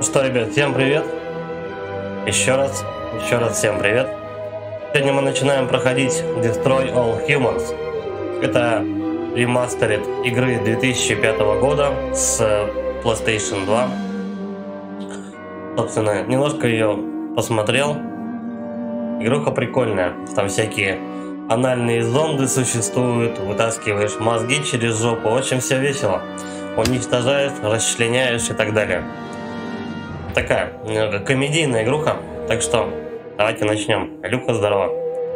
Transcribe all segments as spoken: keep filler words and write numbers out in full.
что, ребят, всем привет. Еще раз, еще раз всем привет. Сегодня мы начинаем проходить Destroy All Humans. Это ремастерит игры две тысячи пятого года с PlayStation два. Собственно, немножко ее посмотрел. Игруха прикольная. Там всякие анальные зонды существуют. Вытаскиваешь мозги через жопу. Очень все весело. Уничтожаешь, расчленяешь и так далее. Такая э, комедийная игруха. Так что давайте начнем. Люка, здорово.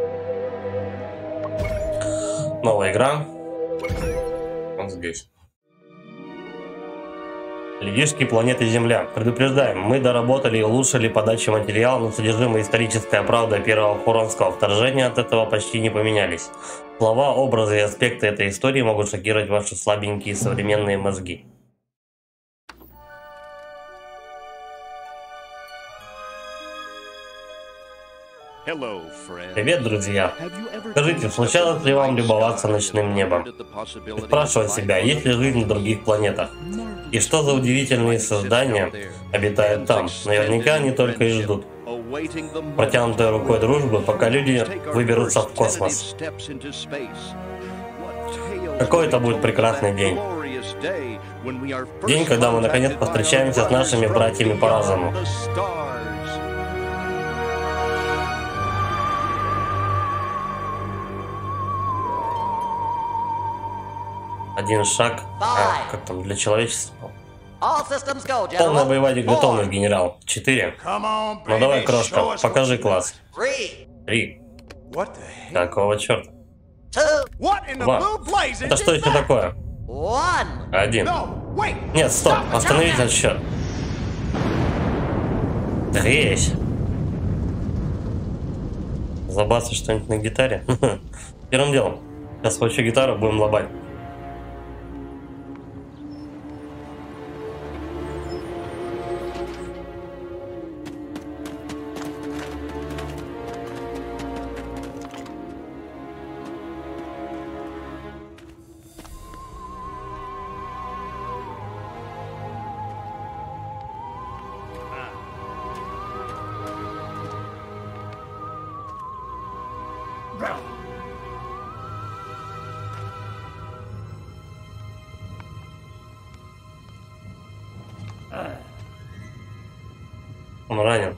Новая игра. Вот здесь. Ледишки планеты Земля. Предупреждаем, мы доработали и улучшили подачу материала, но содержимое и историческая правда первого фуронского вторжения от этого почти не поменялись. Слова, образы и аспекты этой истории могут шокировать ваши слабенькие современные мозги. Привет, друзья! Скажите, случалось ли вам любоваться ночным небом? И спрашивать себя, есть ли жизнь на других планетах? И что за удивительные создания обитают там? Наверняка они только и ждут протянутой рукой дружбы, пока люди выберутся в космос. Какой это будет прекрасный день! День, когда мы наконец повстречаемся с нашими братьями по разуму. Один шаг, а, как там, для человечества. Полная боевая готовность, генерал. Четыре. Ну давай, крошка, покажи класс. Три. Какого черта? Два. Это что еще такое? Один. Нет, стоп, остановить отсчет. Речь. Забаться что-нибудь на гитаре? Первым делом. Сейчас включу гитару, будем лобать. Он ранен.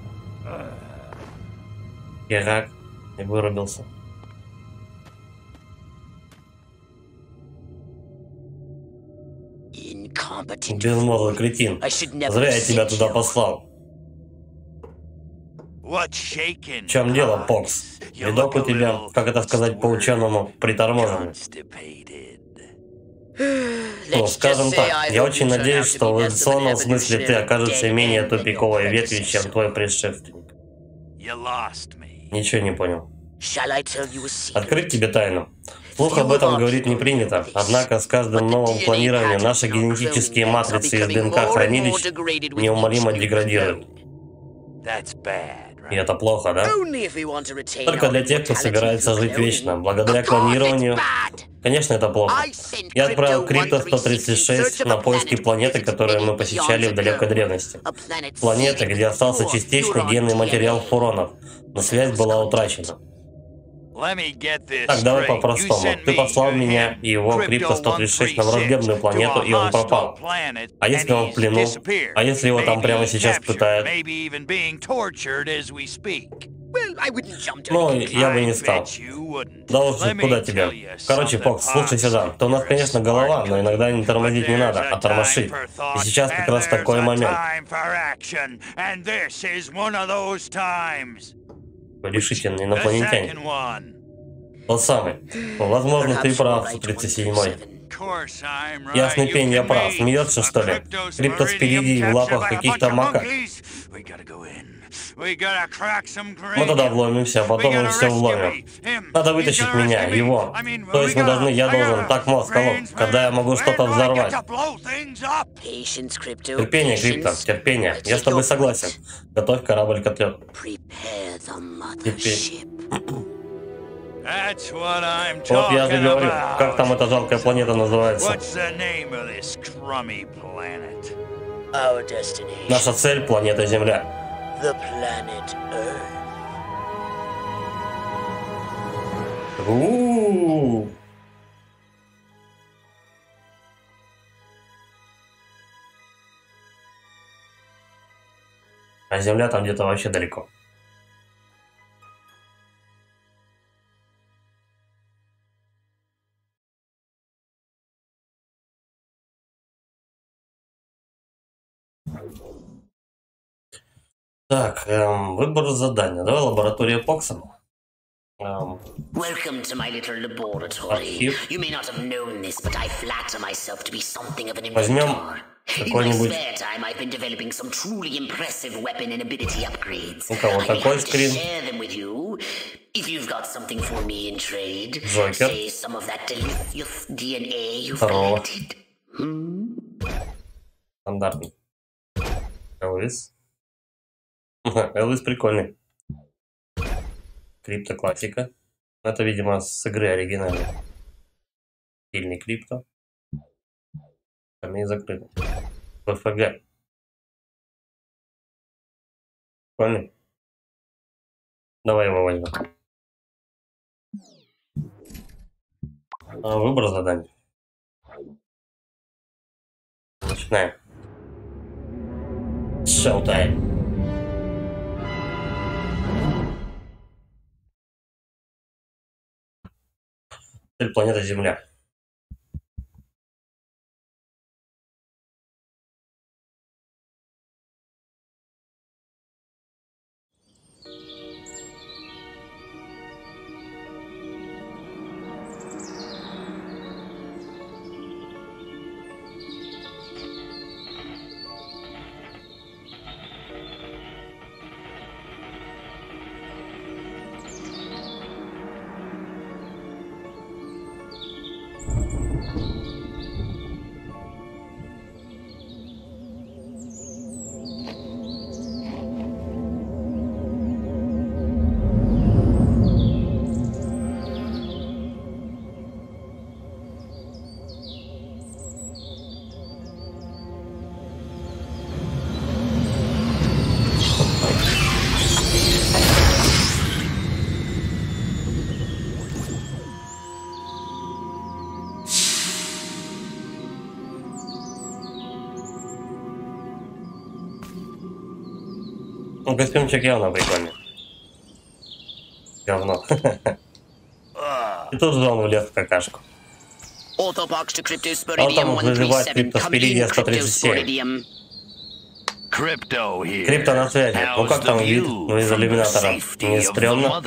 Ирак и вырубился. Безмозглый кретин. Зря я тебя туда послал. В чем дело, Покс? Видок у тебя, как это сказать по-ученому, приторможенный. Ну, скажем так, я очень надеюсь, что в эволюционном смысле ты окажешься менее тупиковой ветвью, чем твой предшественник. Ничего не понял. Открыть тебе тайну. Слух об этом говорить не принято, однако с каждым новым планированием наши генетические матрицы из ДНК хранилищ неумолимо деградируют. И это плохо, да? Только для тех, кто собирается жить вечно. Благодаря клонированию... Конечно, это плохо. Я отправил Крипто сто тридцать шесть на поиски планеты, которую мы посещали в далекой древности. Планета, где остался частичный генный материал фуронов, но связь была утрачена. Так, давай по-простому. Ты послал меня и его Крипто сто тридцать шесть на враждебную планету, и он пропал. А если он в плену? А если его там прямо сейчас пытают? Ну, я бы не стал. Да уж, куда тебя? Короче, Фокс, слушай сюда. То у нас, конечно, голова, но иногда не тормозить не надо, а тормошить. И сейчас как раз такой момент. Решительный инопланетянин. Тот самый. Ну, возможно, ты прав, сто тридцать седьмой. Ясный пень, я прав. Смеется, что ли? Крипто спереди в лапах каких-то макак. Мы тогда вломимся, а потом мы все вломим. Надо вытащить меня, его. То есть мы должны, я должен, так, мозг, алло, когда я могу что-то взорвать. Терпение, Крипто, терпение. Я с тобой согласен. Готовь корабль к отлету. Теперь... Вот я же говорю, как там эта жалкая планета называется? Наша цель — планета Земля. У-у-у. А Земля там где-то вообще далеко. Так, эм, выбор задания. Давай лаборатория Покса. Um, Welcome to my little laboratory. You may not have known this, but I flatter myself to be something of an inventor. In my spare time, I've been developing some truly impressive weapon and ability upgrades. I'd be happy to share them with you. If you've got something for me in trade, say some of that delicious D N A you've collected. Hmm? Стандартный. Элвис. Элвис прикольный. Крипто классика. Это, видимо, с игры оригинальной. Стильный крипто. Камень закрыт. ПФГ. Прикольный. Давай его возьмем. А, выбор заданий. Начинаем. Showtime. Цель — планета Земля. Ну, костюмчик явно прикольный. Говно. И тут же он влез в какашку. А он там вызывает криптоспоридия сто тридцать семь. Крипто на связи. Ну как там вид? Ну из иллюминатора. Не стрёмно?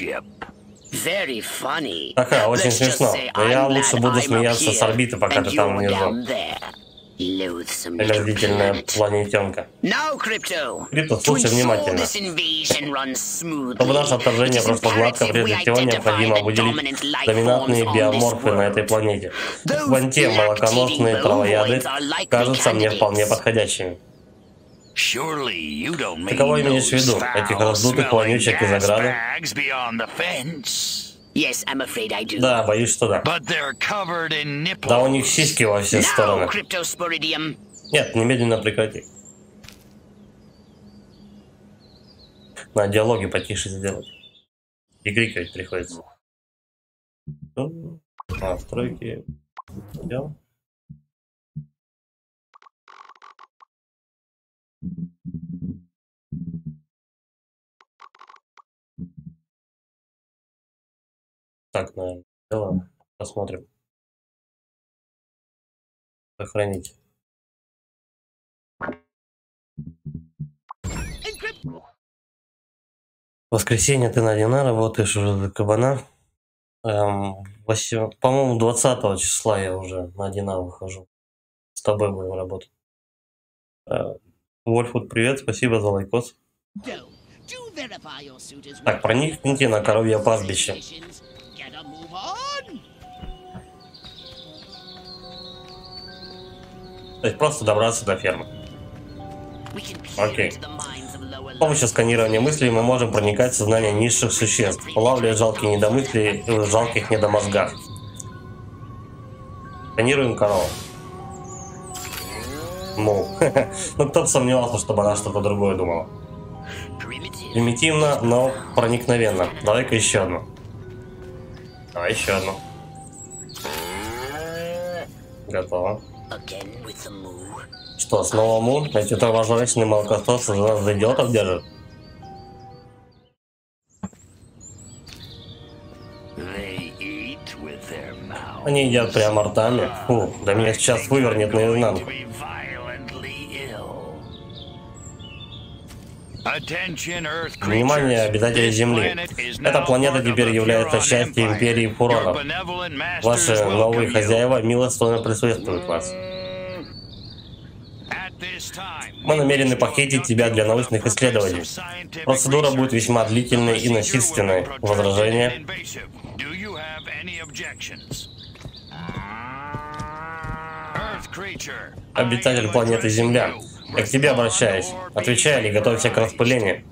Ага, очень смешно. Но я лучше буду смеяться с орбиты, пока ты там внизу. Омерзительная планетенка. Крипто, слушай внимательно. Чтобы наше вторжение прошло гладко, прежде всего необходимо выделить доминантные биоморфы на этой планете. Вон те молоконосные травояды кажутся мне вполне подходящими. Ты кого имеешь в виду? Этих раздутых вонючек из ограды? Yes, I'm afraid I do. Да, боюсь, что да. Да, у них сиськи во все стороны. Нет, немедленно прекрати. На диалоги потише сделать. И крикать приходится. Настройки. Идем. Так, наверное, делаем. Посмотрим. Сохранить. В воскресенье ты на дня работаешь уже за кабана. Эм, по-моему, двадцатого числа я уже на Дина выхожу. С тобой будем работать. Э, Вольфуд, привет, спасибо за лайкос. Так, проникните на коровье пастбище. То есть просто добраться до фермы. Окей. С помощью сканирования мыслей мы можем проникать в сознание низших существ, улавливая жалкие недомыслия в жалких недомозгах. Сканируем корову. Ну, ну кто бы сомневался, чтобы она что-то другое думала. Примитивно, но проникновенно. Давай-ка еще одну. Давай еще одну. Готово. Что, снова му? Эти торможеночные молокососы за нас за идиотов держат? Они едят прямо ртами. Фу, да меня сейчас вывернет наизнанку. Внимание, обитатели Земли. Эта планета теперь является частью империи Фуронов. Ваши новые хозяева милостивно приветствуют вас. Мы намерены похитить тебя для научных исследований. Процедура будет весьма длительной и насильственной. Возражения? Обитатель планеты Земля. Я к тебе обращаюсь. Отвечай или готовься к распылению.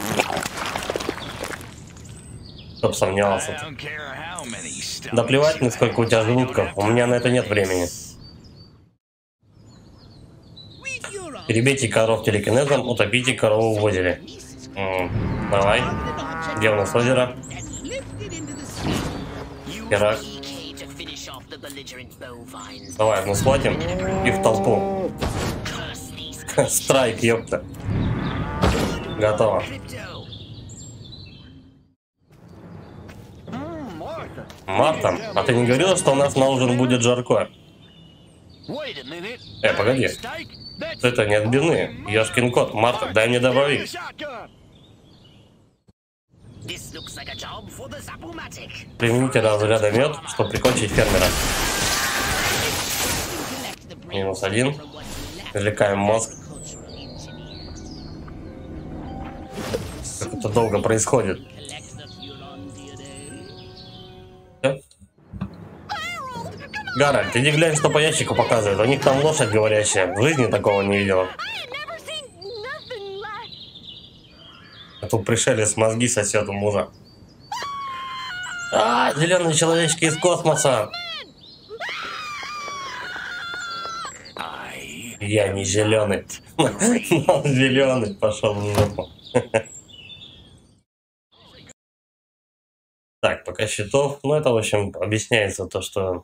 Чтоб сомневался. Да плевать мне, сколько у тебя желудков. У меня на это нет времени. Перебейте коров телекинезом, утопите корову в озере. М-м, давай. Где у нас озеро? Херак. Давай одну схватим и в толпу. Страйк, ёпта. Готово. Марта, а ты не говорила, что у нас на ужин будет жаркое? Э, погоди. Это не отбивные. Ёшкин кот. Марта, дай мне добавить. Примените разрядомет, чтобы прикончить фермера. Минус один. Извлекаем мозг. Как это долго происходит. Гарольд, иди глянь, что по ящику показывают. У них там лошадь говорящая. В жизни такого не видела. А тут пришелец мозги сосет у мужа. А, зеленые человечки из космоса. Я не зеленый. Но он зеленый. Пошел в жопу. Так, пока счетов. Ну, это, в общем, объясняется то, что...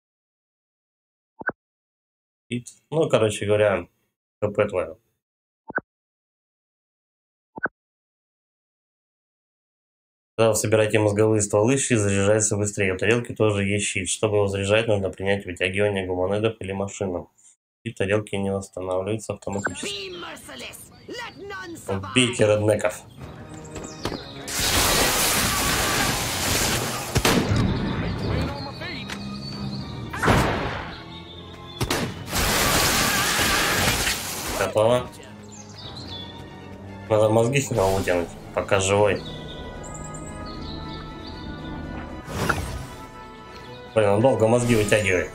Ну, короче говоря, КП твое. Когда вы собираете мозговые стволы, щит заряжается быстрее. В тарелке тоже есть щит. Чтобы его заряжать, нужно принять вытягивание гуманоидов или машинам. И тарелки не восстанавливаются автоматически. Убейте реднеков. Готово. Надо мозги с него вытянуть, пока живой. Блин, он долго мозги вытягивает.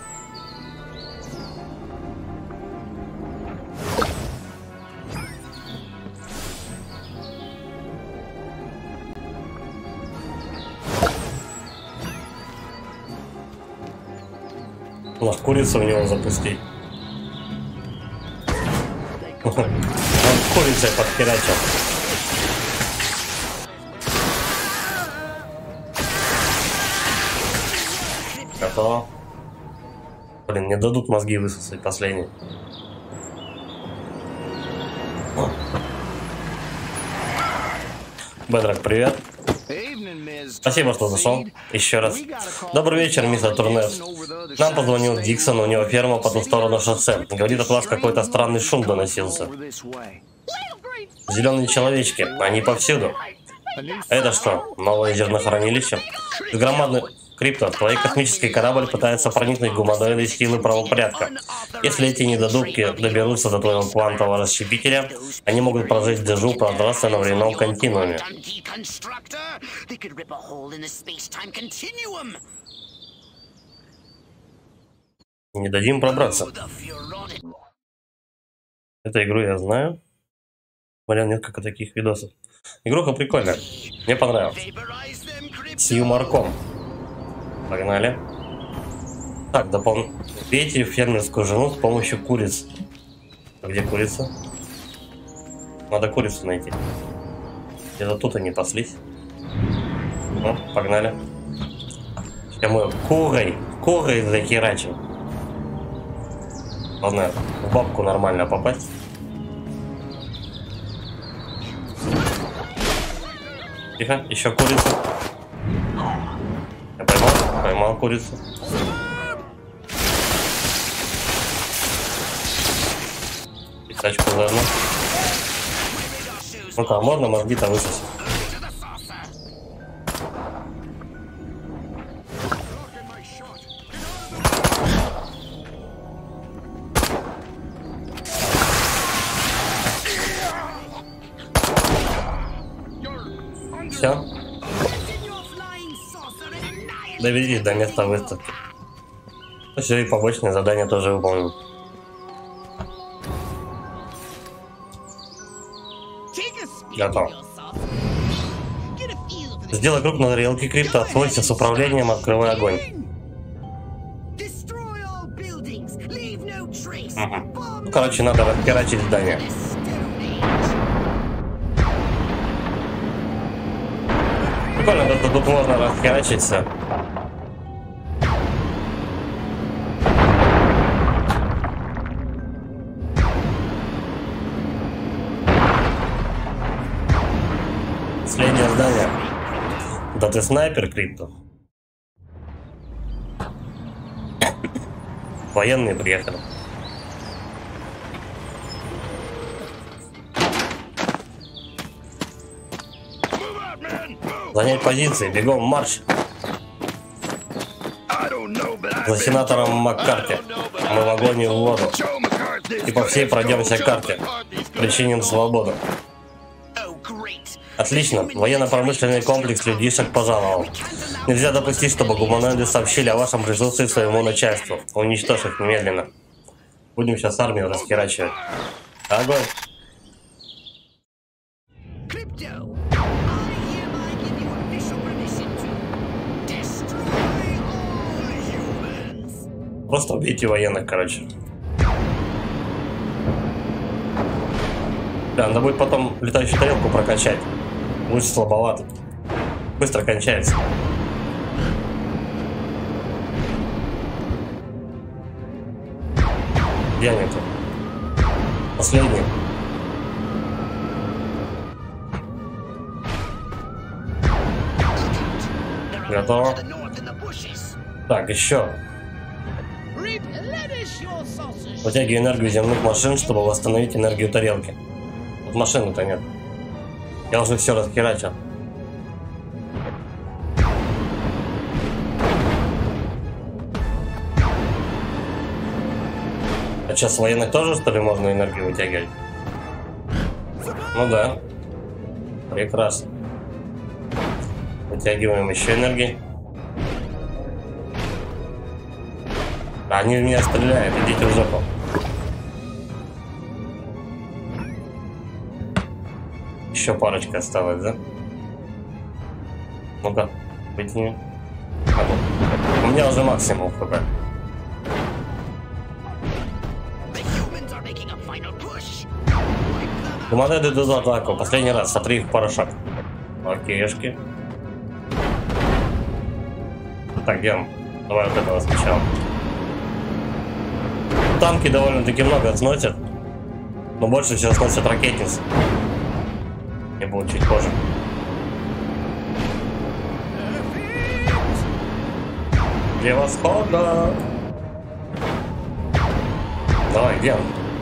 Может, курицу в него запустить. Он курицей подхерачил. Готово. Блин, не дадут мозги высосать последний. Бедрак, привет. Спасибо, что зашел. Еще раз. Добрый вечер, мистер Турнес. Нам позвонил Диксон, у него ферма по ту сторону шоссе. Говорит, от вас какой-то странный шум доносился. Зеленые человечки, они повсюду. Это что, новое зернохранилище? Громадный... Крипто, твой космический корабль пытается проникнуть в гуманоиды силы правопорядка. Если эти недодумки доберутся до твоего квантового расщепителя, они могут прожить дежу в пространственно-временном континууме. Не дадим пробраться. Эту игру я знаю. Смотрел несколько таких видосов. Игруха прикольная. Мне понравилась. С юморком. Погнали. Так, допол... Пейте фермерскую жену с помощью куриц. А где курица? Надо курицу найти. Где-то тут они паслись. Ну, погнали. Сейчас мы курой, курой захерачим. Ладно, в бабку нормально попасть. Тихо, еще курицу. Я поймал, поймал курицу. И тачку заодно. Ну-ка, можно мозги-то высосать? Все. Доведись до места выставки. Все, и побочные задания тоже выполним. Готов. Сделай круг на тарелке крипто, освойся с управлением, открывай огонь. Угу. Ну, короче, надо распирачить здание. Прикольно, тут, тут можно расхерачиться. Последнее здание. Да ты снайпер, крипто. Военные приехали. Занять позиции, бегом марш. За сенатором Маккарти. Мы в огонь и в воду. И по всей пройдемся карте. Причиним свободу. Отлично. Военно-промышленный комплекс людишек пожаловал. Нельзя допустить, чтобы гуманоиды сообщили о вашем присутствии своему начальству. Уничтожь их немедленно. Будем сейчас армию расхерачивать. Огонь. Просто убейте военных, короче. Да, надо будет потом летающую тарелку прокачать. Будет слабовато. Быстро кончается. Где они тут? Последний. Готово. Так, еще. Вытягивай энергию земных машин, чтобы восстановить энергию тарелки. Вот машины-то нет. Я уже все расхерачил. А сейчас военных тоже, что ли, можно энергию вытягивать? Ну да. Прекрасно. Вытягиваем еще энергии. Они в меня стреляют, идите в жопу. Еще парочка осталась, да? Ну-ка, вытяни. А, ну. У меня уже максимум хп. Гуманоиды идут в атаку. Последний раз, сотри их в порошок. Окейшки. Так, идем. Давай вот этого сначала. Танки довольно-таки много сносят, но больше всего сносят ракетницы. Не будет чуть позже. Превосходно! Давай, где он?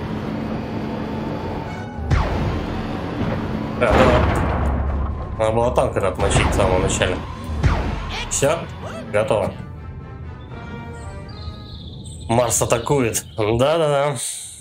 Да, да. Надо было танк этот мочить в самом начале. Все, готово. Марс атакует. Да-да-да.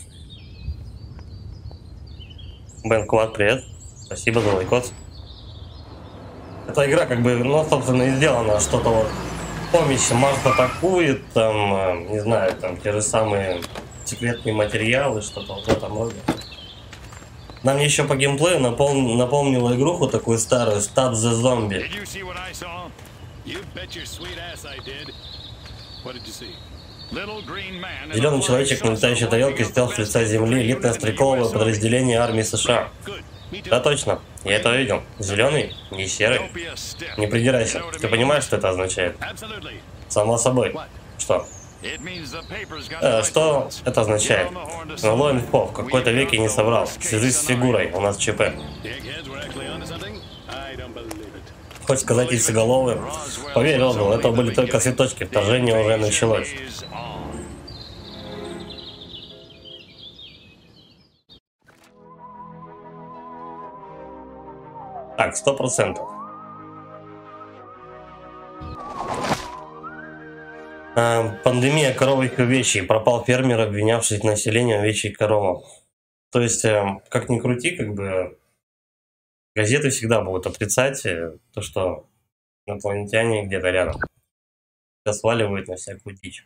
Бен Квад, привет. Спасибо за лайкос. Эта игра как бы, ну, собственно, и сделана что-то вот. Помощь, Марс атакует, там, не знаю, там, те же самые секретные материалы, что-то в этом роде. Нам еще по геймплею напом... напомнила игруху такую старую, Stop the Zombie. Зеленый человечек на летающей тарелке снял с лица земли элитное стрелковое подразделение армии США. Да точно, я это видел. Зеленый, не серый. Не придирайся. Ты понимаешь, что это означает? Само собой. Что? Э, что это означает? Но Лоинфо в какой-то веке не собрал. Свяжись с фигурой, у нас ЧП. Хочешь сказать яйцеголовые? Поверь, Розовый, это были только цветочки, вторжение уже началось. Так, сто процентов. Пандемия коровьих увечий. Пропал фермер, обвинявший население увечий коровам. То есть, как ни крути, как бы газеты всегда будут отрицать то, что инопланетяне где-то рядом. Все сваливают на всякую дичь.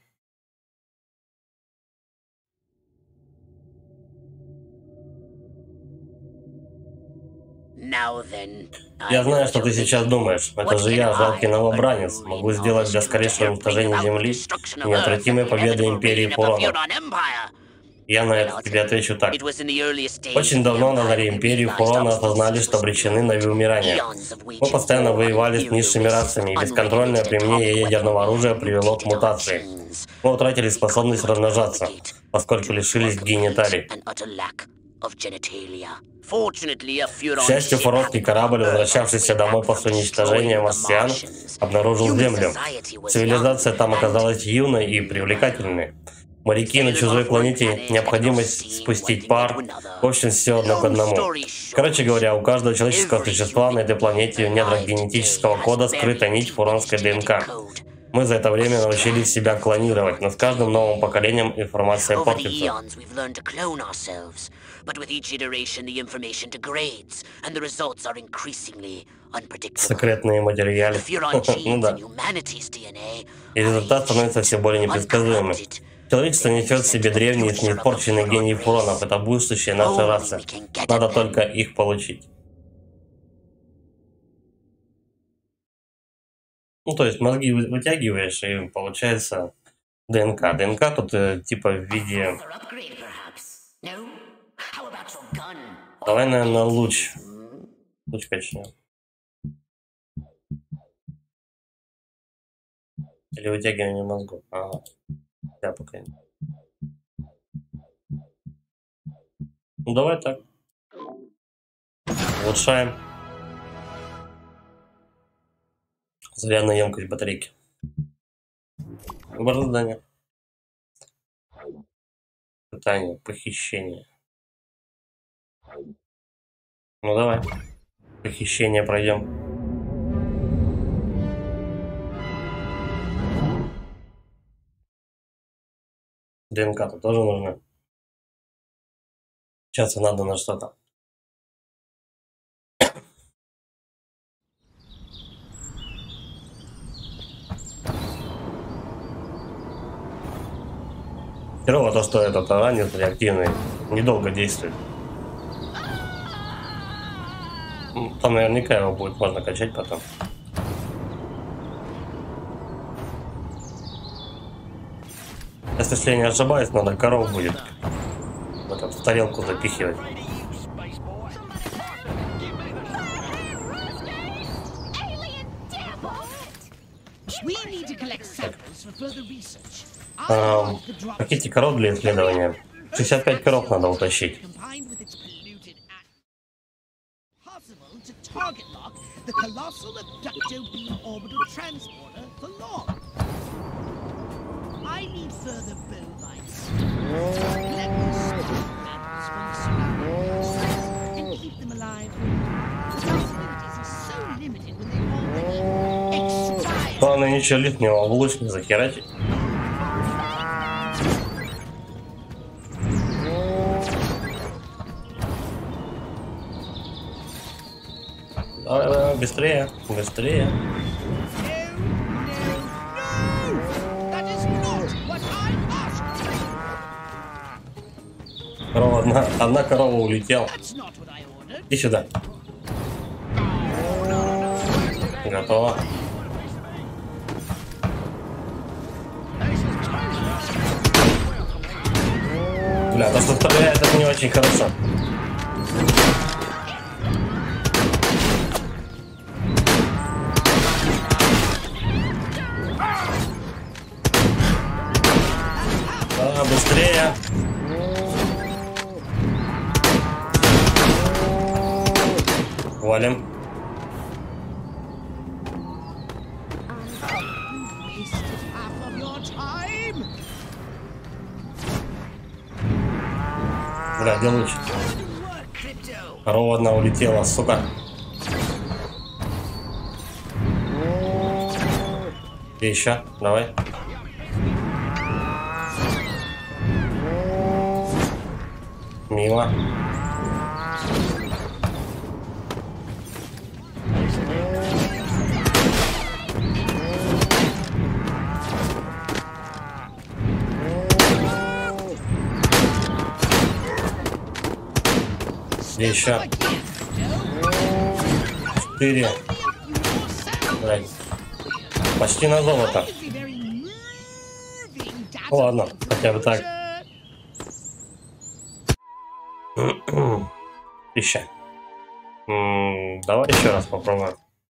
Я знаю, что ты сейчас думаешь. Это же я, жалкий новобранец. Могу сделать для скорейшего уничтожения Земли и неотвратимой победы Империи Фурона. Я на это тебе отвечу так. Очень давно на заре Империи Фурона осознали, что обречены на вымирание. Мы постоянно воевали с низшими расами, и бесконтрольное применение ядерного оружия привело к мутации. Мы утратили способность размножаться, поскольку лишились гениталий. К счастью, фуронский корабль, возвращавшийся домой после уничтожения марсиан, обнаружил Землю. Цивилизация там оказалась юной и привлекательной. Моряки на чужой планете, необходимость спустить пар, в общем, все одно к одному. Короче говоря, у каждого человеческого существа на этой планете в недрах генетического кода скрыта нить фуронской ДНК. Мы за это время научились себя клонировать, но с каждым новым поколением информация портится. Секретные материалы. Ну да. И результат становится все более непредсказуемым. Человечество несет в себе древние неиспорченные гении фуронов. Это будущее нашей расы. Надо только их получить. Ну, то есть мозги вытягиваешь, и получается ДНК. ДНК тут э, типа в виде... Давай, наверное, луч. Луч качнем. Или вытягивание мозгов. Ага. Я пока не. Ну, давай так. Улучшаем. Зарядная емкость батарейки. Выбор задания. Пытание, похищение. Ну давай. Похищение пройдем. ДНК-то тоже нужно. Сейчас надо на что-то. Херово то, что этот ранец реактивный недолго действует. Там наверняка его будет можно качать потом. Если я не ошибаюсь, надо коров будет в, этот, в тарелку запихивать. А, какие коров для исследования? шестьдесят пять коров надо утащить. Главное, ничего лишнего в луч не захерачить. Давай, давай, быстрее, быстрее. Корова, одна, одна корова улетела. Иди сюда. Готово. Бля, то, что стреляет, это не очень хорошо. А, быстрее. Валим. Бля, где луч? Корова одна улетела, сука. И еще, давай. Мимо. Еще. Четыре. Блядь. Почти на золото. Ладно, хотя бы так. Еще. М-м, давай еще раз попробуем.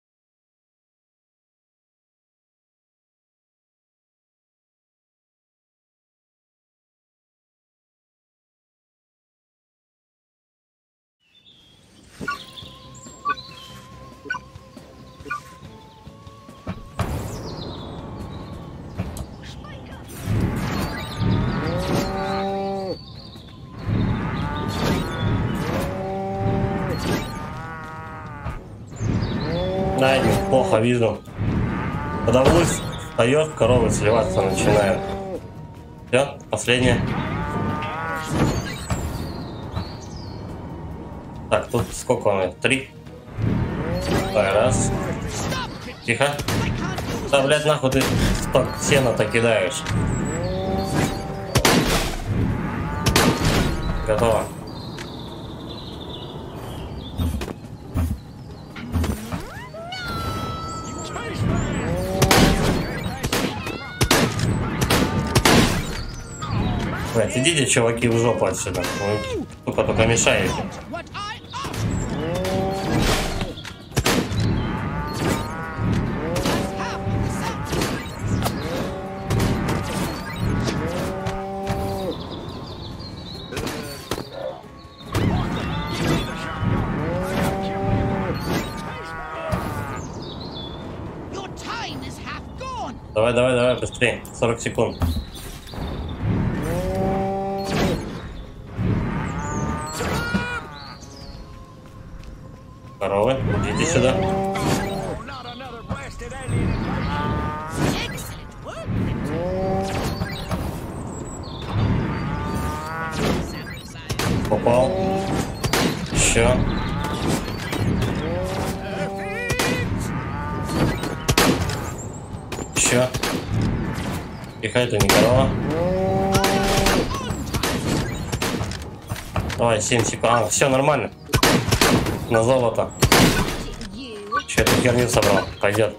Да, неплохо вижу. Когда вуль встает, коровы сливаться начинают. Все, последнее. Так, тут сколько у нас? Три. Давай, раз. Тихо. Да, блядь, нахуй ты сток сена-то кидаешь. Готово. Блядь, идите, чуваки, в жопу отсюда. Вы только-только мешаете. Давай, давай, давай, быстрее. сорок секунд. Коровы, идите сюда. Попал. Еще. Еще. Тихо, это не корова. Давай, семь секунд. А, все нормально. На золото. Че эту херню собрал? Пойдет.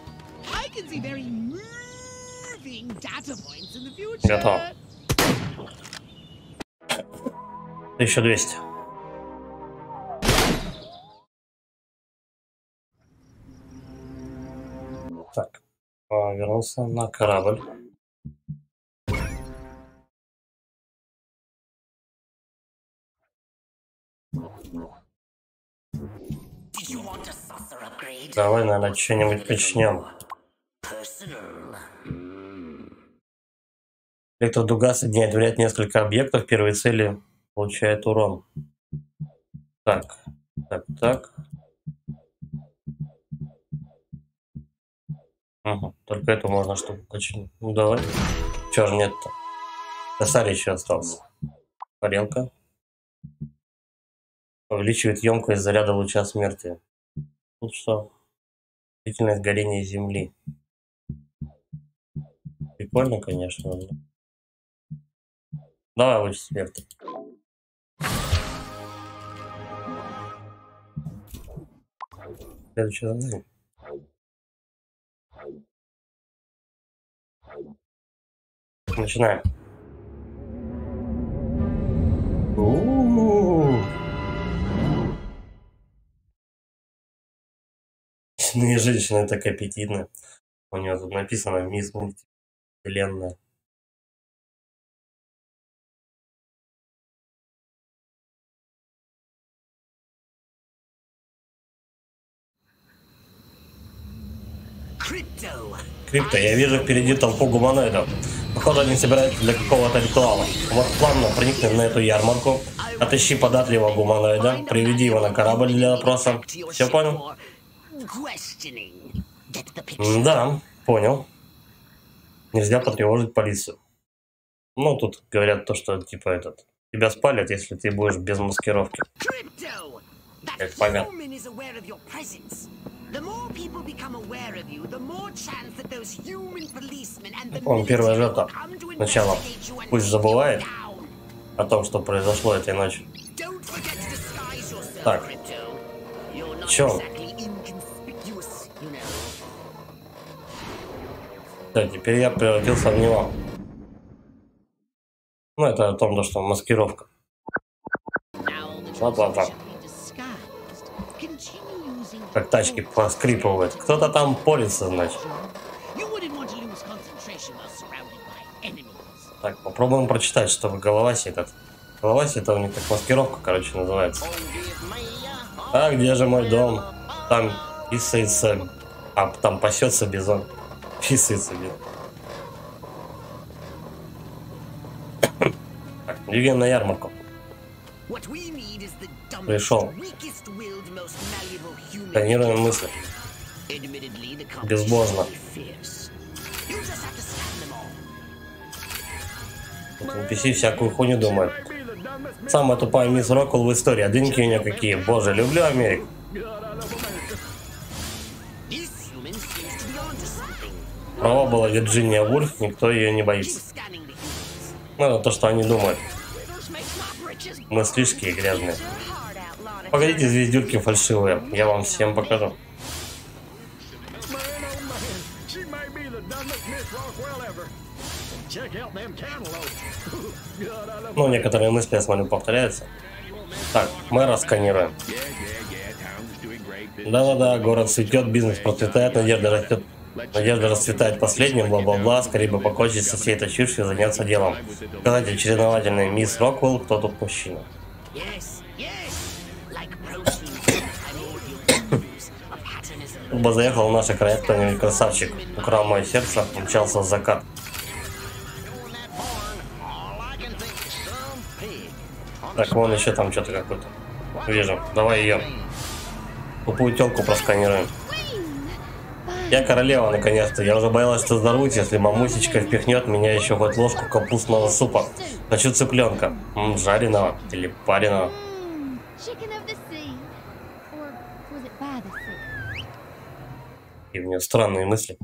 Готово. тысяча двести. Так. Вернулся на корабль. Давай, наверное, что-нибудь начнем. Электродуга соединяет в ряд несколько объектов. Первые цели получает урон. Так, так, так. Угу. Только эту можно штуку починить. Ну давай. Чего же нет-то? Косарь еще остался. Парилка. Увеличивает емкость заряда луча смерти. Тут что? Длительность горения земли. Прикольно, конечно. Давай луч смерти. Следующее задание. Начинаем. Ночные женщины так аппетитны. У него тут написано «Мисс Мультивселенная». Крипто, я вижу впереди толпу гуманоидов. Похоже, они собираются для какого-то ритуала. Вот плавно проникнуть на эту ярмарку, отыщи податливого гуманоида, приведи его на корабль для допроса. Все понял? Да, понял. Нельзя потревожить полицию. Ну, тут говорят то, что типа этот тебя спалят, если ты будешь без маскировки. Это понятно. Он первая жертва. Сначала пусть забывает о том, что произошло этой ночью. Так. Чё? Да, теперь я превратился в него. Ну, это о том, что маскировка. Ла-ла-ла. Как тачки поскрипывают. Кто-то там порится, значит. Так, попробуем прочитать, чтобы головаси этот. Головаси это у них так маскировка, короче, называется. А где же мой дом? Там писается, а там пасется бизон. Писается бизон. Так, двигаем на ярмарку. Пришел. Сканируем мысли. Безбожно. эн пи си всякую хуйню думает. Самая тупая мисс Роквелл в истории. А дыньки у нее какие. Боже, люблю Америку. Права была Вирджиния Вульф, никто ее не боится. Ну, это то, что они думают. Мы слишком грязные. Погодите, звездюрки фальшивые. Я вам всем покажу. Ну, некоторые мысли, я смотрю, повторяются. Так, мэра сканируем. Да-да-да, город цветет, бизнес процветает, надежда растет. Надежда расцветает последним, бла-бла-бла, скорее бы покончить со всей этой чушью и заняться делом. Сказать очаровательной мисс Роквелл, кто тут мужчина. Оба заехал в наши края кто-нибудь красавчик. Украл мое сердце, умчался в закат. Так, вон еще там что-то какое-то. Вижу. Давай ее. Тупую телку просканируем. Я королева, наконец-то. Я уже боялась, что взорвусь, если мамусечка впихнет меня еще хоть ложку капустного супа. Хочу цыпленка. М, жареного или пареного. И у меня странные мысли.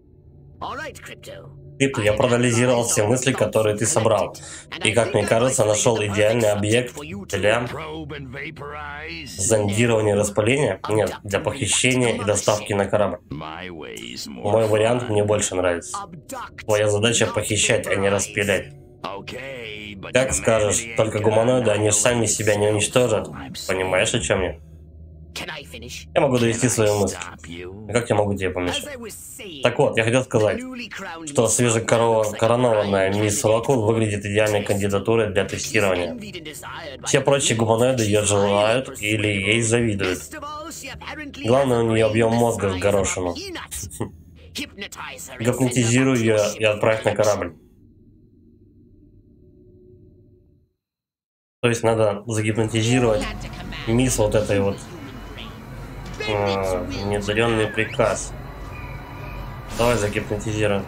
Крипто, я проанализировал все мысли, которые ты собрал. И, как мне кажется, нашел идеальный объект для зондирования распыления. Нет, для похищения и доставки на корабль. Мой вариант мне больше нравится. Твоя задача похищать, а не распилять. Как скажешь, только гуманоиды, они же сами себя не уничтожат. Понимаешь, о чем я? Я могу довести свою мысль. А как я могу тебе помешать? Так вот, я хотел сказать, что свежекоронованная мисс Роквелл выглядит идеальной кандидатурой для тестирования. Все прочие гуманоиды ее желают или ей завидуют. Главное, у нее объем мозга в горошину. Гипнотизируй ее и отправь на корабль. То есть надо загипнотизировать мисс вот этой вот А, неодаренный приказ. Давай загипнотизируем.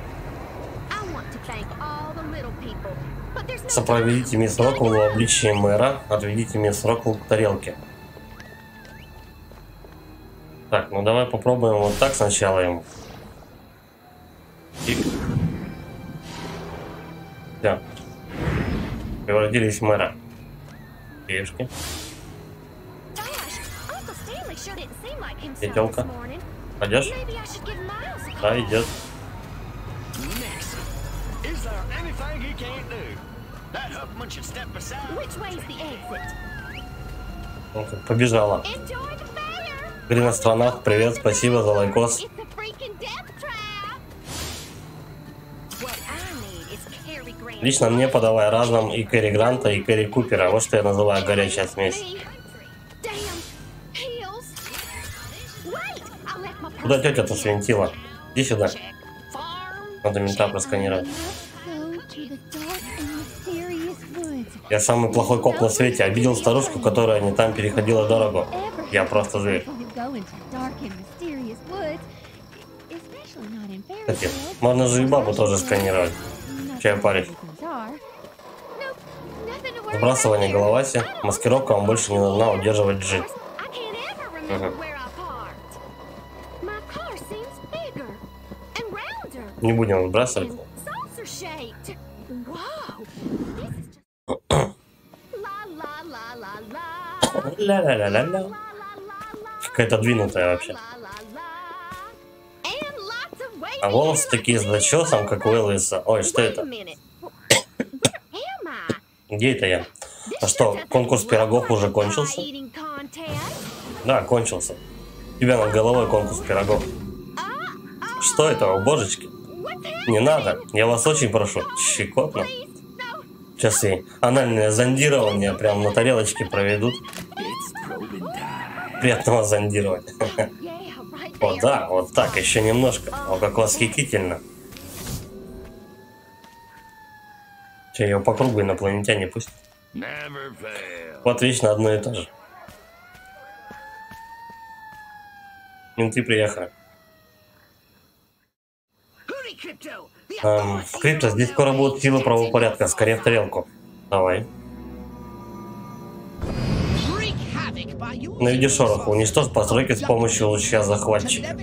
Сопроводите мисс Роквелл в обличии мэра. Отведите мисс Роквелл к тарелке. Так, ну давай попробуем вот так сначала ему. И... Да. Превратились в мэра. Девушки. Петелка. Пойдешь? Да, идет. Он побежала. Грин Астронавт, привет, спасибо за лайкос. Лично мне подавай разом и Кэрри Гранта, и Кэрри Купера. Вот что я называю горячая смесь. Куда тетя-то свинтила? Иди сюда. Надо мента просканировать. Я самый плохой коп на свете. Обидел старушку, которая не там переходила дорогу. Я просто зверь. Кстати, можно же и бабу тоже сканировать. Чай парить. Сбрасывание головаси. Маскировка вам больше не нужна, удерживать G. Угу. Не будем сбрасывать. Ля-ля-ля-ля-ля. Какая-то двинутая вообще. А волосы такие с зачесом, как у Элвиса. Ой, что это? Где это я? А что, конкурс пирогов уже кончился? Да, кончился. У тебя над головой конкурс пирогов. Что это, о божечки? Не надо, я вас очень прошу. Щекотно. Сейчас и анальное зондирование прям на тарелочке проведут. Приятного зондирования. Вот да, вот так, еще немножко. О, как восхитительно. Че, его по кругу инопланетяне пусть. Вот вечно одно и то же. Менты приехали. Эм, Крипто, здесь скоро будут силы правопорядка. Скорее в тарелку. Давай. Наведи шороху. Уничтожь постройки с помощью луча захватчика.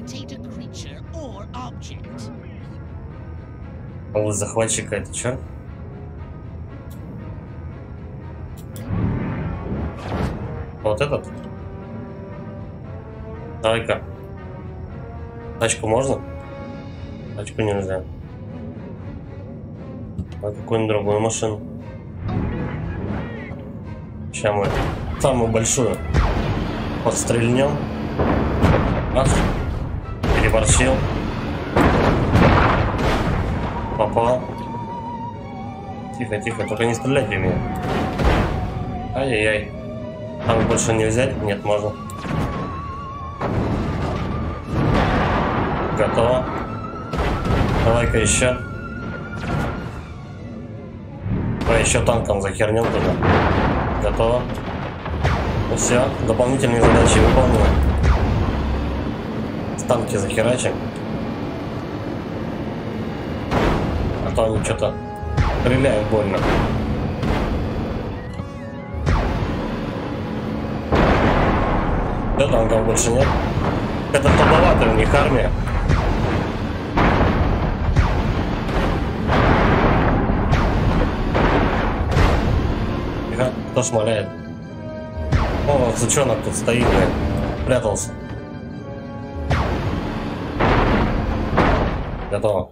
Луч захватчика это что? Вот этот? Давай-ка. Тачку можно? Тачку нельзя. А какую-нибудь другую машину. Сейчас мы самую большую подстрельнем. Раз. Переборщил. Попал. Тихо, тихо, только не стреляйте в меня. Ай-яй-яй. Там больше не взять? Нет, можно. Готово. Давай-ка еще. Давай еще танком захернем туда. Готово. Ну все, дополнительные задачи выполнены. Танки захерачим. А то они что-то стреляют больно. Да, танков больше нет. Это слабовато у них армия. Кто шмаляет? О, сучонок тут стоит, блин. Прятался. Готово.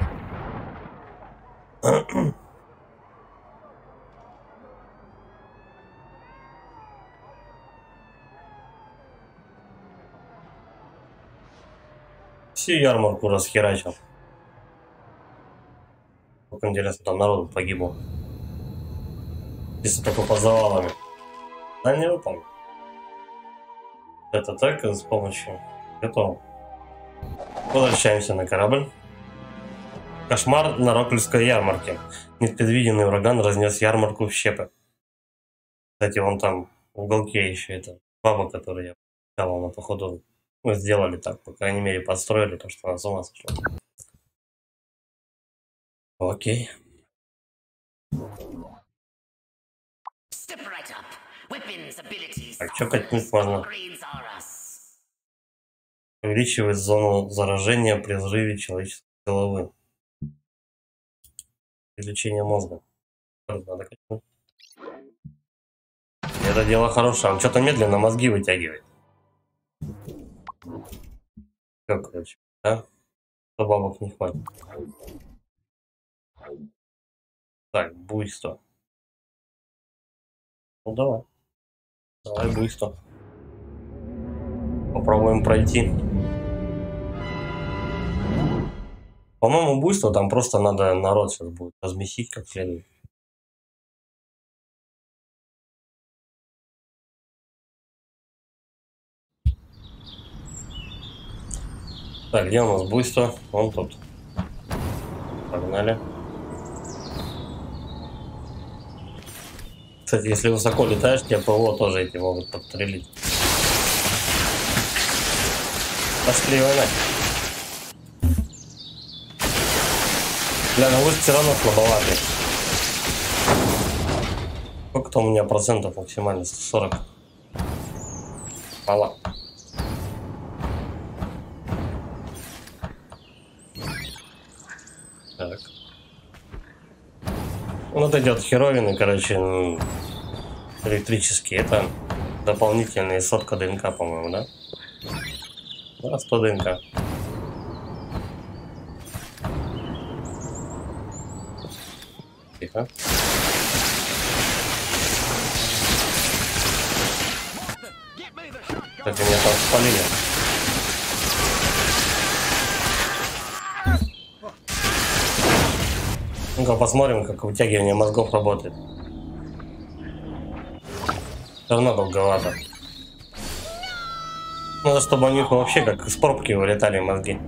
Всю ярмарку расхерачил. Как интересно, там народу погибло. Если только под завалами. Да, не выполнил. Это так, с помощью. Готово. Возвращаемся на корабль. Кошмар на Рокльской ярмарке. Непредвиденный ураган разнес ярмарку в щепы. Кстати, вон там в уголке еще это баба, которую я сказал, она походу мы сделали так, по крайней мере подстроили то, что она с ума сошла. Окей. Так, что катнуть можно? Увеличивает зону заражения при взрыве человеческой головы. Излечение мозга. Надо катнуть. Это дело хорошее. Он что-то медленно мозги вытягивает. Как, короче, да? сто бабок не хватит. Так, буйство. Ну давай. Давай буйство. Попробуем пройти. По-моему, буйство там просто надо народ сейчас будет разместить как следует. Так, где у нас буйство? Вон тут. Погнали. Кстати, если высоко летаешь, тебя ПВО тоже эти могут подстрелить. Пошли война. Бля, ну вы все равно слабоватый. Сколько-то у меня процентов максимально? сто сорок. Мало. Так. Вот эти вот херовины, короче, ну, электрические. Это дополнительные сотка ДНК, по-моему, да? Да, сто ДНК. Тихо. Кстати, меня там спалили. Ну-ка посмотрим, как вытягивание мозгов работает. Все равно долговато. Надо, чтобы у них вообще как из пробки вылетали мозги.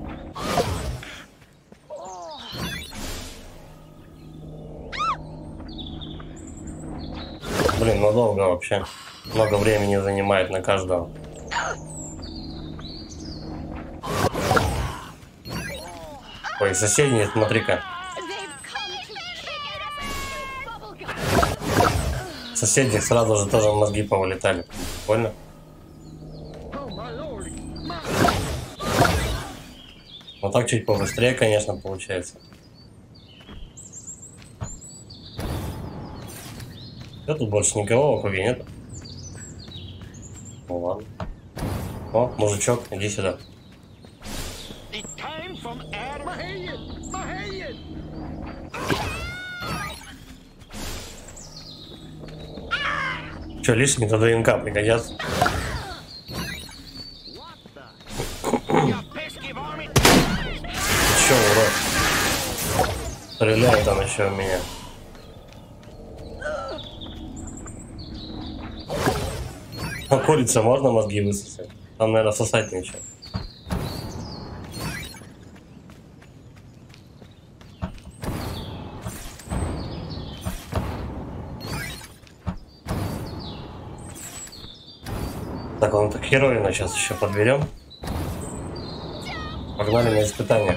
Блин, ну долго вообще. Много времени занимает на каждого. Ой, соседние, смотри-ка. Соседних сразу же тоже мозги повылетали. Прикольно. Но так чуть побыстрее, конечно, получается. Да, тут больше никого в округе нет. Ну ладно. О, мужичок, иди сюда. Че, лишние-то ДНК пригодятся? Че, урод? Стреляет там еще в меня. На курице можно мозги высосать? Там, наверное, сосать нечего. Так, он так херовина сейчас еще подберем. Погнали на испытание.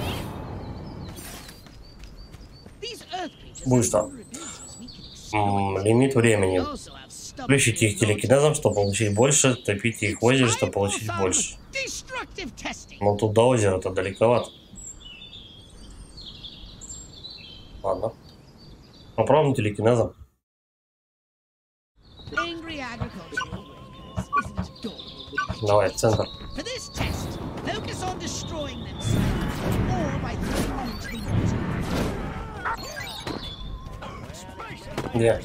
Быстро. М-м, лимит времени. Включите их телекинезом, чтобы получить больше. Топите их в озере, чтобы получить больше. Но тут до озера-то далековато. Ладно. Попробуем телекинезом. Давай, в центр. Где?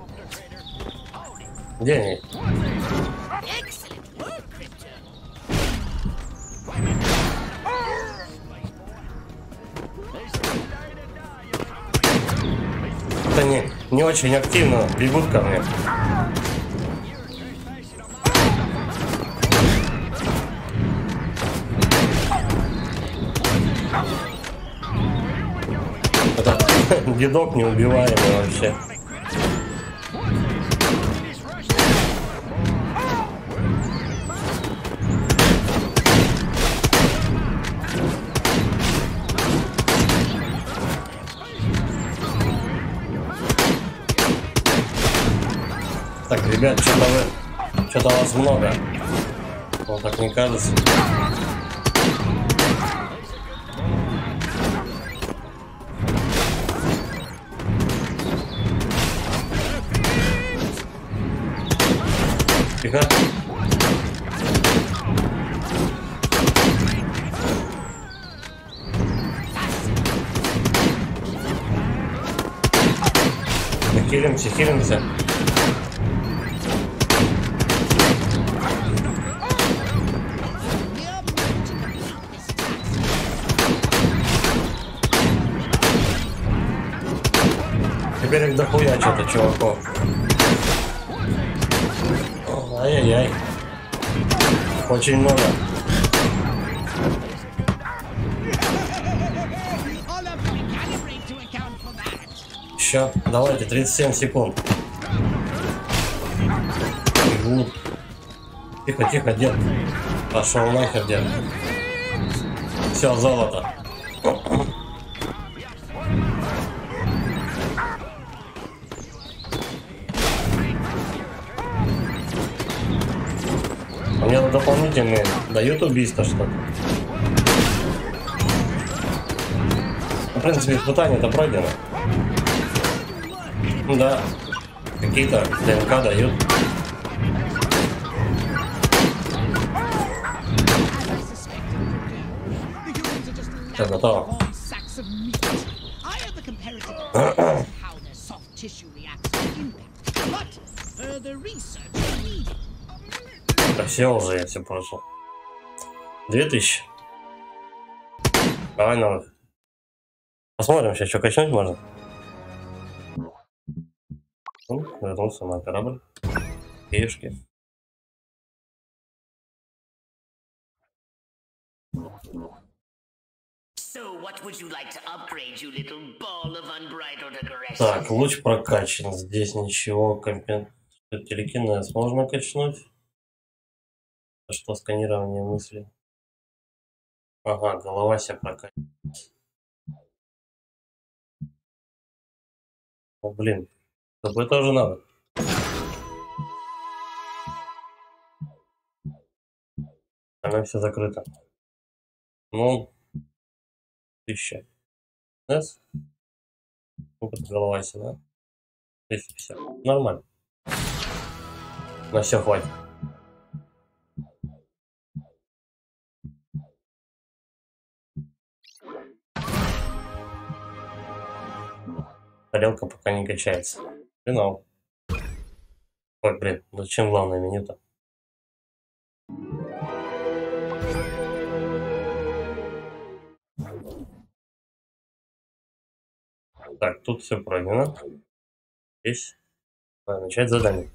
Где они? Это не, не очень активно бегут ко мне. Это дедок неубиваемый вообще. Так, ребят, что-то вы... Что-то вас много. Вот так не кажется. Тихо. Хилимся, хилимся. теперь их дохуя что-то, чуваков. Ай-яй-яй. Очень много. Еще, давайте, тридцать семь секунд. Бегут. Тихо, тихо, дед. Пошел нахер, дед. Все, золото. Мне тут дополнительные дают убийство что-то. В принципе, испытание-то пройдено. Да. Какие-то ДНК дают. Все, готово. Да все уже, я все прошел. Две тысячи. Давай новых. Посмотрим сейчас, что качнуть можно. Ну, вернулся на корабль. Пешки. Так, луч прокачан. Здесь ничего. Компен... Телекинез можно качнуть. Что сканирование мысли? Ага, голова себя прокачивает. О, блин. Тобой тоже надо. Она все закрыта. Ну, тысяча. Yes. Опыт голова сюда. двести пятьдесят. Нормально. На все хватит. Тарелка пока не качается. Финал. Ой, блин, зачем главное меню-то? Так, тут все пройдено. Здесь. Надо начать задание.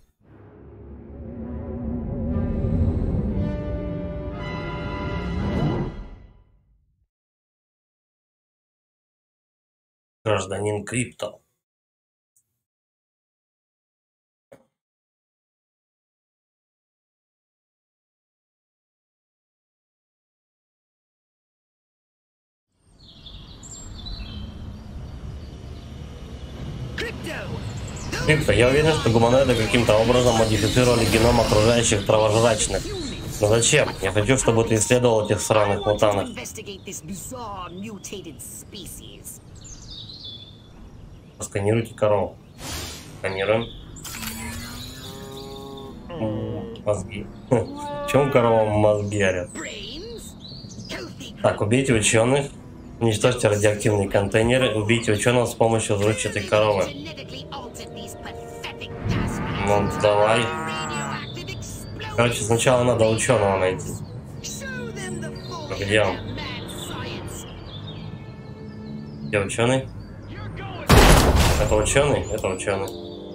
Гражданин Крипто. Крипто, я уверен, что гуманоиды каким-то образом модифицировали геном окружающих травожрачных. Но зачем? Я хочу, чтобы ты исследовал этих сраных мутанов. Сканируйте корову. Сканируем. Мозги. Чем коровам мозги орят? Так, убейте ученых. Уничтожьте радиоактивные контейнеры. Убейте ученого с помощью взрывчатой коровы. Ну, давай. Короче, сначала надо ученого найти. Где он? Где ученый? Это ученый? Это ученый.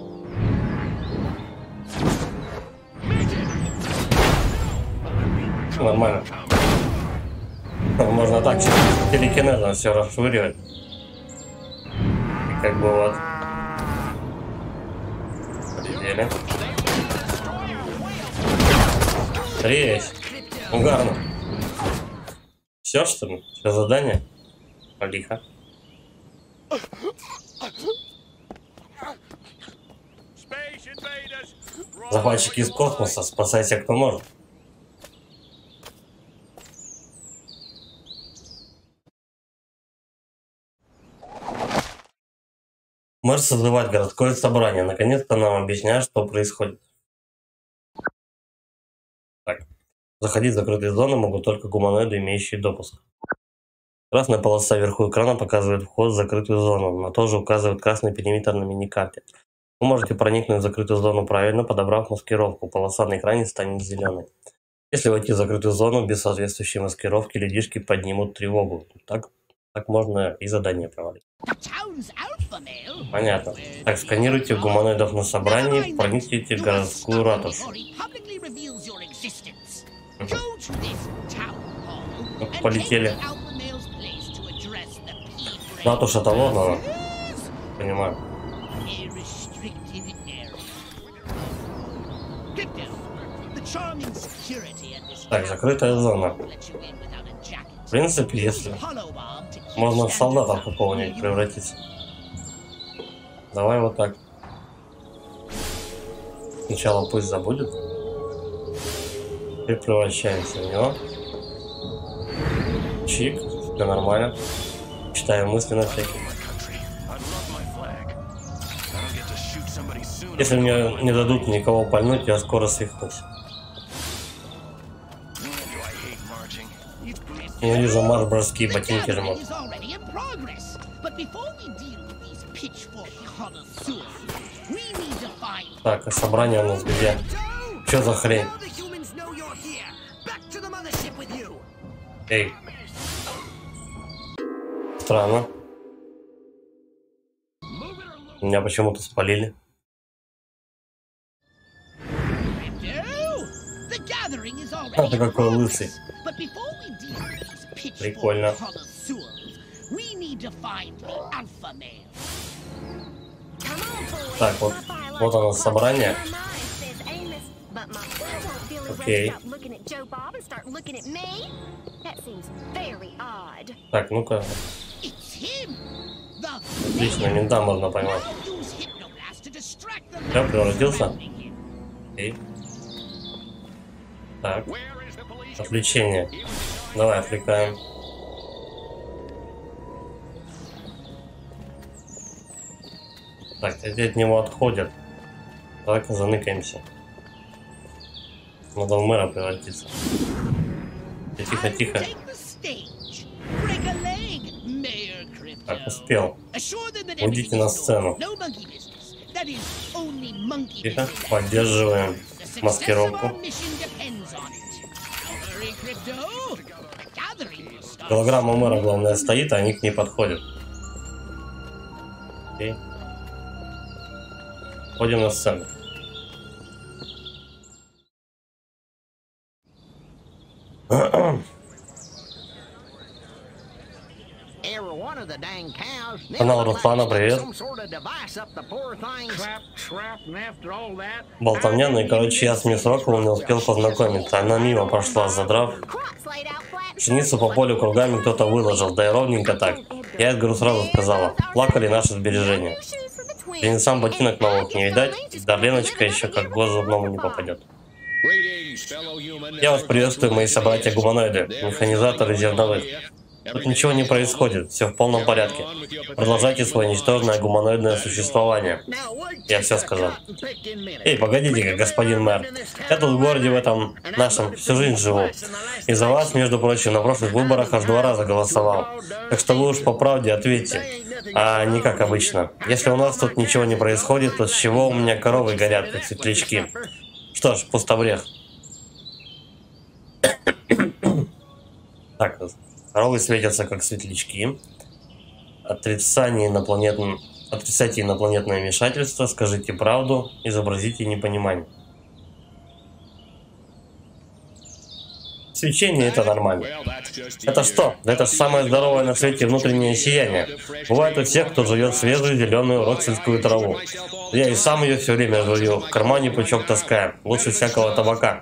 Нормально. Можно так телекинезом все расшвыривать. И как бы вот. Полетели. Рейс. Угарно. Все, что ли? Все задание? Лихо. Захватчики из космоса, спасайся кто может. Можешь созывать городское собрание. Наконец-то нам объясняют, что происходит. Так. Заходить в закрытые зоны могут только гуманоиды, имеющие допуск. Красная полоса вверху экрана показывает вход в закрытую зону, но тоже указывает красный периметр на миникарте. Вы можете проникнуть в закрытую зону правильно, подобрав маскировку. Полоса на экране станет зеленой. Если войти в закрытую зону без соответствующей маскировки, людишки поднимут тревогу. Так, Так можно и задание проводить. Понятно. Так, сканируйте гуманоидов на собрании, проникните в городскую ратушу. Угу. Ну, полетели. Ратуша того надо. Понимаю. Так, закрытая зона. В принципе, если можно в солдата какого-нибудь превратиться. Давай вот так. Сначала пусть забудет. И превращаемся в него. Чик, все нормально. Читаем мысли на всякий. Если мне не дадут никого пальнуть, я скоро свихнусь. Ненавижу марш-броски, ботинки жмут. Так, а собрание у нас где? Что за хрень? Эй. Странно. Меня почему-то спалили. А, ты какой лысый. Прикольно. Так, вот, вот оно собрание. Окей. Так, ну-ка. Отлично, мента можно поймать. Я превратился. Окей. Так. Отвлечение. Давай, отвлекаем. Так, эти от него отходят. Давай-ка заныкаемся. Надо в мэра превратиться. Тихо, тихо. Так, успел. Уйдите на сцену. Тихо, поддерживаем маскировку. Голограмма мэра, главное, стоит, а они к ней подходят. Окей. Ходим на сцену. Канал Руслана, привет. Болтовня, ну и короче, я с мисс Роковым не успел познакомиться. Она мимо прошла, задрав. Пшеницу по полю кругами кто-то выложил, да и ровненько так. Я Эдгару сразу сказала, плакали наши сбережения. Принесам ботинок новых не видать, да Леночка еще как год зубному не попадет. Я вас приветствую, мои собратья-гуманоиды, механизаторы зерновых. Тут ничего не происходит, все в полном порядке. Продолжайте свое ничтожное гуманоидное существование. Я все сказал. Эй, погодите-ка, господин мэр. Я тут в городе в этом нашем всю жизнь живу. И за вас, между прочим, на прошлых выборах аж два раза голосовал. Так что вы уж по правде ответьте, а не как обычно. Если у нас тут ничего не происходит, то с чего у меня коровы горят, как светлячки? Что ж, пустобрех. Так, коровы светятся как светлячки. Отрицание инопланетное, отрицайте инопланетное вмешательство, скажите правду, изобразите непонимание. Свечение — это нормально. Это что? Да это самое здоровое на свете внутреннее сияние. Бывает у всех, кто жует свежую зеленую роксельскую траву. Я и сам ее все время жую, в кармане пучок таскаю, лучше всякого табака.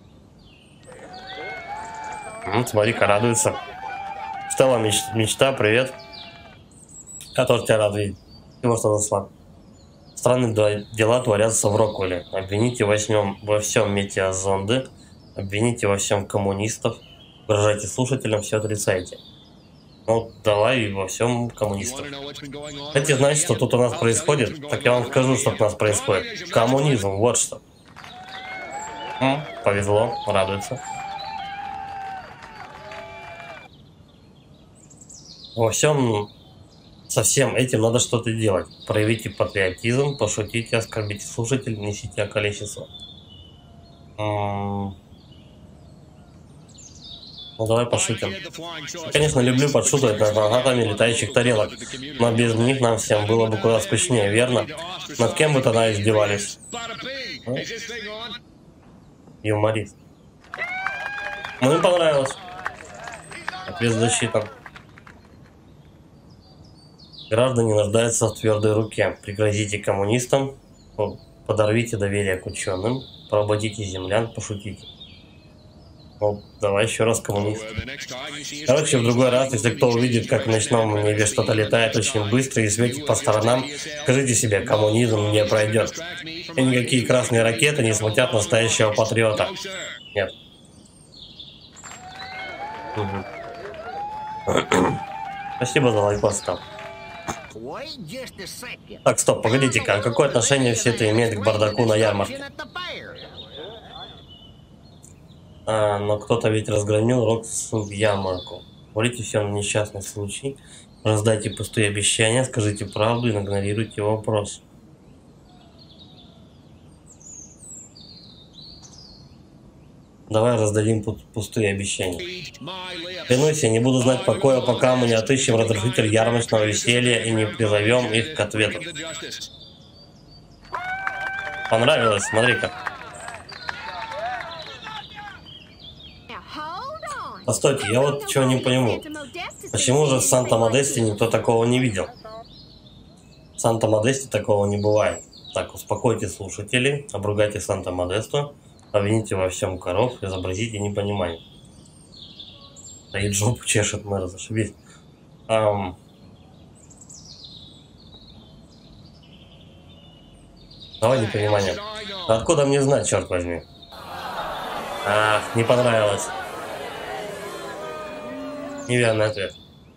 Ну, смотри-ка, радуется. Стелла меч мечта, привет. Я тоже тебя рад видеть. Чего что зашла? Странные дела творятся в Роквилле. Обвините во всем, во всем метеозонды. Обвините во всем коммунистов. Угрожайте слушателям, все отрицайте. Ну, давай во всем коммунистов. Хотите знать, что тут у нас происходит? Так я вам скажу, что у нас происходит. Коммунизм, вот что. М, повезло, радуется. Во всем, со всем этим надо что-то делать. Проявите патриотизм, пошутите, оскорбите слушателей, несите околесицу. Ну давай пошутим. Я, конечно, люблю подшутывать над фанатами летающих тарелок, но без них нам всем было бы куда скучнее, верно? Над кем бы тогда издевались? А? Юморист. Мне понравилось. Ответ засчитан. Граждане нуждаются в твердой руке. Пригрозите коммунистам, подорвите доверие к ученым, поработите землян, пошутите. Ну, давай еще раз коммунист. Короче, в другой раз, если кто увидит, как в ночном небе что-то летает очень быстро и светит по сторонам, скажите себе, коммунизм не пройдет. И никакие красные ракеты не смутят настоящего патриота. Нет. Угу. Спасибо за лайкос. Так, стоп, погодите-ка, а какое отношение все это имеет к бардаку на ярмарке? А, но кто-то ведь разгромил Роксу ярмарку. Говорите все на несчастный случай, раздайте пустые обещания, скажите правду и игнорируйте вопрос. Давай раздадим пустые обещания. Клянусь, я не буду знать покоя, пока мы не отыщем разрушитель ярмарочного веселья и не призовем их к ответу. Понравилось? Смотри-ка. Постойте, я вот чего не пойму. Почему же в Санта-Модесте никто такого не видел? В Санта-Модесте такого не бывает. Так, успокойте слушателей, обругайте Санта-Модесту, обвините во всем коров, изобразите непонимание. Да и жопу чешет мэр, зашибись. Ам... Давай непонимание. Да откуда мне знать, черт возьми? Ах, не понравилось. Неверный ответ.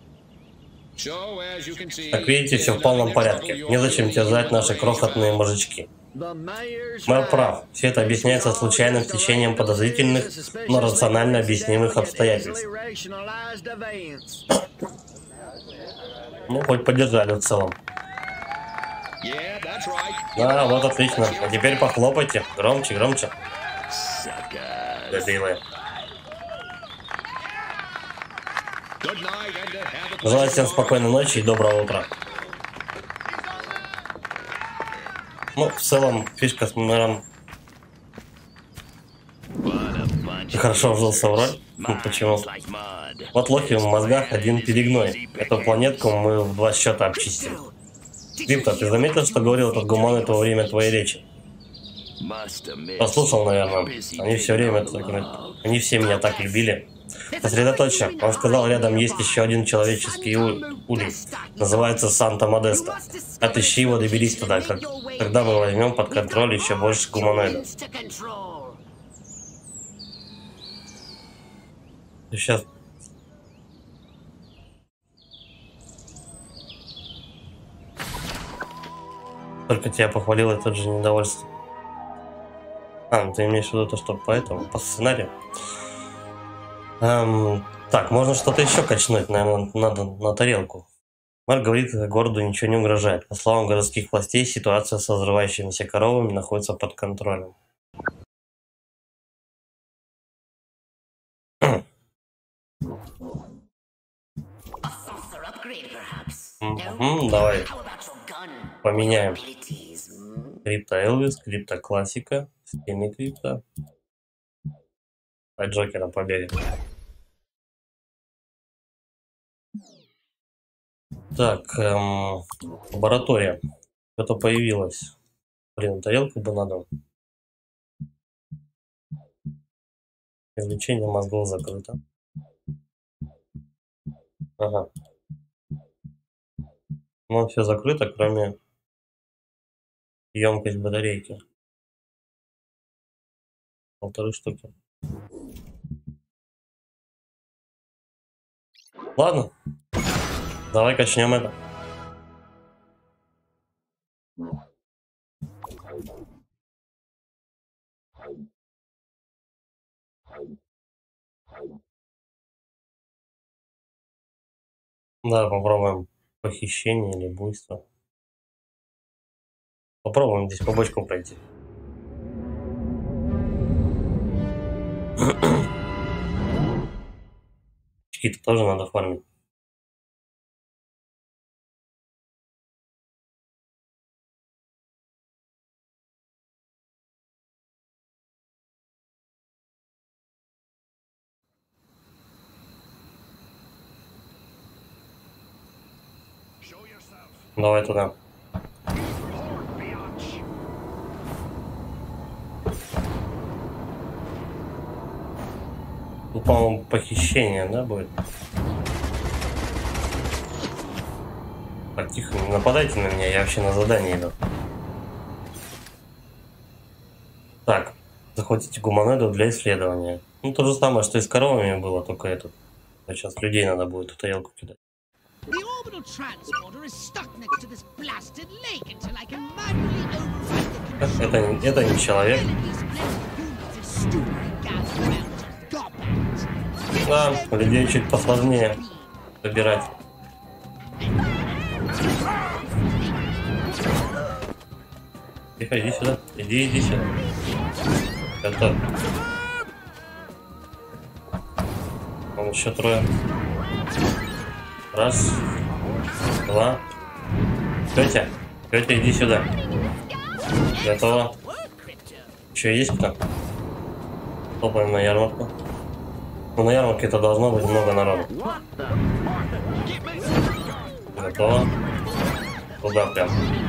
Как видите, все в полном порядке. Незачем терзать наши крохотные мозжечки. Мэр прав. Все это объясняется случайным течением подозрительных, но рационально объяснимых обстоятельств. Ну, хоть поддержали в целом. Да, вот отлично. А теперь похлопайте. Громче, громче. Дебилы. Желаю всем спокойной ночи и доброго утра. Ну, в целом, фишка с мэром. Ты хорошо вжился в роль? Ну, почему? Вот лохи в мозгах один перегной. Эту планетку мы в два счета обчистили. Крипто, ты заметил, что говорил этот гуманоид во время твоей речи? Послушал, наверное. Они все время так говорят. Они все меня так любили. Сосредоточься. Он сказал, рядом есть еще один человеческий улей. Называется Санта-Модеста. Отыщи его, доберись туда, как, когда мы возьмем под контроль еще больше гуманоидов. Сейчас. Только тебя похвалил, и тут же недовольство. А, ну ты имеешь в виду то, что поэтому, по сценарию. Эм, так, можно что-то еще качнуть, наверное, надо на тарелку. Мэр говорит, городу ничего не угрожает. По словам городских властей, ситуация с взрывающимися коровами находится под контролем. Угу, давай поменяем. Крипто Элвис, крипто классика, стильный крипто. От Джокера побега. Так, эм, лаборатория. Что-то появилось. Блин, тарелку бы надо. Извлечение мозгов закрыто. Ага. Ну, все закрыто, кроме емкость батарейки. Полторы штуки. Ладно. Давай качнем это. Да, попробуем похищение или буйство. Попробуем здесь побочку пройти. очки-то тоже надо фармить. Давай туда. Ну, по-моему, похищение, да, будет? Так, тихо, не нападайте на меня, я вообще на задание иду. Так, захватите гуманоидов для исследования. Ну, то же самое, что и с коровами было, только это. Сейчас людей надо будет в тарелку кидать. Это, это не человек. Да, людей чуть посложнее собирать. Тихо, иди сюда. Иди, иди сюда. Готов. Вон еще трое. Раз. Два. Тетя. Тетя, иди сюда. Готово. Еще есть кто? Топаем на ярмарку. Ну, на ярмарке это должно быть много народу. Готово. Туда прям.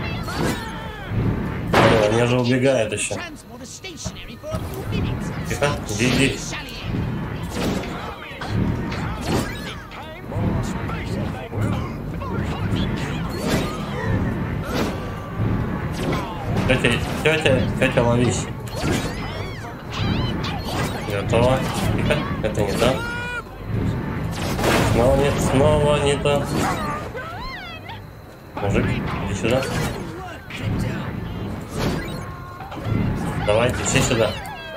Блин, они же убегают еще. Тихо, иди, иди. Тетя, тетя, тетя, ловись. Готово. Тихо, это не то. Снова нет, снова не то. Мужик, иди сюда. Давайте все сюда.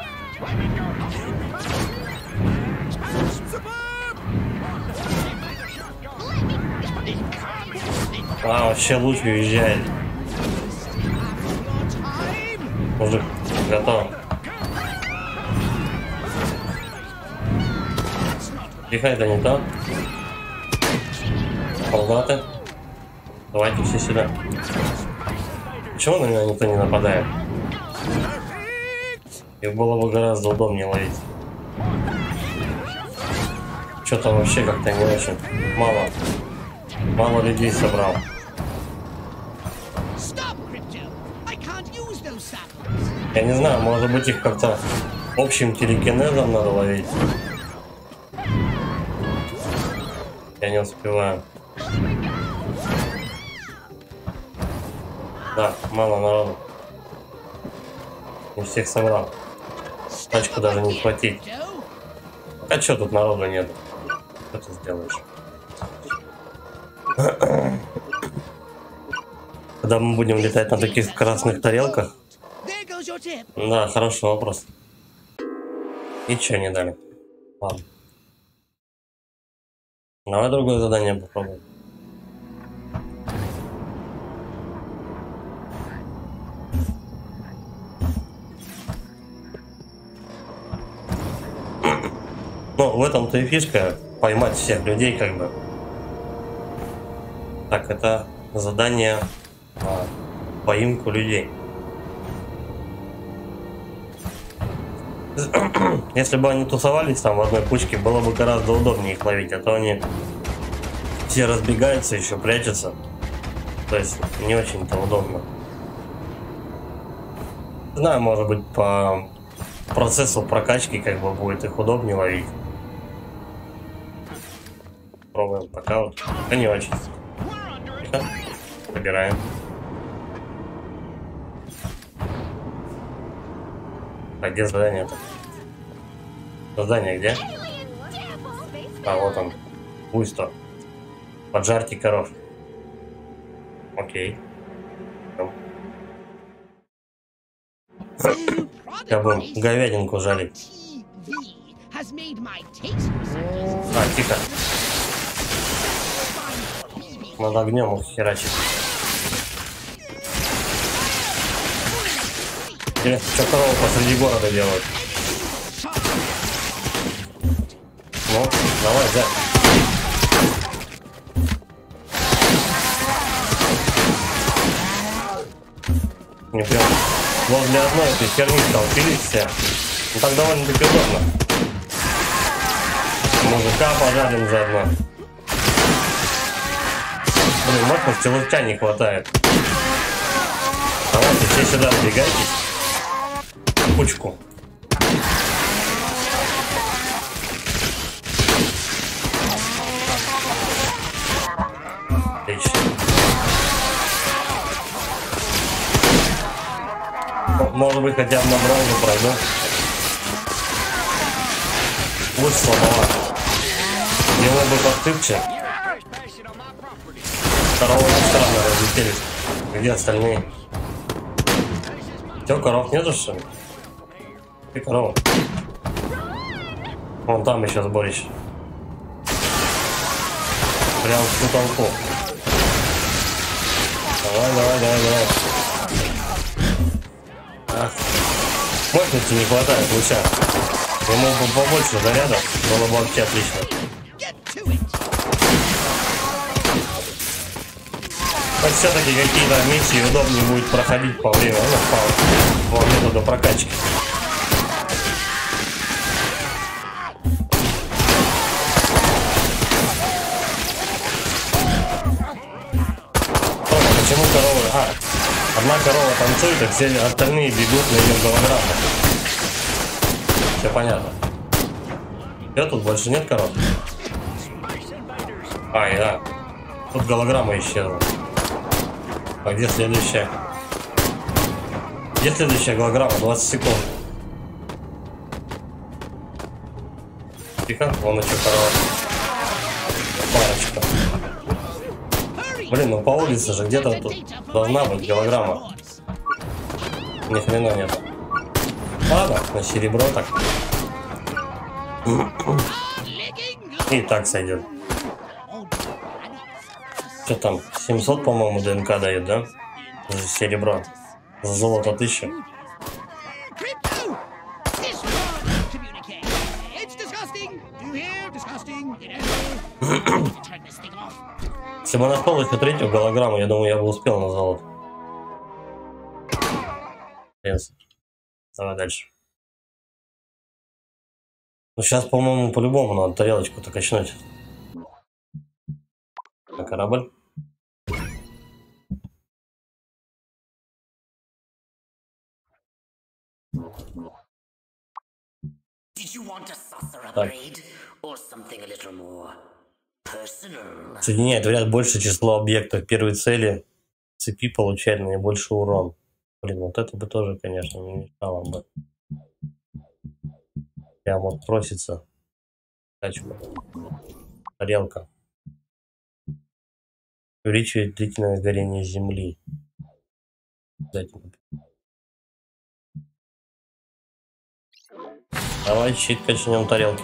А, вообще луч уезжает. Мужик, готово. Тихо, это не то. Солдаты. Давайте все сюда. Почему на меня никто не нападает? Их было бы гораздо удобнее ловить. Что-то вообще как-то не очень. Мало. Мало людей собрал. Я не знаю, может быть их как-то общим телекинезом надо ловить. Я не успеваю. Да, мало народу. Не всех собрал. Тачку даже не хватить. А что тут народу нет? Что ты сделаешь? Когда мы будем летать на таких красных тарелках? Да, хороший вопрос. Ничего не дали. Ладно. Давай другое задание попробуем. Ну, в этом-то и фишка, поймать всех людей, как бы. Так, это задание а, поимку людей. Если бы они тусовались там в одной кучке, было бы гораздо удобнее их ловить, а то они все разбегаются, еще прячутся. То есть не очень-то удобно. Знаю, может быть, по процессу прокачки как бы будет их удобнее ловить. Пробуем пока вот. Да не очень. Тихо. Собираем. А где задание-то? Задание где? А, вот он. Буйство. Поджарьте коров. Окей. Я бы говядинку жарить. А, тихо. Над огнем их херачить. Интересно, что корову посреди города делают? Ну, давай, да. Не прям возле одной этой херни столпились все. Ну так довольно-таки удобно. Мужика пожарим заодно. Блин, мощности луча не хватает. Давайте все сюда сбегайтесь. Кучку. Отлично. Может быть, хотя бы на бронзу пройду. Луч слабоват. Его бы подтыкче. Коровы на сторону разлетелись. Где остальные? Все, коров нету, что ли? Ты корова. Вон там еще сборище. Прям в ту толпу. Давай, давай, давай, давай. Ах. Мощности не хватает луча. Ему бы побольше заряда, было бы вообще отлично. Но все-таки какие-то миссии удобнее будет проходить по времени, ну, по, по методу прокачки. Почему коровы? А, одна корова танцует, а все остальные бегут на ее голограмму. Все понятно. Все, тут больше нет коров? Ай, да. Тут голограмма исчезла. А где следующая? Где следующая голограмма? двадцать секунд. Тихо, вон еще корова. Парочка. Блин, ну по улице же где-то тут должна быть голограмма. Ни хрена нет. Ладно, на серебро так. И так сойдет. Что там? семьсот, по-моему, ДНК дает, да? За серебро. За золото тысяча. Если бы нашел еще третью голограмму, я думаю, я бы успел на золото. Yes. Давай дальше. Ну сейчас, по-моему, по-любому надо тарелочку-то качнуть. На корабль. Так. Соединяет в ряд большее число объектов первой цели цепи, получает наибольший урон. Блин, вот это бы тоже, конечно, не мешало бы. Прям вот просится. Тачку. Тарелка. Увеличивает длительное горение земли. Давай щит качнем тарелки.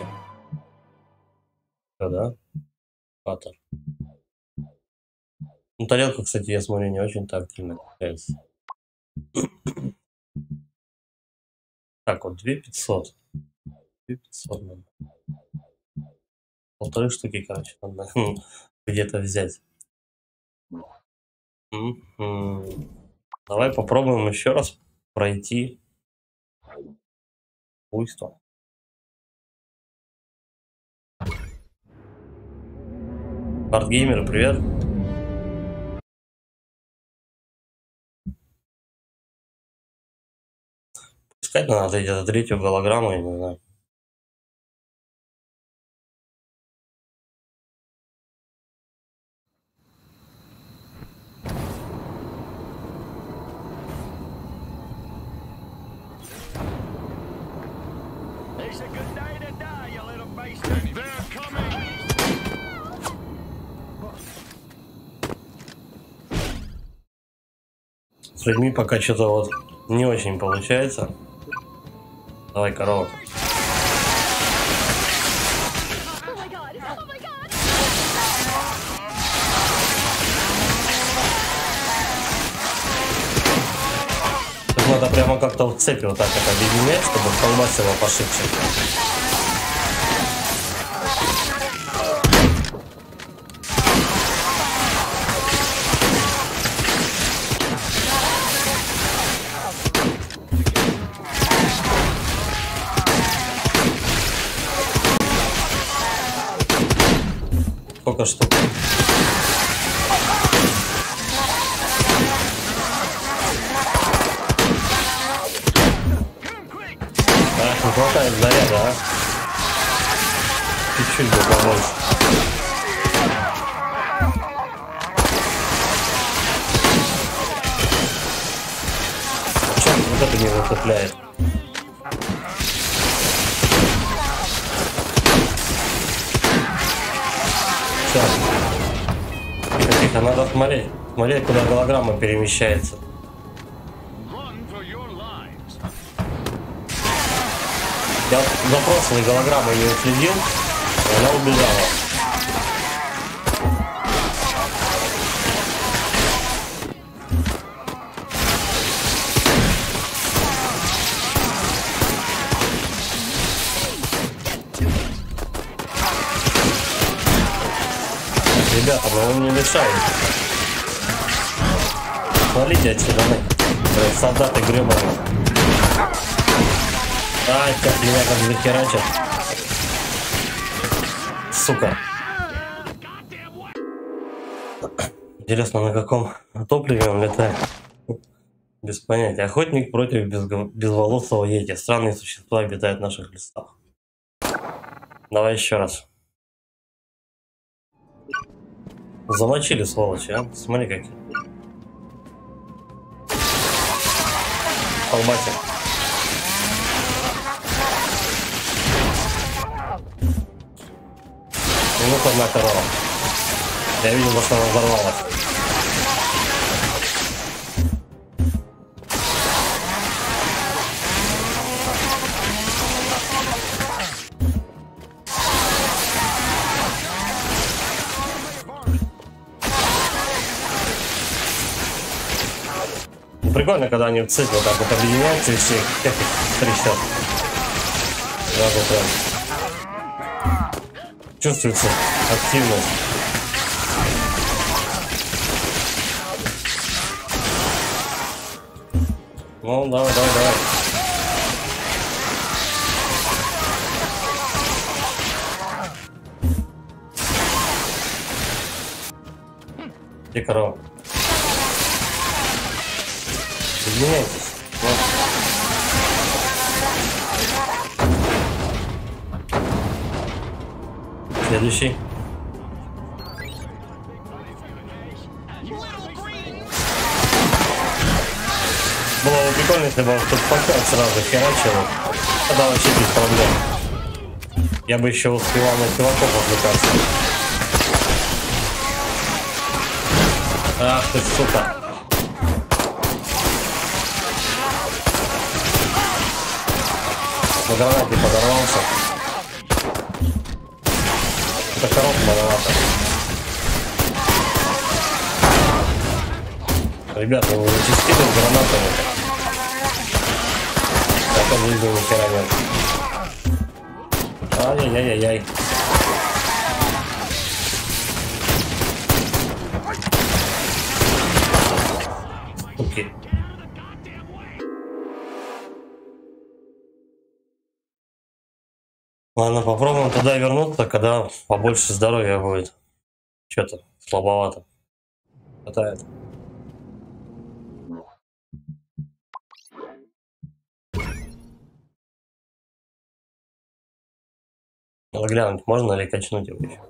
Да? Паттер. Ну, тарелка, кстати, я смотрю, не очень-то активно качается. Так, вот две тысячи пятьсот. две тысячи пятьсот надо. Полторы штуки, короче, надо где-то взять. Mm-hmm. Давай попробуем еще раз пройти буйство. Артгеймеры, привет. Искать надо где-то третью голограмму, я не знаю. С людьми пока что-то вот не очень получается. Давай, корова. Тут надо прямо как-то в цепи вот так это объединять, чтобы колбас его пошибче. Сколько штук? Ах, не хватает заряда, а? Чуть-чуть бы побольше. Чем вот это не зацепляет? Все. Тихо, тихо, надо смотреть. Смотреть, куда голограмма перемещается. Я за прошлой голограммой не уследил, она убежала. Ребята, ну вы мне мешаете. Смотрите отсюда, солдаты гребаные. А, сейчас меня как захерачат. Сука. Интересно, на каком топливе он летает? Без понятия. Охотник против безго... безволосого йети. Странные существа обитают в наших лесах. Давай еще раз. Замочили, сволочи, а? Смотри какие. Колбасик. Ну, одна корова. Я видел, что она взорвалась. Прикольно, когда они в цепь вот так вот объединяются и все как их трясет. Чувствуется активность. Ну, давай, давай, давай. Где корова? Изменяйтесь. Вот. Следующий. Было бы прикольно, если бы он тут пока сразу херачил. Тогда вообще без проблем. Я бы еще успевал на чуваков отвлекаться. Ах ты, сука. На гранате подорвался. Это коробка маловато. Ребята, вы зачистили гранатами. Так, он жизни ни хера нет. Ай-яй-яй-яй. Окей. Ладно, попробуем туда вернуться, когда побольше здоровья будет. Что-то слабовато. Хватает. Надо глянуть, можно ли качнуть его еще.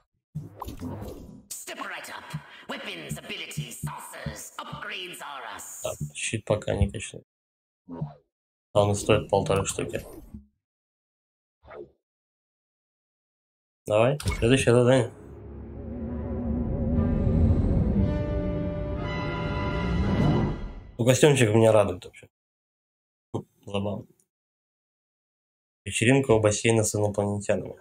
Так, щит пока не качнуть. Он стоит полторы штуки. Давай, следующее задание. Ну, костюмчик меня радует вообще. Забавно. Вечеринка у бассейна с инопланетянами.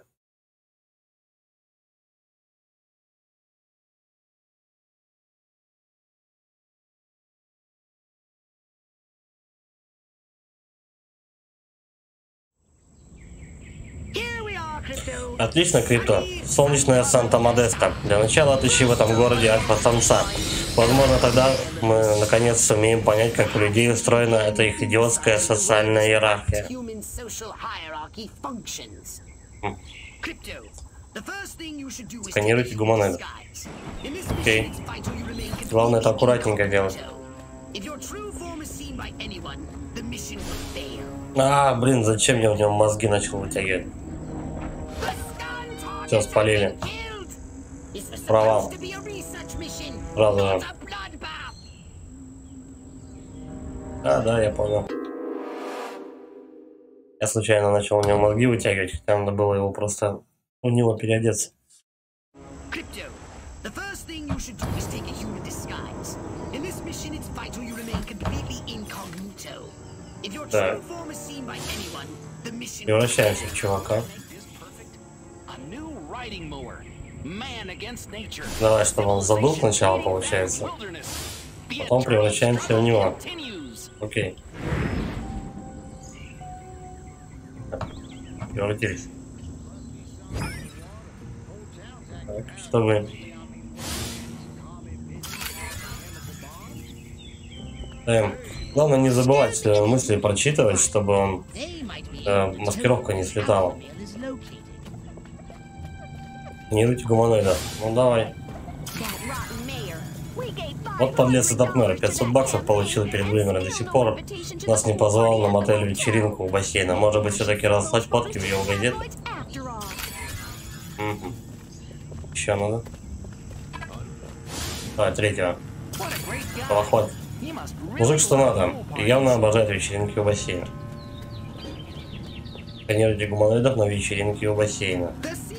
Отлично, Крипто. Солнечная Санта-Модеста. Для начала отыщи в этом городе альфа-самца. Возможно, тогда мы наконец сумеем понять, как у людей устроена эта их идиотская социальная иерархия. Сканируйте гуманоидов. Окей. Главное это аккуратненько делать. А, блин, зачем я в нем мозги начал вытягивать? Все, спалили. Провал. Сразу же. А, да, я понял. Я случайно начал у него мозги вытягивать, хотя надо было его просто у него переодеться. Так. Превращаемся в чувака. Давай, чтобы он забыл сначала, получается. Потом превращаемся в него. Окей. Превратились. Так, чтобы... Эм, главное не забывать мысли прочитывать, чтобы он э, маскировка не слетала. Тренируйте гуманоида. Ну давай. Вот подлец этот мэр. пятьсот баксов получил перед выбором. До сих пор нас не позвал на мотель вечеринку у бассейна. Может быть, все-таки разослать фотки в его газету? Угу. Еще надо. Давай, третьего. Полоход. Мужик что надо. И явно обожает вечеринки у бассейна. Сканируйте гуманоидов на вечеринке у бассейна.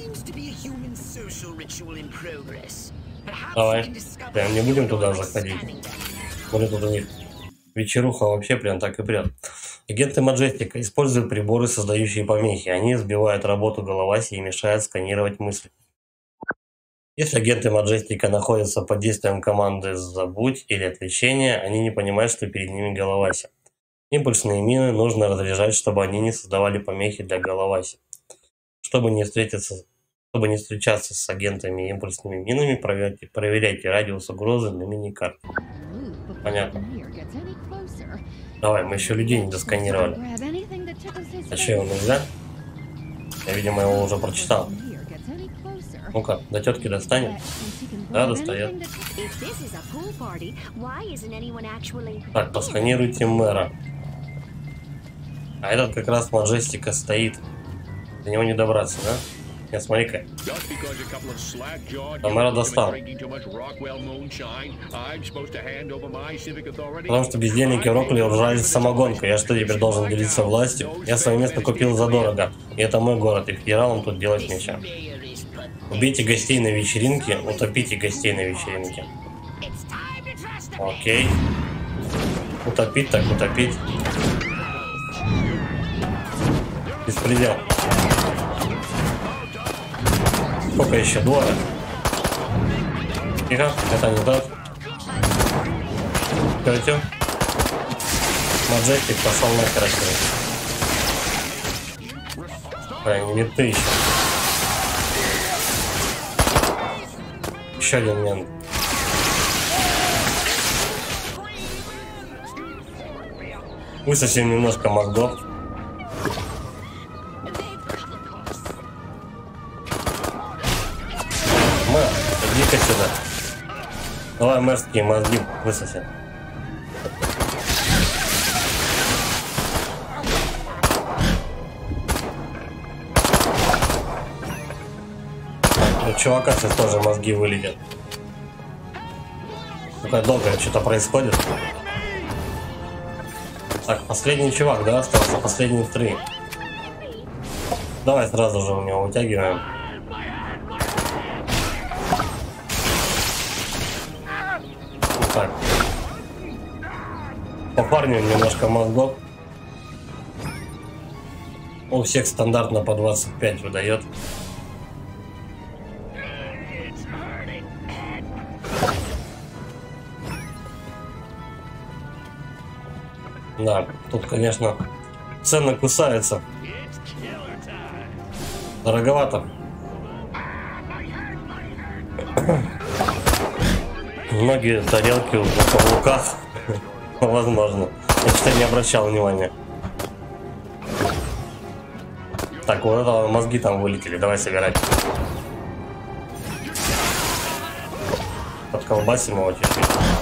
Давай. Прям не будем туда заходить. Будет тут у них вечеруха вообще прям так и прям. Агенты Маджестика используют приборы, создающие помехи. Они сбивают работу Головаси и мешают сканировать мысли. Если агенты Маджестика находятся под действием команды «Забудь» или «Отвлечение», они не понимают, что перед ними Головаси. Импульсные мины нужно разряжать, чтобы они не создавали помехи для Головаси. Чтобы не встретиться, чтобы не встречаться с агентами и импульсными минами, проверяйте, проверяйте радиус угрозы на мини-карте. Понятно. Давай, мы еще людей не досканировали. А что, его нельзя? Я, видимо, его уже прочитал. Ну-ка, до тетки достанет? Да, достает. Так, посканируйте мэра. А этот как раз Маджестика стоит. До него не добраться, да? Нет, смотри-ка. А мэра достал. Потому что бездельники в Рокли уржались самогонкой. Я что, теперь должен делиться властью? Я свое место купил задорого. И это мой город, и федералам тут делать нечего. Убейте гостей на вечеринке, утопите гостей на вечеринке. Окей. Утопить так утопить. Беспредел. Сколько еще? Двое. Тихо, это не тот. Тетю. Маджестик пошел нахер. Блин, не ты еще. Еще один мент. Высосим немножко мозгов. Мэр, иди-ка сюда. Давай мэрские мозги высоси. У чувака сейчас тоже мозги вылетят. Ну-ка, долго что-то происходит. Так, последний чувак, да, остался? Последний три. Давай сразу же у него вытягиваем. Так. Попарним немножко мозгов. У всех стандартно по двадцать пять выдает. Да, тут, конечно, цены кусаются. Дороговато. Многие тарелки в каблуках. Возможно. Я что-то не обращал внимания. Так, вот это мозги там вылетели. Давай собирать. Подколбасим его чуть-чуть.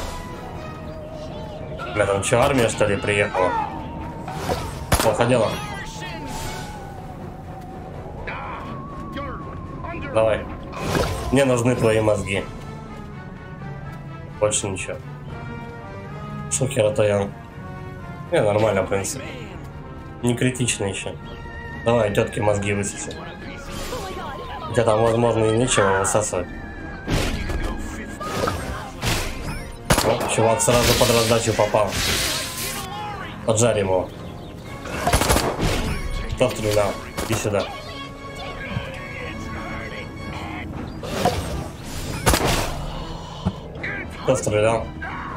Бля, там что, армия что ли приехала? Плохо дело. Давай. Мне нужны твои мозги. Больше ничего. Шухера-то я... Не, нормально, в принципе. Не критично еще. Давай, тетки мозги высоси. Хотя там, возможно, и нечего высасывать. Вот, чувак сразу под раздачу попал. Поджарим его. Кто стрелял? Иди сюда. Кто стрелял?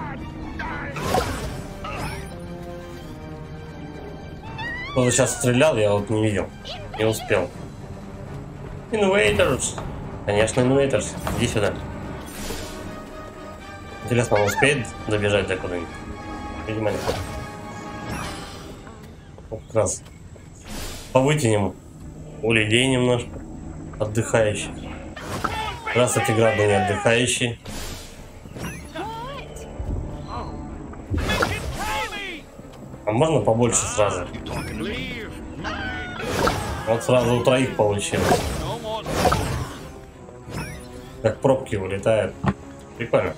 Кто-то сейчас стрелял, я вот не видел. Не успел. Innovators. Конечно, Innovators. Иди сюда. Интересно, он успеет добежать до куда-нибудь? Видимо, нет. Вот как раз повытянем у людей немножко отдыхающих. Раз эти граждане отдыхающие. А можно побольше сразу? Вот сразу у троих получилось. Как пробки вылетают. Прикольно.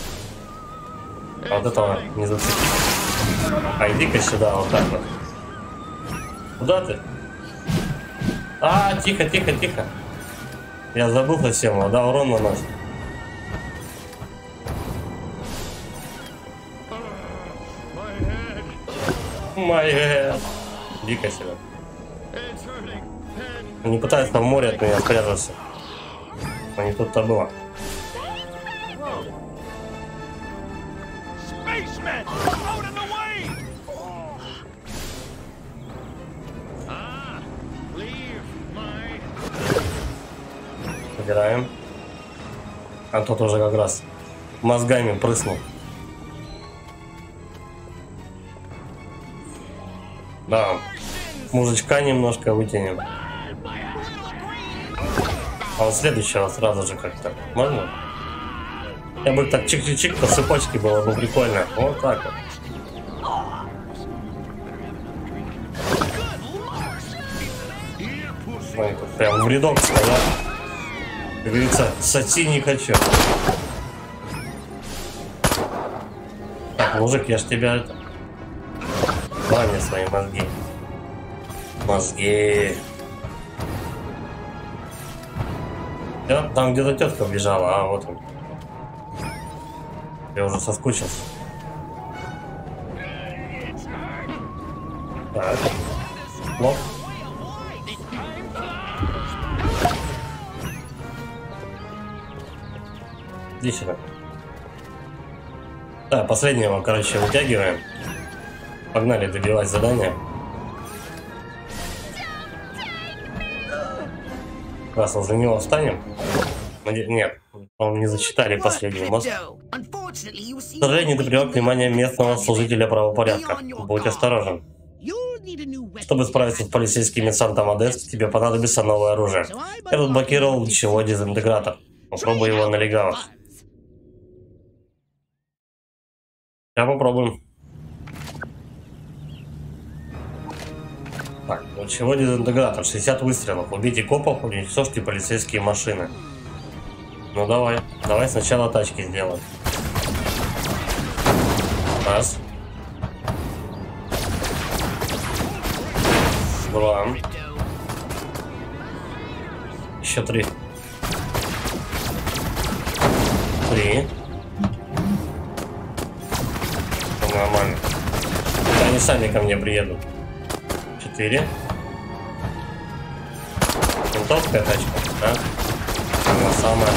А вот этого не зацепить. А иди-ка сюда, вот так вот. Куда ты? А, тихо, тихо, тихо. Я забыл совсем, а да, урон наносит. Моя. Иди-ка сюда. Они пытаются в море от меня спрятаться. А не тут-то было. Собираем. А тот уже как раз мозгами прыснул. Да, мужичка немножко вытянем. А вот следующего сразу же как-то. Можно? Я бы так чик-чик-чик по цепочке было бы прикольно. Вот так вот. Ой, прям в рядок стоят. Как говорится, соти не хочу. Так, мужик, я ж тебя это... Дай мне свои мозги. Мозги. Я, там где-то тетка бежала, а вот он. Я уже соскучился. Так. Лоп. Иди сюда. Да, последнего, короче, вытягиваем. Погнали добивать задание. Раз за него встанем. Нет, он не зачитали последний мост. К сожалению, ты привлек внимание местного служителя правопорядка. Будь осторожен. Чтобы справиться с полицейскими Санта-Модест, тебе понадобится новое оружие. Я разблокировал лучевой дезинтегратор. Попробуй его на легавых. Я попробуем. Так, лучевой дезинтегратор, шестьдесят выстрелов. Убейте копов, уничтожьте полицейские машины. Ну давай, давай сначала тачки сделаем. Раз. Два. Еще три. Три. Нормально. Они сами ко мне приедут. Четыре. Винтовская тачка, да? Она самая.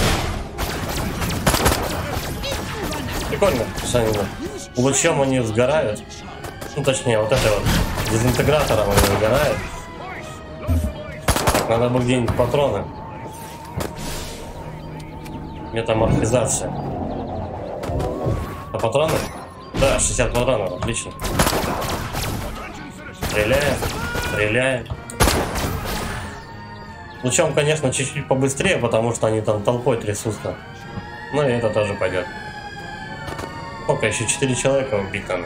Прикольно, что они лучом они сгорают. Ну точнее, вот это вот дезинтегратором они сгорают. Так, надо бы где-нибудь патроны. Метаморфизация. А патроны? Да, шестьдесят патронов, отлично. Стреляем, стреляем. Лучом, конечно, чуть-чуть побыстрее, потому что они там толпой трясутся. Ну и это тоже пойдет. Сколько еще четыре человека убить надо.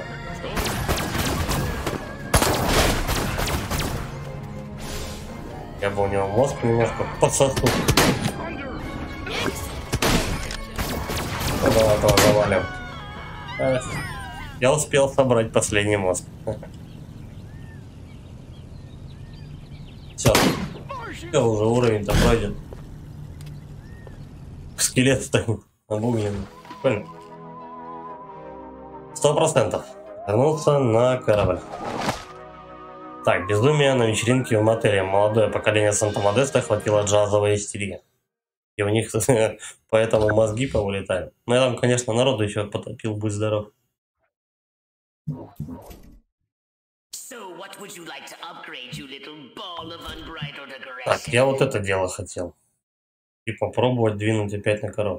Я бы у него мозг немножко подсосу. Давай этого завалим. Я успел собрать последний мозг. Все. Все, уже уровень-то пройден. Скелет стоит обугленный. Понял? Сто процентов. Вернулся на корабль. Так, безумие на вечеринке в мотеле. Молодое поколение Санта-Модеста охватило джазовая истерия. И у них поэтому мозги повылетали. Ну я там, конечно, народу еще потопил, будь здоров. Так, я вот это дело хотел. И попробовать двинуть опять на коров.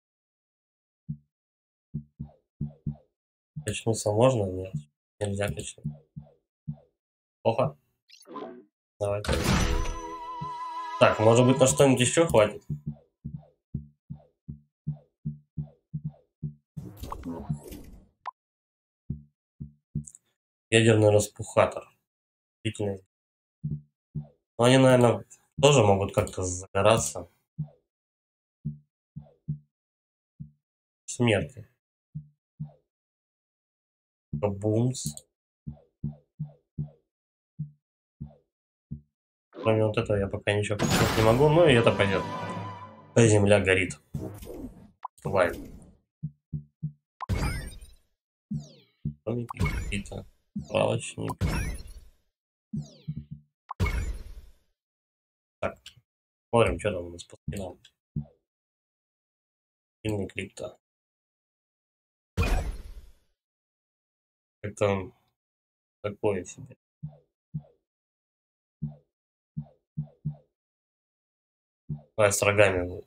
Качнуться можно? Нет. Нельзя качнуть. Плохо? Давай. Так, может быть на что-нибудь еще хватит? Ядерный распухатор. Но они, наверное, тоже могут как-то загораться. Смерти. Бумс. Кроме вот этого я пока ничего показать не могу, но и это пойдет. Земля горит. Лайв. Какие-то справочники. Так, смотрим, что там у нас по спинам. Сильный крипто. Это такое себе. А, с рогами будет.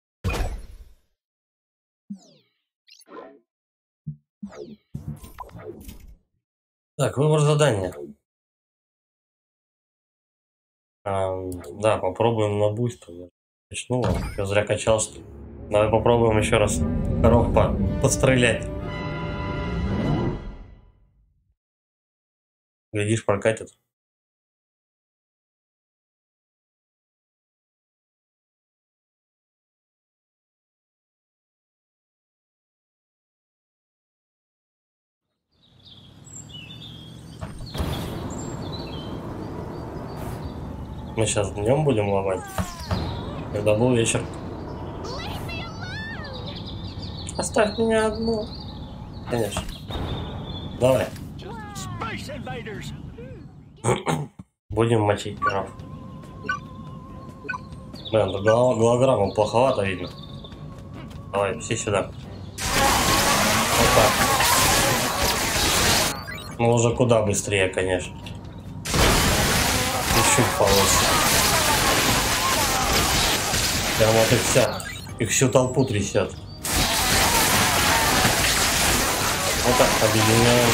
Так, выбор задания. А, да, попробуем на буст. Качнуло. Я зря качал, что ли. Давай попробуем еще раз коров по подстрелять. Глядишь, прокатит. Мы сейчас днем будем ломать. Когда был вечер. Оставь меня одну. Конечно. Давай. Будем мочить пирог. Блин, тут голограмма плоховато видно. Давай, все сюда. Вот так. Ну уже куда быстрее, конечно. Чуть получше. Прям вот их вся, их всю толпу трясет. Вот так объединяем.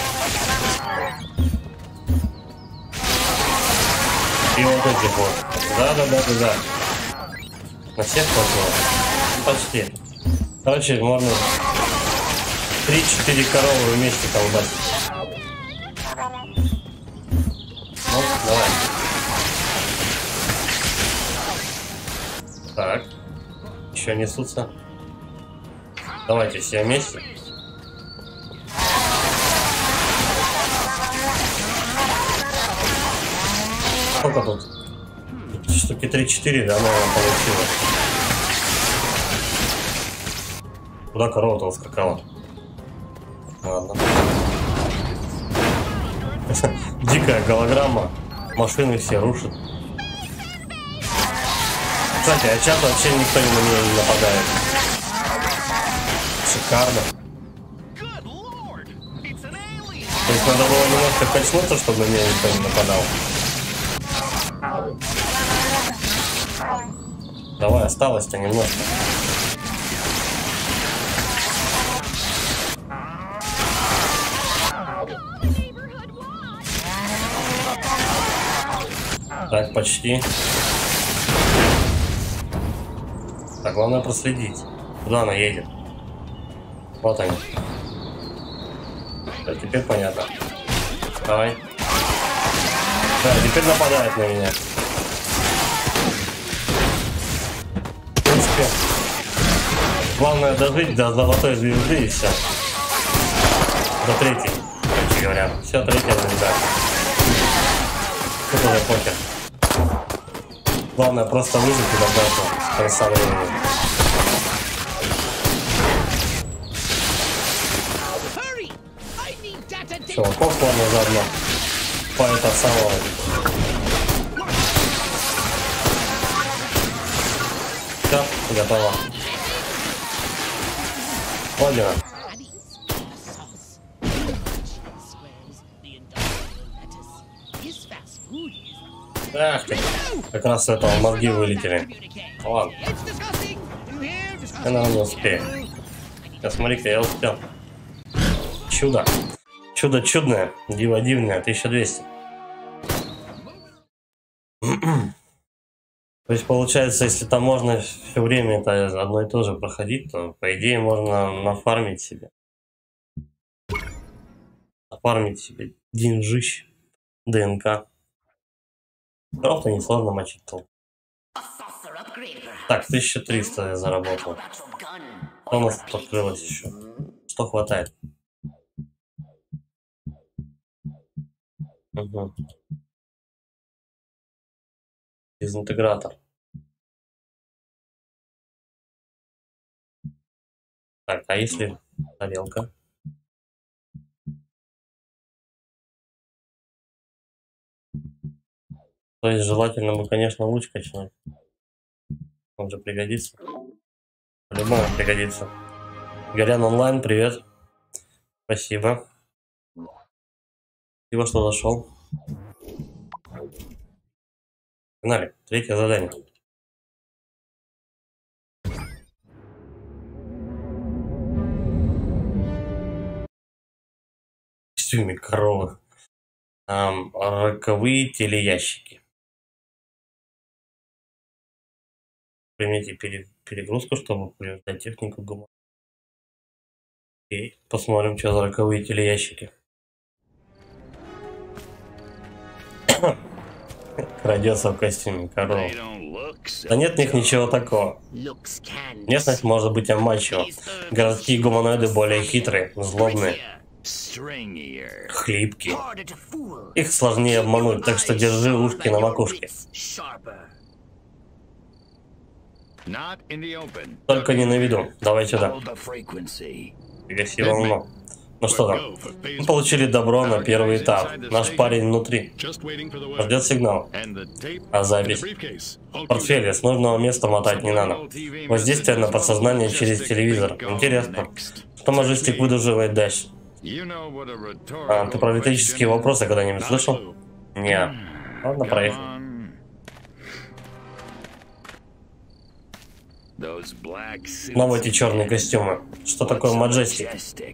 И вот этих вот. Да-да-да-да-да. На всех хватило? Почти. Короче, можно три-четыре коровы вместе колбасить. Ну, давай. Так. Еще несутся. Давайте все вместе. Сколько тут? Штуки три-четыре, да, наверное, получилось. Куда корова-то ускакала? Ладно. Дикая голограмма. Машины все рушат. Кстати, а чат вообще никто на меня не нападает. Шикарно. То есть надо было немножко качнуться, чтобы на меня никто не нападал. Давай, осталось-то немножко. Так, почти. Так, главное проследить. Куда она едет? Вот они. Да, теперь понятно. Давай. Да, теперь нападает на меня. В принципе, главное дожить до золотой звезды и все. До третьей, короче говоря. Все, третья звезда. Что за покер? Главное просто выжить и добраться с конца времени. Все, попкорн заодно. По это самого. Все, готово. Понял. Ах ты, как раз с этого мозги вылетели. Ладно. Я, наверное, успею. Сейчас, смотри-ка, я успел. Чудо. Чудо чудное, диво дивное, тысяча двести. То есть, получается, если там можно все время это одно и то же проходить, то, по идее, можно нафармить себе. Нафармить себе деньжищ, ДНК. Просто несложно мочить толк. Так, тысяча триста я заработал. Что у нас тут открылось еще? Что хватает? Угу. Дезинтегратор. Так, а если тарелка? То есть желательно бы, конечно, луч качнуть. Он же пригодится. По-любому пригодится. Горян онлайн, привет. Спасибо. Спасибо, что зашел. Погнали. Третье задание. В костюме коровы. Um, роковые телеящики. Примите перегрузку, чтобы повреждать технику гумана. Окей, посмотрим, что за роковые телеящики. Крадется в костюме коровы. Да нет в них ничего такого. Местность может быть обманчива. Городские гуманоиды более хитрые, злобные, хлипкие. Их сложнее обмануть, так что держи ушки на макушке. Только не на виду. Давай сюда. Пригаси волну. Ну что там? Мы получили добро на первый этап. Наш парень внутри. Ждет сигнал. А запись? В портфеле. С нужного места мотать не надо. Воздействие на подсознание через телевизор. Интересно. Что Маджестик выдуживает дальше? А, ты про риторические вопросы когда-нибудь слышал? Не. Ладно, проехал. Снова эти черные костюмы. Что такое Маджестик?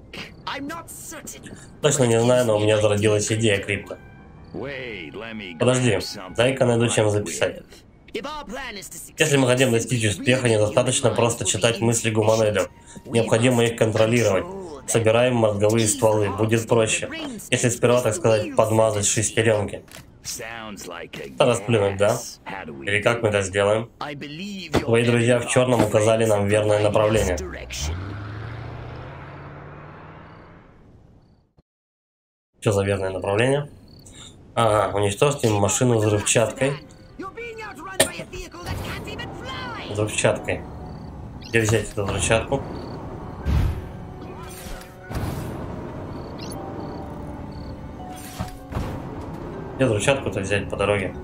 Точно не знаю, но у меня зародилась идея, Крипто. Подожди, дай-ка найду чем записать. Если мы хотим достичь успеха, недостаточно просто читать мысли гуманоидов. Необходимо их контролировать. Собираем мозговые стволы, будет проще. Если сперва, так сказать, подмазать шестеренки. Это расплюнуть, да? Или как мы это сделаем? Твои друзья в черном указали нам верное направление. Что за верное направление? Ага, уничтожьте машину взрывчаткой. Взрывчаткой. Где взять эту взрывчатку? Где взрывчатку-то взять по дороге?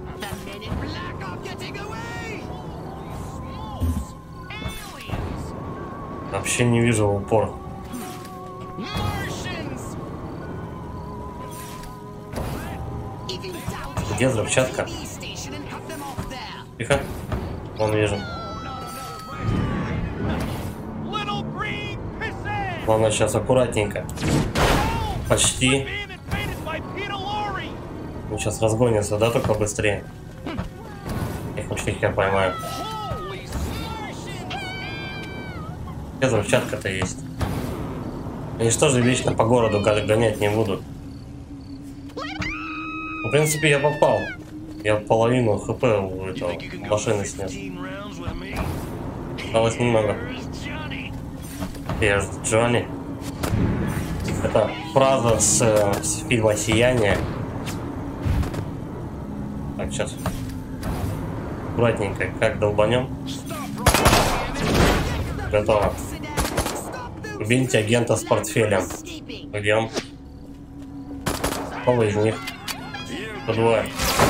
Вообще не вижу в упор. Где взрывчатка? Тихо. Вон вижу. Главное сейчас аккуратненько. Почти. Ну, сейчас разгонится, да, только быстрее. Их вообще я поймаю. Где взрывчатка-то есть? Они что же вечно по городу гонять не будут? В принципе, я попал. Я половину хп у этого машины снес. Осталось немного. Я же Джонни. Это фраза с, с фильма «Сияние». Так, сейчас. Аккуратненько, как долбанем. Готово. Убейте агента с портфелем. Где он? Кого из них? По двое.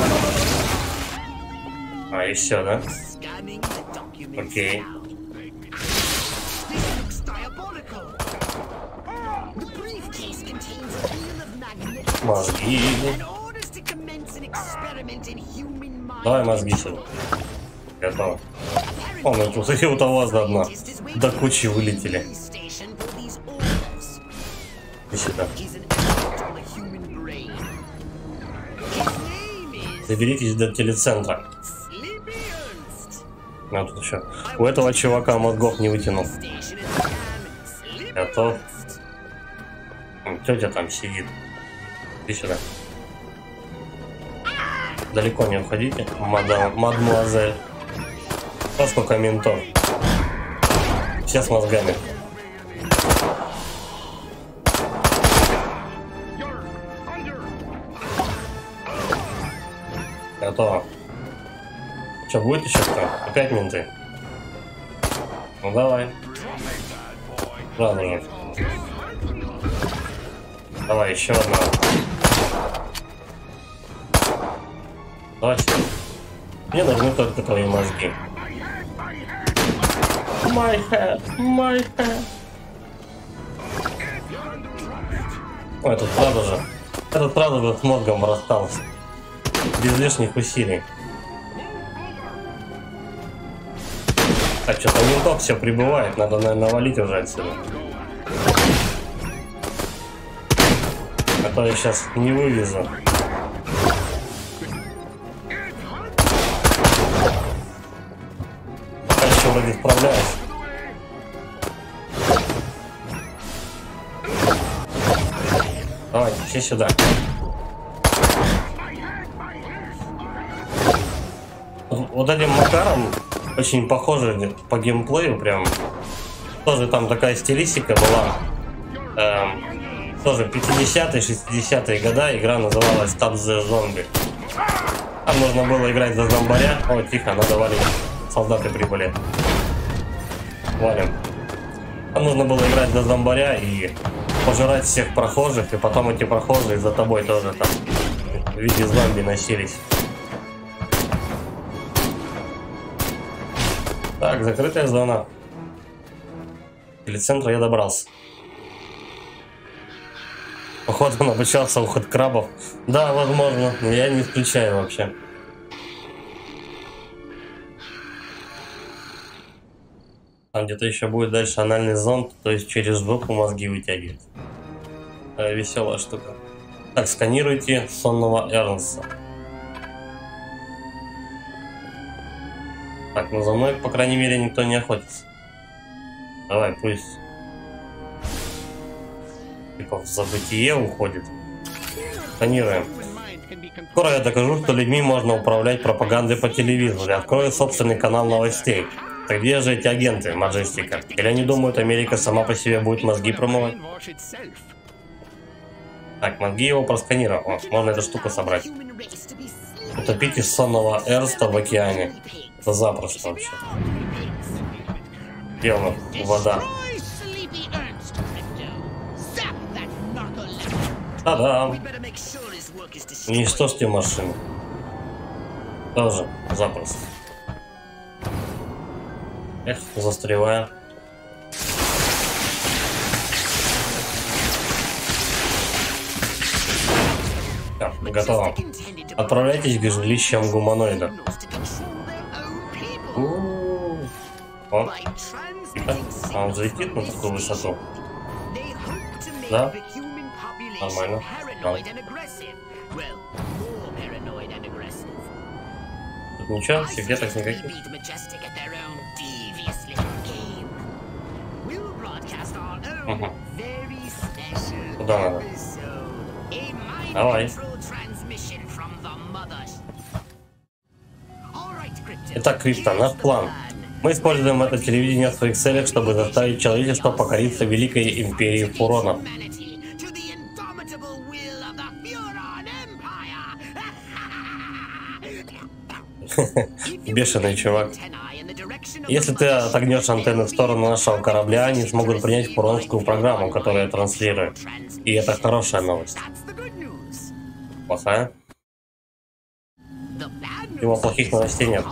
А, и все, да? Окей. Мозги. Давай мозги сюда. Готово. О, ну тут и у того заодно. До кучи вылетели. И сюда. Доберитесь до телецентра. А тут еще. У этого чувака мозгов не вытянул. Готов. Тетя там сидит. Иди сюда. Далеко не уходите, мадам, мадмуазель. Поскольку ментов. Все с мозгами. Готово. Что, будет еще кто? Опять менты? Ну давай. Сразу же. Давай, еще одного. Давай. Мне нужны только твои мозги. My head, my head. Ой, тут правда же. Этот правда бы с мозгом расстался. Без лишних усилий. Так, что-то менток все прибывает. Надо, наверное, валить уже отсюда. А то я сейчас не вывезу. Пока еще вроде справляюсь. Давайте, все сюда. Вот этим макаром очень похоже по геймплею прям. Тоже там такая стилистика была. Эм, тоже пятидесятые, шестидесятые года. Игра называлась Stop the Zombie. Там нужно было играть за зомбаря. О, тихо, надо валить. Солдаты прибыли. Валим. Там нужно было играть за зомбаря и пожирать всех прохожих. И потом эти прохожие за тобой тоже там в виде зомби носились. Так, закрытая зона. Для центра я добрался. Походу, он обучался уход крабов. Да, возможно, но я не исключаю вообще. Там где-то еще будет дальше анальный зонд, то есть через жопу мозги вытягивать. Э, веселая штука. Так, сканируйте сонного Эрнста. Так, ну за мной, по крайней мере, никто не охотится. Давай, пусть типа в забытие уходит. Сканируем. Скоро я докажу, что людьми можно управлять пропагандой по телевизору. Открою собственный канал новостей. Так где же эти агенты Маджестика? Или они думают, Америка сама по себе будет мозги промывать? Так, мозги его просканировал. О, можно эту штуку собрать. Утопите сонного Эрста в океане. Это запросто вообще. Где он? Вода. Та-дам! Уничтожьте машину. Тоже запросто. Эх, застреваю. Так, готово. Отправляйтесь к жилищам гуманоида. Он? Тихо. А он взлетит на такую высоту? Да? Нормально. Да. Тут ничего, секретов никаких. Угу. Куда надо? Давай. Итак, Крипто, наш план. Мы используем это телевидение в своих целях, чтобы заставить человечество покориться великой империи Фуронов. Бешеный чувак. Если ты отогнешь антенны в сторону нашего корабля, они смогут принять фуронскую программу, которую я транслирую. И это хорошая новость. Плохая? Его плохих новостей нет.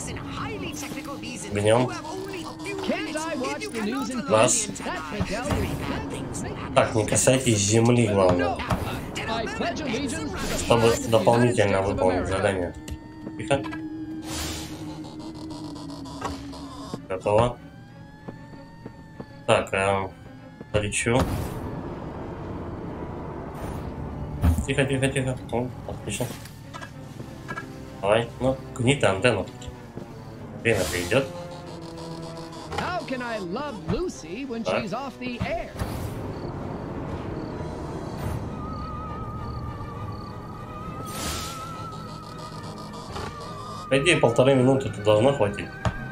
Гнем. Раз. Так, не касайтесь земли, главное. Чтобы дополнительно выполнить задание. Тихо. Готово. Так, я полечу. Тихо, тихо, тихо. О, отлично. Давай, ну, гни ты антенну. Время придет. По идее, полторы минуты тут должно хватить.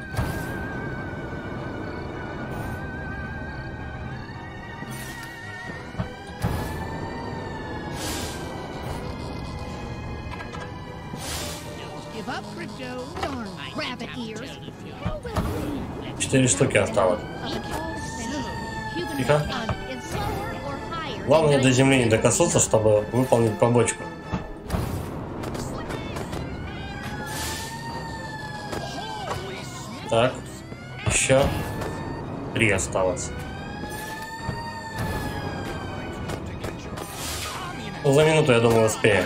Четыре штуки осталось. Тихо. Главное до земли не докоснуться, чтобы выполнить побочку. Так, еще три осталось. Ну, за минуту, я думаю, успею.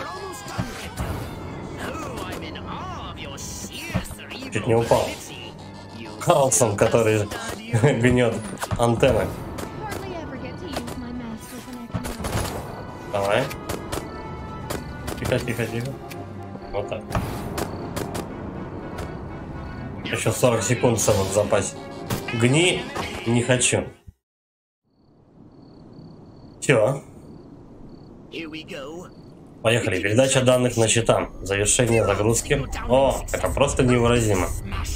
Чуть не упал. Карлсон, который гнет антенны. Давай. Тихо, тихо, тихо. Вот так. Еще сорок секунд в самом запасе. Гни не хочу. Все. Поехали. Передача данных на счета. Завершение загрузки. О, это просто невыразимо.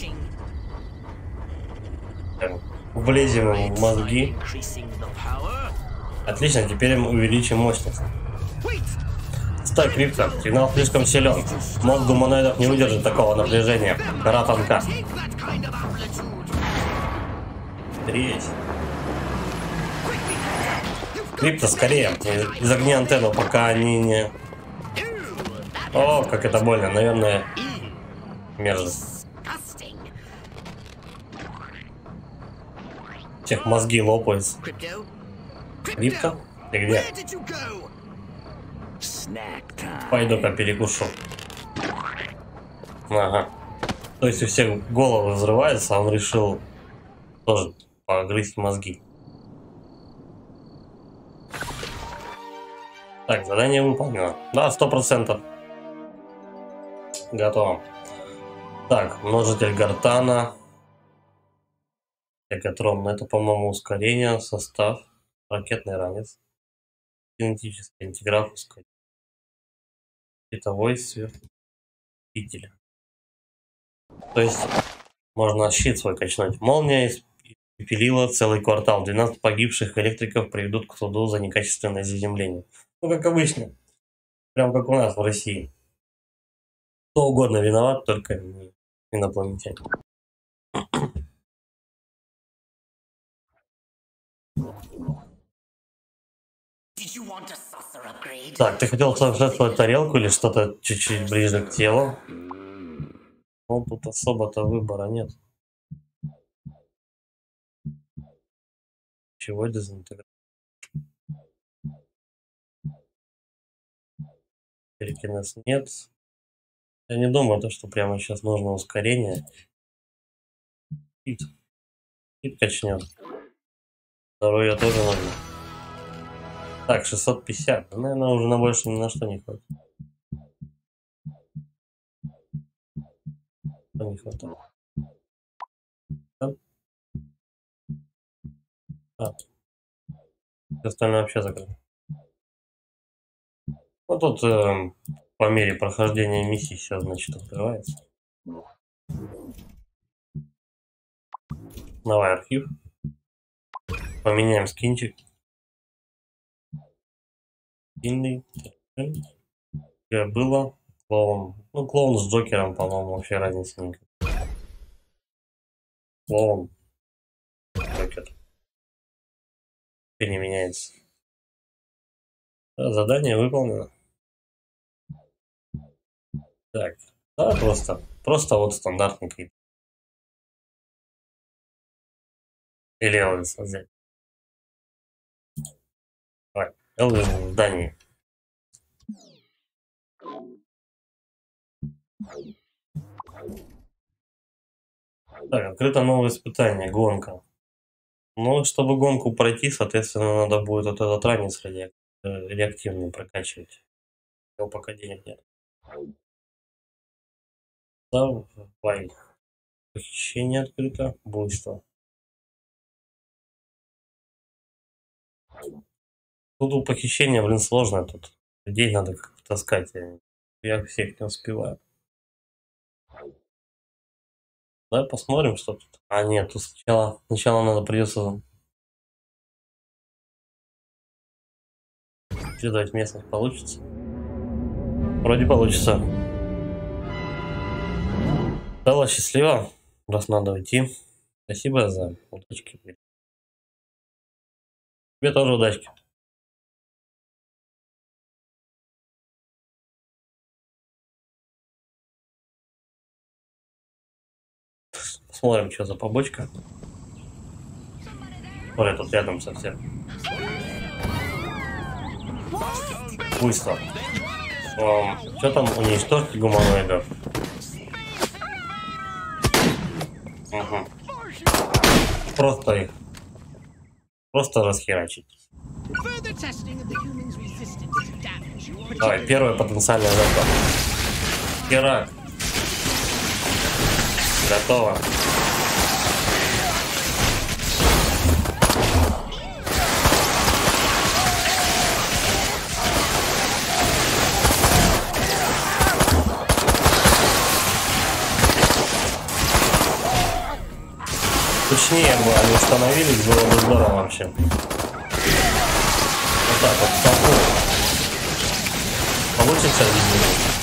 Влезем в мозги. Отлично, теперь мы увеличим мощность. Стой, Крипто, сигнал слишком силен. Мозг гуманоидов не выдержит такого напряжения. Гора тонка. Тресь. Крипто, скорее. Изогни антенну, пока они не... О, как это больно, наверное, мерзость. Всех мозги лопаются. Крипто, ты где? Пойду-ка перекушу. Ага. То есть у всех головы взрываются, а он решил тоже погрызть мозги. Так, задание выполнено. Да, сто процентов. Готово. Так, множитель гортана. Экотрон. Это, по-моему, ускорение, состав. Ракетный ранец. Кинетический антиграф ускорение. Световой сверхъестественный. То есть можно щит свой качнуть. Молния испепелила целый квартал. двенадцать погибших электриков приведут к суду за некачественное заземление. Ну, как обычно. Прям как у нас в России. Кто угодно виноват, только не инопланетяне. Так, ты хотел совершенствовать тарелку или что-то чуть-чуть ближе к телу? Ну, тут особо-то выбора нет. Чего дезинтеграция? Перекинес нет. Я не думаю, то, что прямо сейчас нужно ускорение. Хит. Хит качнет. Второе тоже нужно. Так, шестьсот пятьдесят. Да, наверное, уже на больше ни на что не хватит. Не хватает. Да? А. Остальное вообще закрыто. Ну тут э, по мере прохождения миссии все, значит, открывается. Давай архив. Поменяем скинчик. Скинный. Было. Клоун. Ну, клоун с Джокером, по-моему, вообще разницы нет. Клоун. Джокер. Не меняется. Задание выполнено. Так. Да, просто. Просто вот стандартный клип. Или Элвис взять. Давай. Элвис в здании. Так, открыто новое испытание. Гонка. Ну, чтобы гонку пройти, соответственно, надо будет вот этот ранец реак... реактивный прокачивать. Его пока денег нет. Давай. Похищение открыто. Буйство. Тут у похищения, блин, сложно. Тут людей надо как-то таскать. Я всех не успеваю. Давай посмотрим, что тут. А, нет, тут сначала, сначала надо придется исследовать местность. Получится? Вроде получится. Стало счастливо, раз надо уйти. Спасибо за удачки. Тебе тоже удачки. Смотрим, что за побочка. Смотри, тут рядом совсем. Буйство. Что там уничтожить гуманоидов? Угу. Просто их. Просто расхерачить. Давай, первая потенциальная жертва. Херак. Готово. Точнее бы они остановились, было бы здорово вообще. Вот так вот, толпу. Получится видео.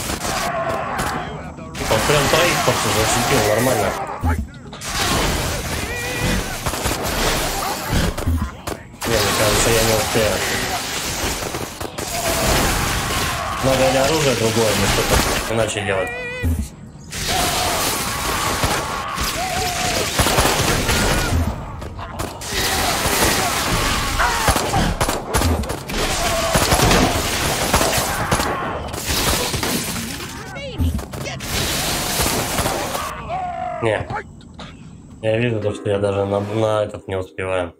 Вот прям троих просто зацепил, нормально. Не, мне кажется, я не успею. Надо или оружие другое, или что-то иначе делать. Не, я вижу то, что я даже на, на этот не успеваю.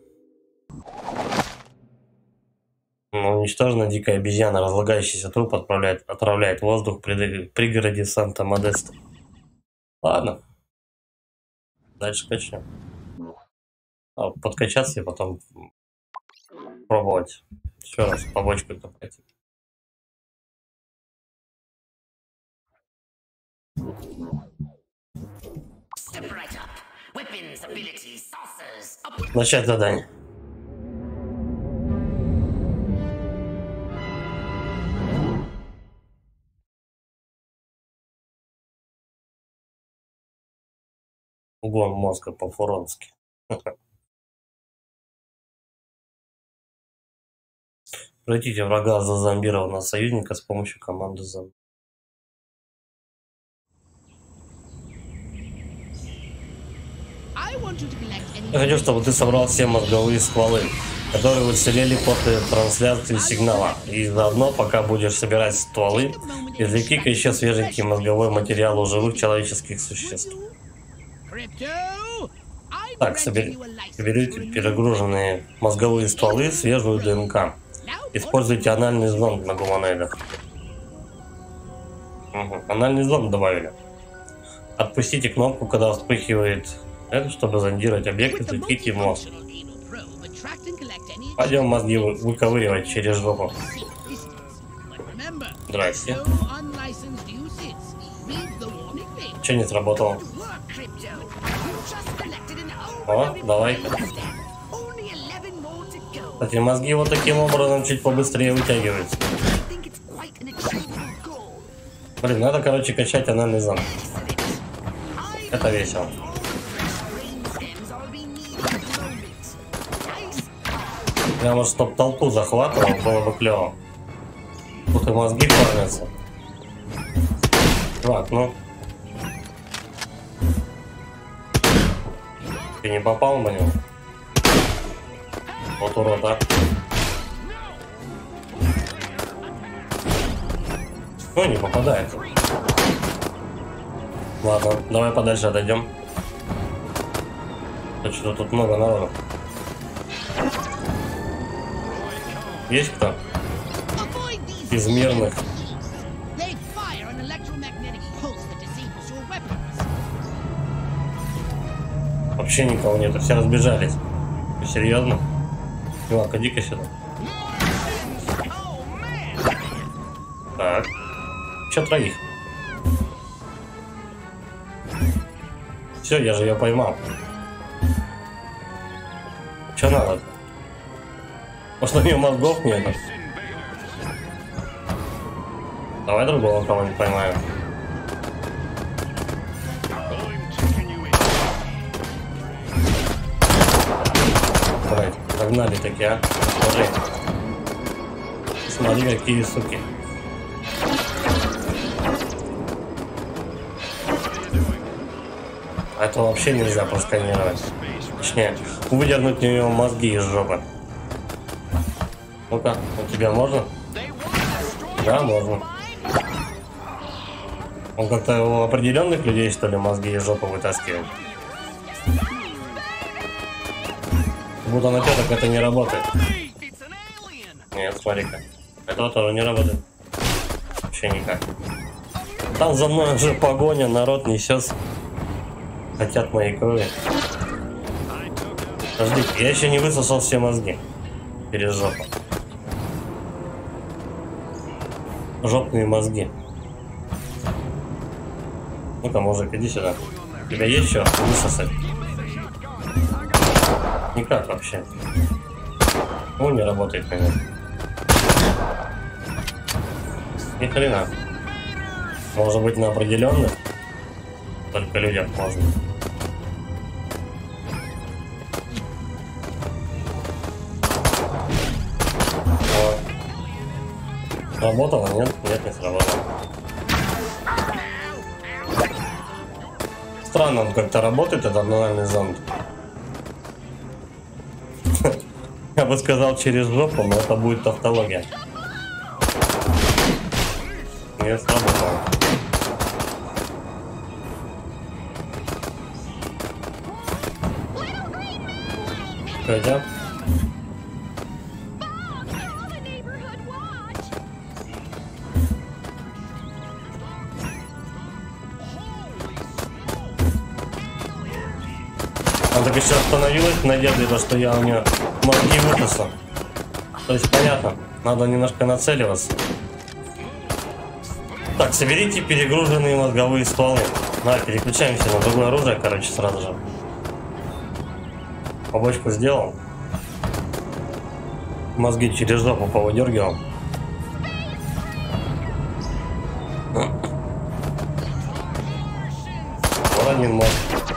Ну, уничтожена дикая обезьяна, разлагающийся труп отправляет, отравляет воздух при пригороде Санта-Модесто. Ладно. Дальше качаем. А, подкачаться и потом пробовать еще раз побочку копать. Начать задание. Угон мозга по-фуронски. Пройдите врага зазомбированного союзника с помощью команды зомби. Я хочу, чтобы ты собрал все мозговые стволы, которые уцелели после трансляции сигнала. И заодно, пока будешь собирать стволы, извлеки-ка еще свеженький мозговой материал у живых человеческих существ. Так, собери, соберите перегруженные мозговые стволы, свежую ДНК. Используйте анальный зонд на гуманоидах. Угу. Анальный зонд добавили. Отпустите кнопку, когда вспыхивает это, чтобы зондировать объект, и изучите мозг. Пойдем мозги выковыривать через жопу. Здрасте. Че не сработало? О, давай-ка. Кстати, мозги вот таким образом чуть побыстрее вытягиваются. Блин, надо, короче, качать анальный зонд. Это весело. Прямо, чтоб толпу захватывал, было бы клево. Тут и мозги кормятся. Так, ну. Ты не попал на него? Вот урод, а. Ну, не попадает. Ладно, давай подальше отойдем. Что-то тут много народу. Есть кто? Из мирных. Вообще никого нету, все разбежались. Ты серьезно? Чувак, иди-ка сюда. Так. Че троих? Все, я же ее поймал. Че надо? Может, у нее мозгов нет? Давай другого кого-нибудь поймаем. Давай, догнали такие, а? Смотри. Смотри, какие суки. А это вообще нельзя просканировать. Точнее, выдернуть у него мозги из жопы. Ну-ка, у тебя можно? Да, можно. Он как-то у определенных людей, что ли, мозги из жопы вытаскивает. Будто на тебя так это не работает. Нет, смотри-ка. Это тоже не работает. Вообще никак. Там за мной уже погоня, народ несется. Хотят моей крови. Подожди, я еще не высосал все мозги. Через жопу. Жопные мозги. Ну-ка, мужик, иди сюда. У тебя есть что высосать? Никак вообще. Ну, не работает, конечно. Ни хрена. Может быть, на определенных? Только людям можно. Вот. Сработало? Нет? Нет, не сработало. Странно он как-то работает, этот анальный зонд. Я бы сказал через жопу, но это будет тавтология. Не сработало. Пойдем. Она так еще остановилась в надежде, что я у нее мозги вытащил. То есть понятно, надо немножко нацеливаться. Так, соберите перегруженные мозговые стволы. Да, переключаемся на другое оружие, короче, сразу же. Побочку сделал. Мозги через жопу повыдергивал. Вот один мозг.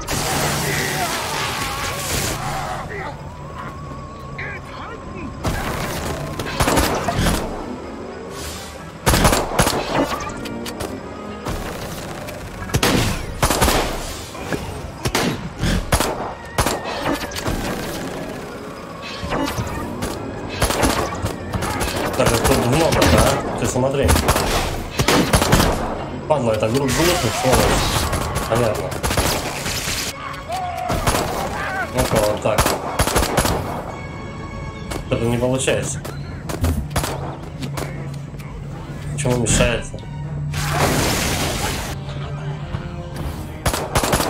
Так, тут много, да? Ты смотри. Падла, это грудь глотных, сволочь. Понятно. Ну-ка, вот так. Это не получается. Почему мешается?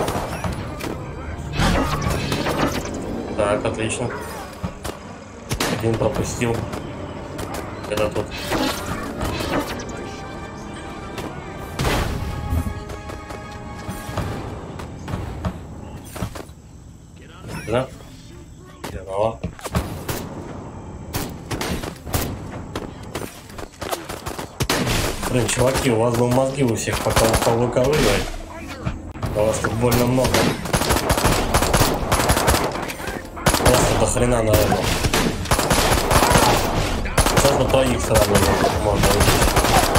Так, отлично. Один пропустил. Это тут. Да? Здорово. Блин, чуваки, у вас бы мозги у всех пока повыковыривать. У вас тут больно много. Просто до хрена, наверное. Сейчас бы твоих сразу можно увидеть.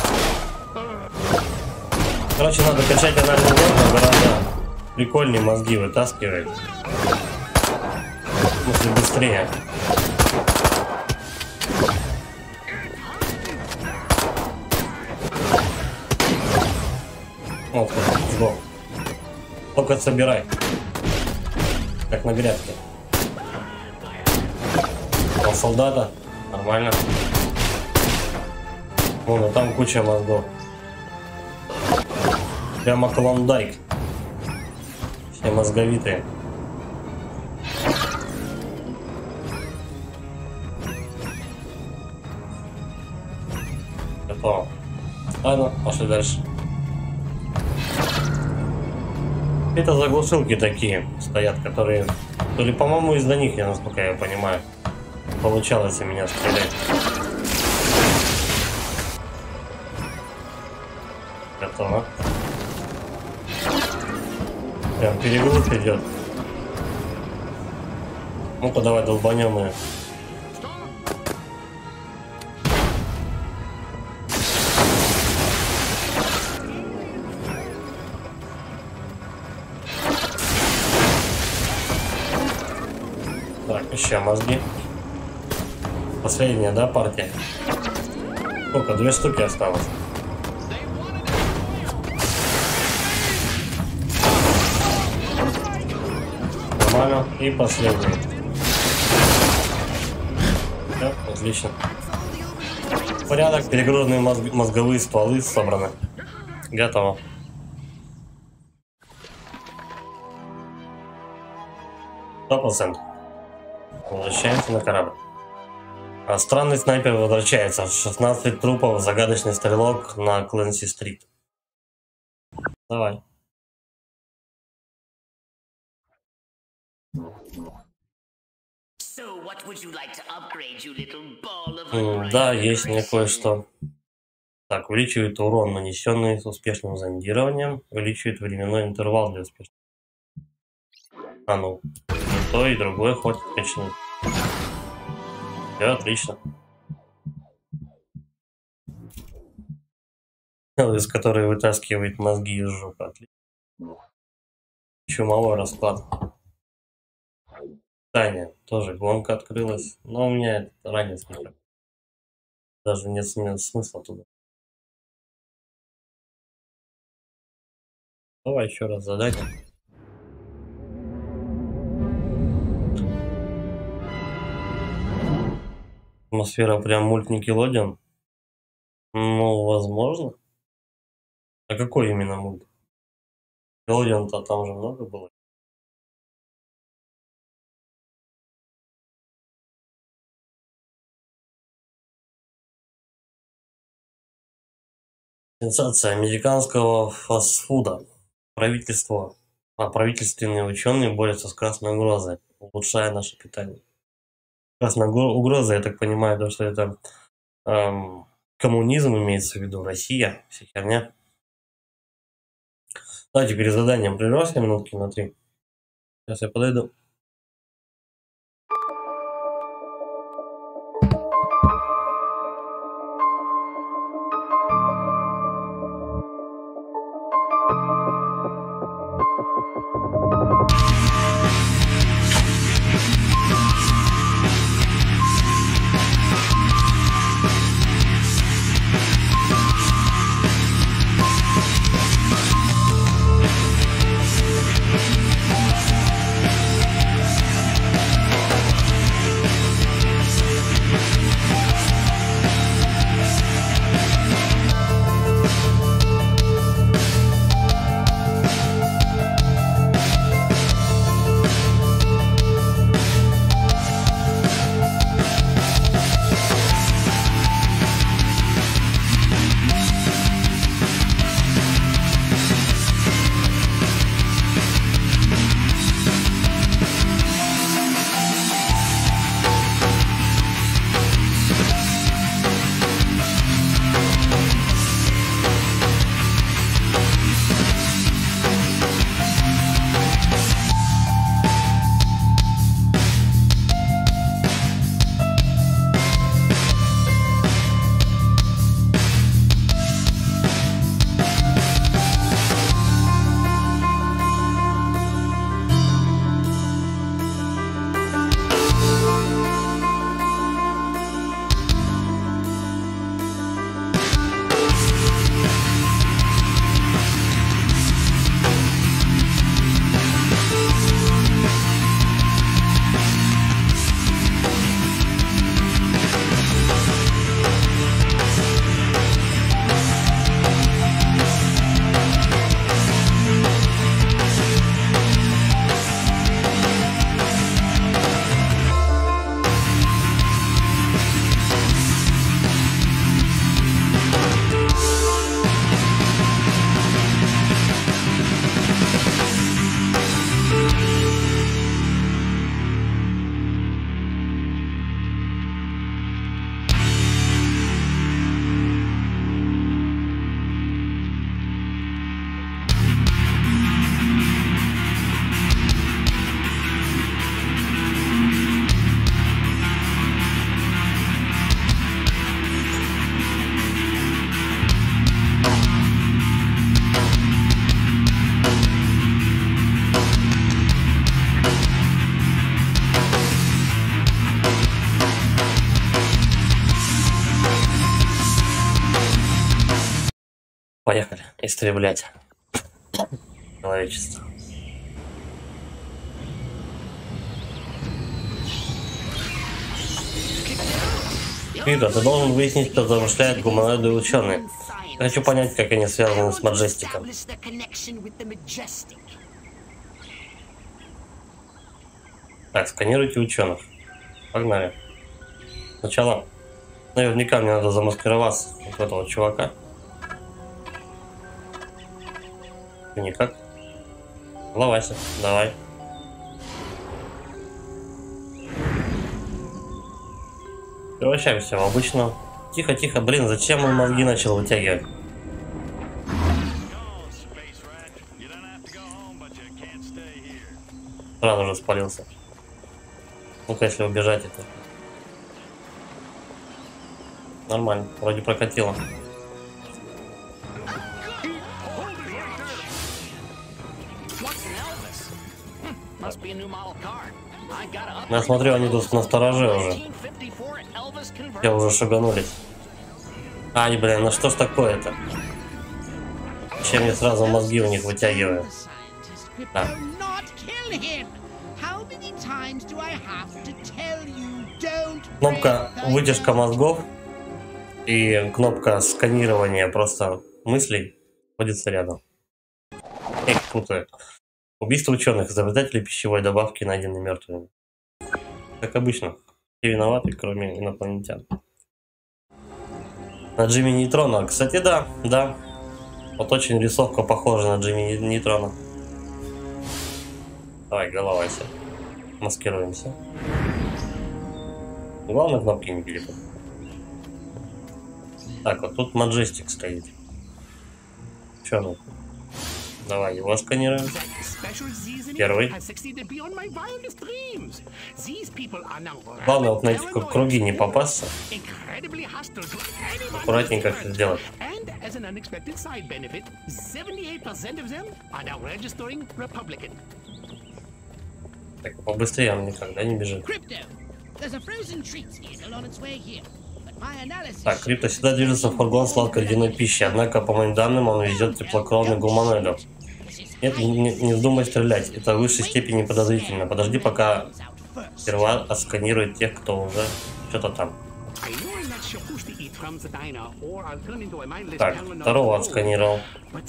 Короче, надо качать анальный нерв, гораздо прикольнее мозги вытаскивать. В смысле, быстрее. Вот, сдох. Только собирай. Как на грядке. А солдата? Нормально. Вон, а там куча мозгов. Прямо клондайк. Все мозговитые. Готово. Ладно, пошли дальше. Это заглушилки такие стоят, которые... То ли, по-моему, из-за них, я, насколько я понимаю, получалось у меня стрелять. Готово. Прям перегруз идет. Ну-ка, давай долбанем ее. Так, еще мозги. Последняя, да, партия? Сколько? Две штуки осталось. Нормально. И последний. Да, отлично. Порядок. Перегруженные мозг... мозговые стволы собраны. Готово. Сто процентов. Возвращаемся на корабль. А странный снайпер возвращается. шестнадцать трупов, загадочный стрелок на Кленси-стрит. Давай. Mm, да, есть мне кое-что. Так, увеличивает урон, нанесенный с успешным зондированием. Увеличивает временной интервал для успешного. А ну, и то, и другое хватит качнуть. Все, отлично. Из которой вытаскивает мозги из жопы. Отлично. Чумовой расклад. Таня, тоже гонка открылась. Но у меня это ранец никак. Даже нет смысла туда. Давай еще раз задание. Атмосфера прям мульт Никелодеон. Ну, возможно. А какой именно мульт? Никелодеон-то там же много было. Сенсация американского фастфуда. Правительство, а правительственные ученые борются с красной угрозой, улучшая наше питание. Красная угроза, я так понимаю, то, что это эм, коммунизм имеется в виду, Россия, вся херня. Давайте перед заданием прервемся минутки на три. Сейчас я подойду. Поехали. Истреблять человечество. Крипто, ты должен выяснить, что замышляют гуманоиды ученые. Я хочу понять, как они связаны с Маджестиком. Так, сканируйте ученых. Погнали. Сначала, наверняка мне надо замаскироваться от этого чувака. И никак. Ловайся, давай. Превращаемся в обычного. Тихо, тихо, блин, зачем он мозги начал вытягивать? Сразу же спалился. Ну-ка, если убежать это. Нормально, вроде прокатило. Я смотрю, они тут настороже уже. Я уже шаганулись. Ай, блин, ну что ж такое-то? Чем я сразу мозги у них вытягиваю? Да. Кнопка вытяжка мозгов и кнопка сканирования просто мыслей находится рядом. Эх, путаю. Убийство ученых, изобретателей пищевой добавки, найдены мертвыми. Как обычно, все виноваты, кроме инопланетян. На Джимми Нейтрона. Кстати, да, да. Вот очень рисовка похожа на Джимми Нейтрона. Давай, головайся. Маскируемся. Главное, кнопки не перепутать. Так, вот тут Маджестик стоит. Че ну? Давай его сканируем. Первый. Главное вот на эти круги не попасться. Аккуратненько все сделать. Так, побыстрее он никогда не бежит. Так, Крипто всегда движется в фургон сладкой пищи, однако, по моим данным, он везет теплокровных гуманоидов. Нет, не, не вздумай стрелять, это в высшей степени подозрительно. Подожди, пока сперва отсканирует тех, кто уже что-то там. Так, второго отсканировал.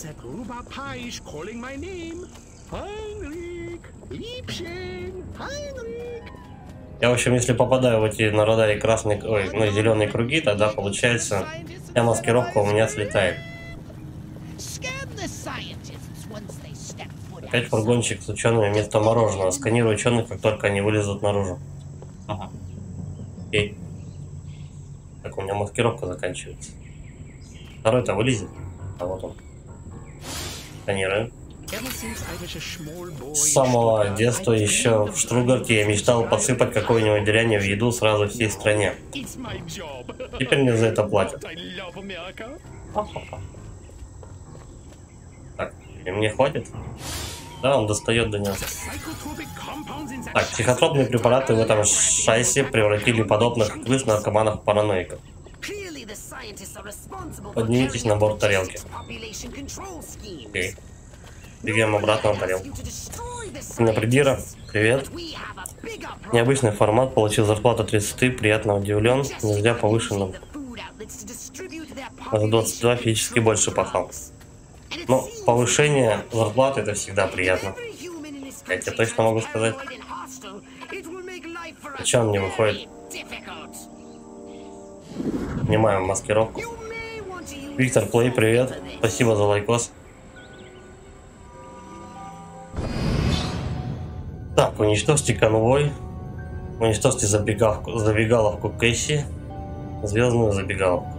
Я, в общем, если попадаю в эти на радаре красные, ой, ну, зеленые круги, тогда получается, вся маскировка у меня слетает. Опять фургончик с учеными вместо мороженого. Сканирую ученых, как только они вылезут наружу. Ага. Окей. Так, у меня маскировка заканчивается. Второй-то вылезет. А вот он. Сканирую. С самого детства еще в Штругарте я мечтал подсыпать какое-нибудь дрянь в еду сразу всей стране. Теперь мне за это платят. Так, и мне хватит? Да, он достает до него. Так, психотропные препараты в этом шайсе превратили подобных крыс наркоманов-параноиков. Поднимитесь на борт тарелки. Окей. Бегаем обратно на тарелку. Напридира, привет. Необычный формат, получил зарплату тридцать, приятно удивлен, не зря повышенным. За двадцать два физически больше пахал. Но повышение зарплаты это всегда приятно. Я тебе точно могу сказать. А че он не выходит? Снимаем маскировку. Виктор Плей, привет. Спасибо за лайкос. Так, уничтожьте конвой. Уничтожьте забегаловку, забегаловку Кэсси. Звездную забегаловку.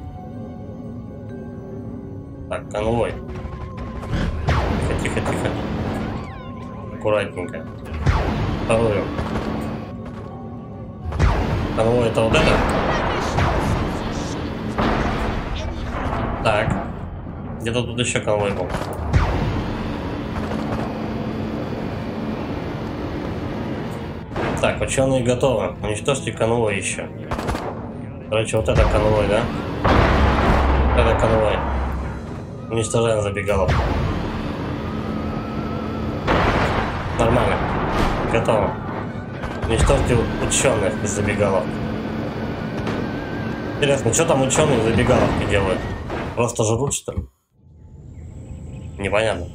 Так, конвой. Тихо, тихо, тихо. Аккуратненько. Вторую. Конвой это вот это? Так. Где-то тут еще конвой был. Так, ученые готовы. Уничтожьте конвой еще. Короче, вот это конвой, да? Это конвой. Уничтожаем забегаловку. Нормально. Готово. Уничтожьте ученых из забегаловки. Интересно, что там ученые в забегаловке делают? Просто жрут, что ли? Непонятно.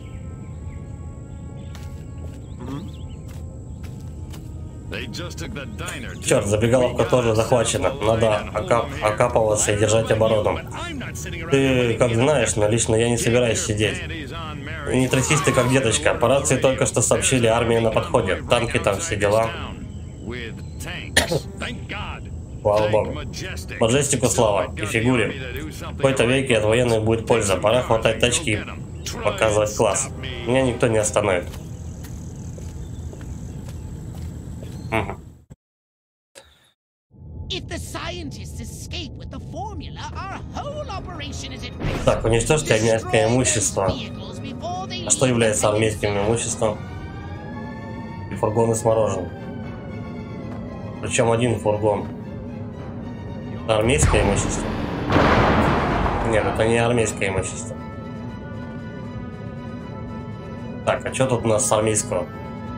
Черт, забегаловка тоже захвачена. Надо окап окапываться и держать оборону. Ты, как знаешь, но лично я не собираюсь сидеть. Не трясись ты, как деточка. По рации только что сообщили, армия на подходе. Танки там, все дела. Слава богу. Маджестику слава и фигуре. В какой-то веке от военных будет польза. Пора хватать тачки и показывать класс. Меня никто не остановит. Угу. Так, уничтожьте армейское имущество. А что является армейским имуществом? И фургоны с мороженым. Причем один фургон. Армейское имущество? Нет, это не армейское имущество. Так, а что тут у нас с армейского?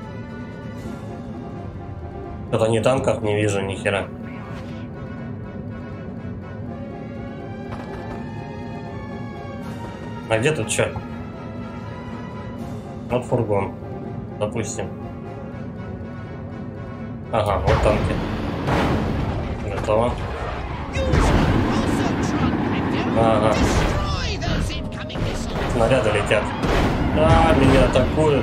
Что-то ни танков не вижу, ни хера. А где тут что? Вот фургон, допустим. Ага, вот танки. Готово. Ага. Снаряды летят. А, меня атакуют.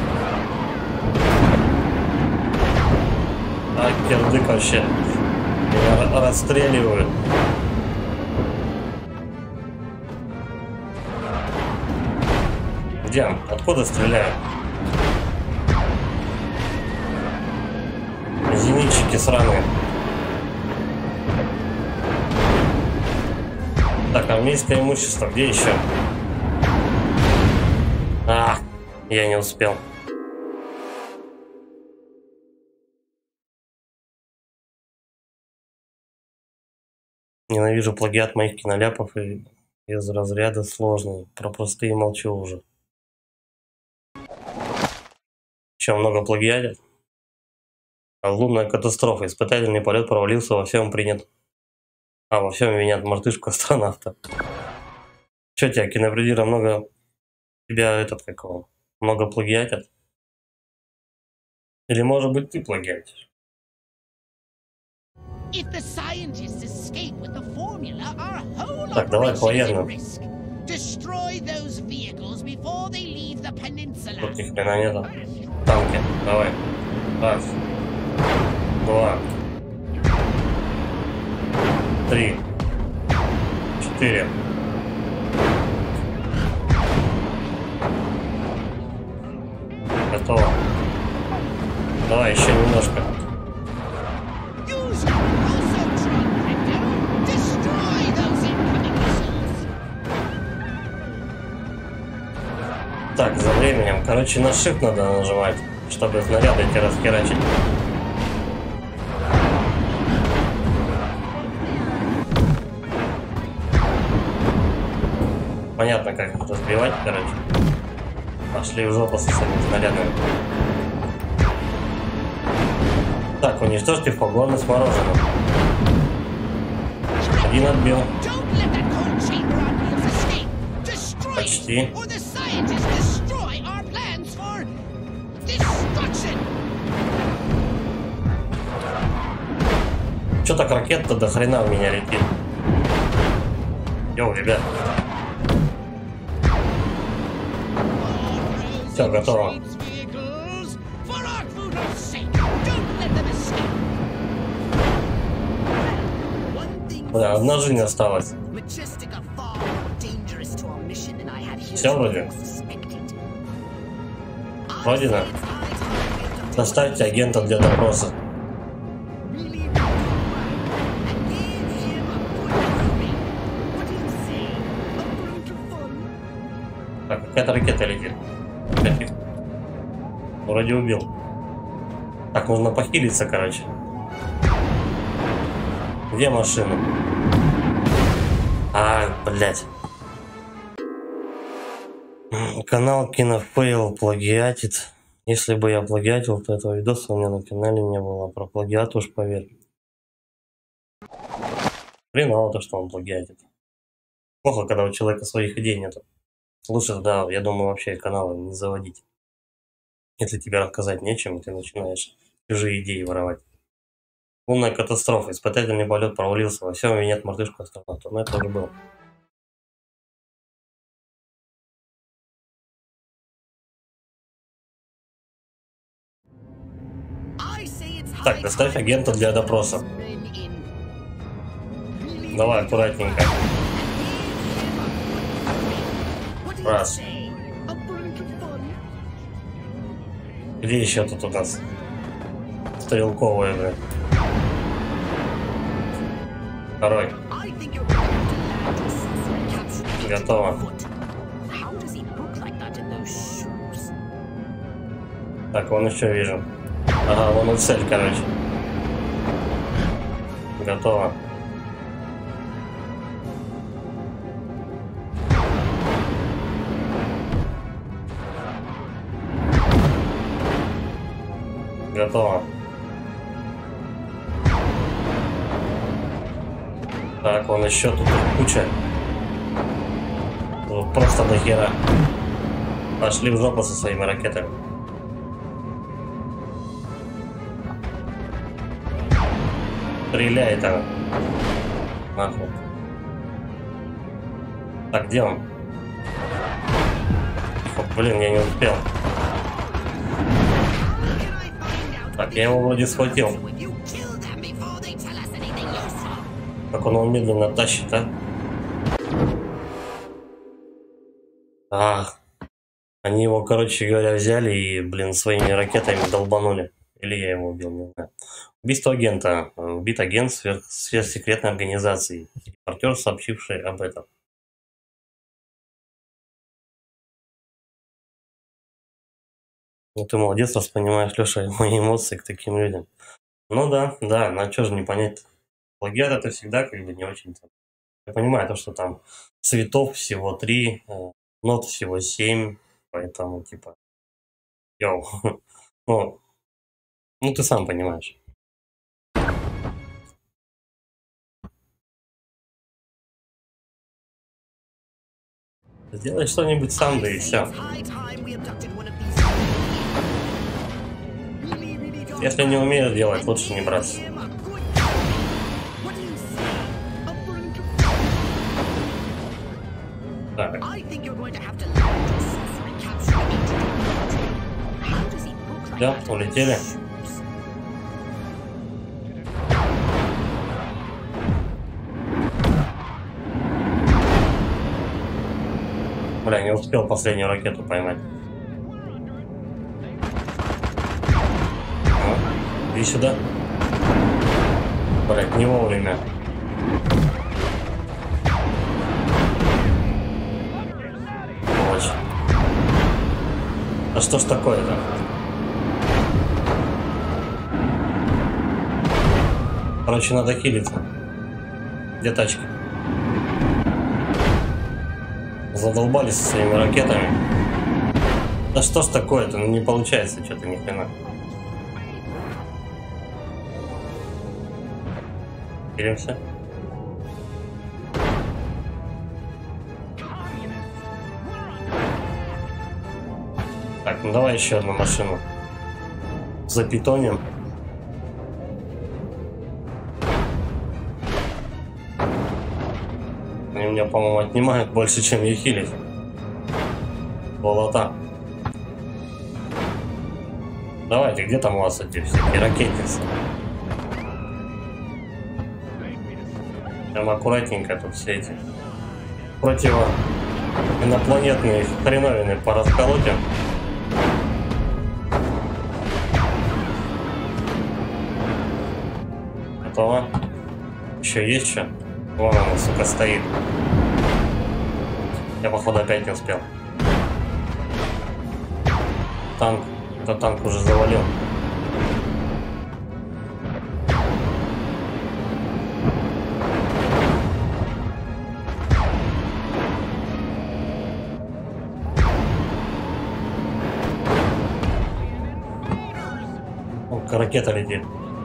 А, кирдык вообще. Меня расстреливают. Где? Откуда стреляют? Зенитчики сраные. Так, армейское имущество. Где еще? А, я не успел. Ненавижу плагиат моих киноляпов и из разряда сложный. Про простые молчу уже. Чем много плагиатов? Лунная катастрофа. Испытательный полет провалился, во всем принят. А, во всем винят мартышку астронавта. Че тебя, кинопредира, много... Тебя этот какого? Много плагиатят? Или может быть ты плагиатишь? Так, давай к военным. Тут ни хрена нету. Танки, давай. Раз. Два. Три. Четыре. Готово. Давай еще немножко. Так, за временем. Короче, на shift надо нажимать, чтобы снаряды эти расхерачить. Понятно, как их разбивать, короче. Пошли в жопу со своими снарядами. Так, уничтожьте фургоны с мороженым. Один отбил. Почти. Чё так ракета до хрена в меня летит? Йоу, ребят. Все, готово. Да, одна жизнь осталась. Все вроде. Вроде да. Доставьте агента для допроса. Так, какая-то ракета летит. Вроде убил. Так, нужно похилиться, короче. Где машина? А, блядь. Канал Кинофейл плагиатит. Если бы я плагиатил, то этого видоса у меня на канале не было. Про плагиат уж поверь. Хреново то, что он плагиатит. Плохо, когда у человека своих идей нет. Лучше, да, я думаю, вообще каналы не заводить. Если тебе рассказать нечем, ты начинаешь чужие идеи воровать. Лунная катастрофа. Испытательный полет провалился. Во всем винят мартышку астронавта. Но это уже было. Так, доставь агента для допроса. Давай, аккуратненько. Раз. Где еще тут у нас? Стрелковые, блин. Второй. Готово. Так, вон еще вижу. Ага, вон и цель, короче. Готово. Готово. Так, вон еще тут куча. Тут просто до хера. Пошли в жопу со своими ракетами. Стреляй там. Нахуй. Так, где он? О, блин, я не успел. Так, я его вроде схватил. Как он его медленно тащит, а? Ах. Они его, короче говоря, взяли и, блин, своими ракетами долбанули. Или я его убил, не знаю. Убийство агента. Убит агент сверх, сверхсекретной организации. Репортер, сообщивший об этом. Ну ты молодец, раз понимаешь, Леша, мои эмоции к таким людям. Ну да, да, ну что же не понять. Плагиат это всегда как бы не очень. Я понимаю то, что там цветов всего три, нот всего семь, поэтому типа, йоу, ну, ну ты сам понимаешь. Сделай что-нибудь сам, да и все. Если не умеешь делать, лучше не браться. Так. Все, улетели. Бля, не успел последнюю ракету поймать. Иди сюда. Блять, не вовремя. Очень. А что ж такое-то? Короче, надо хилиться. Где тачки? Задолбались со своими ракетами. Да что ж такое-то? Ну не получается что-то ни хрена. Беремся. Так, ну давай еще одну машину. Запитоним. Они меня, по-моему, отнимают больше, чем я хилит. Болота. Давайте, где там у вас эти всякие ракетницы? Прям аккуратненько тут все эти противо инопланетные хреновины порасколотим. Готово. Еще есть что? Вон она, сука, стоит. Я, походу, опять не успел. Танк. Это танк уже завалил. Только ракета летит.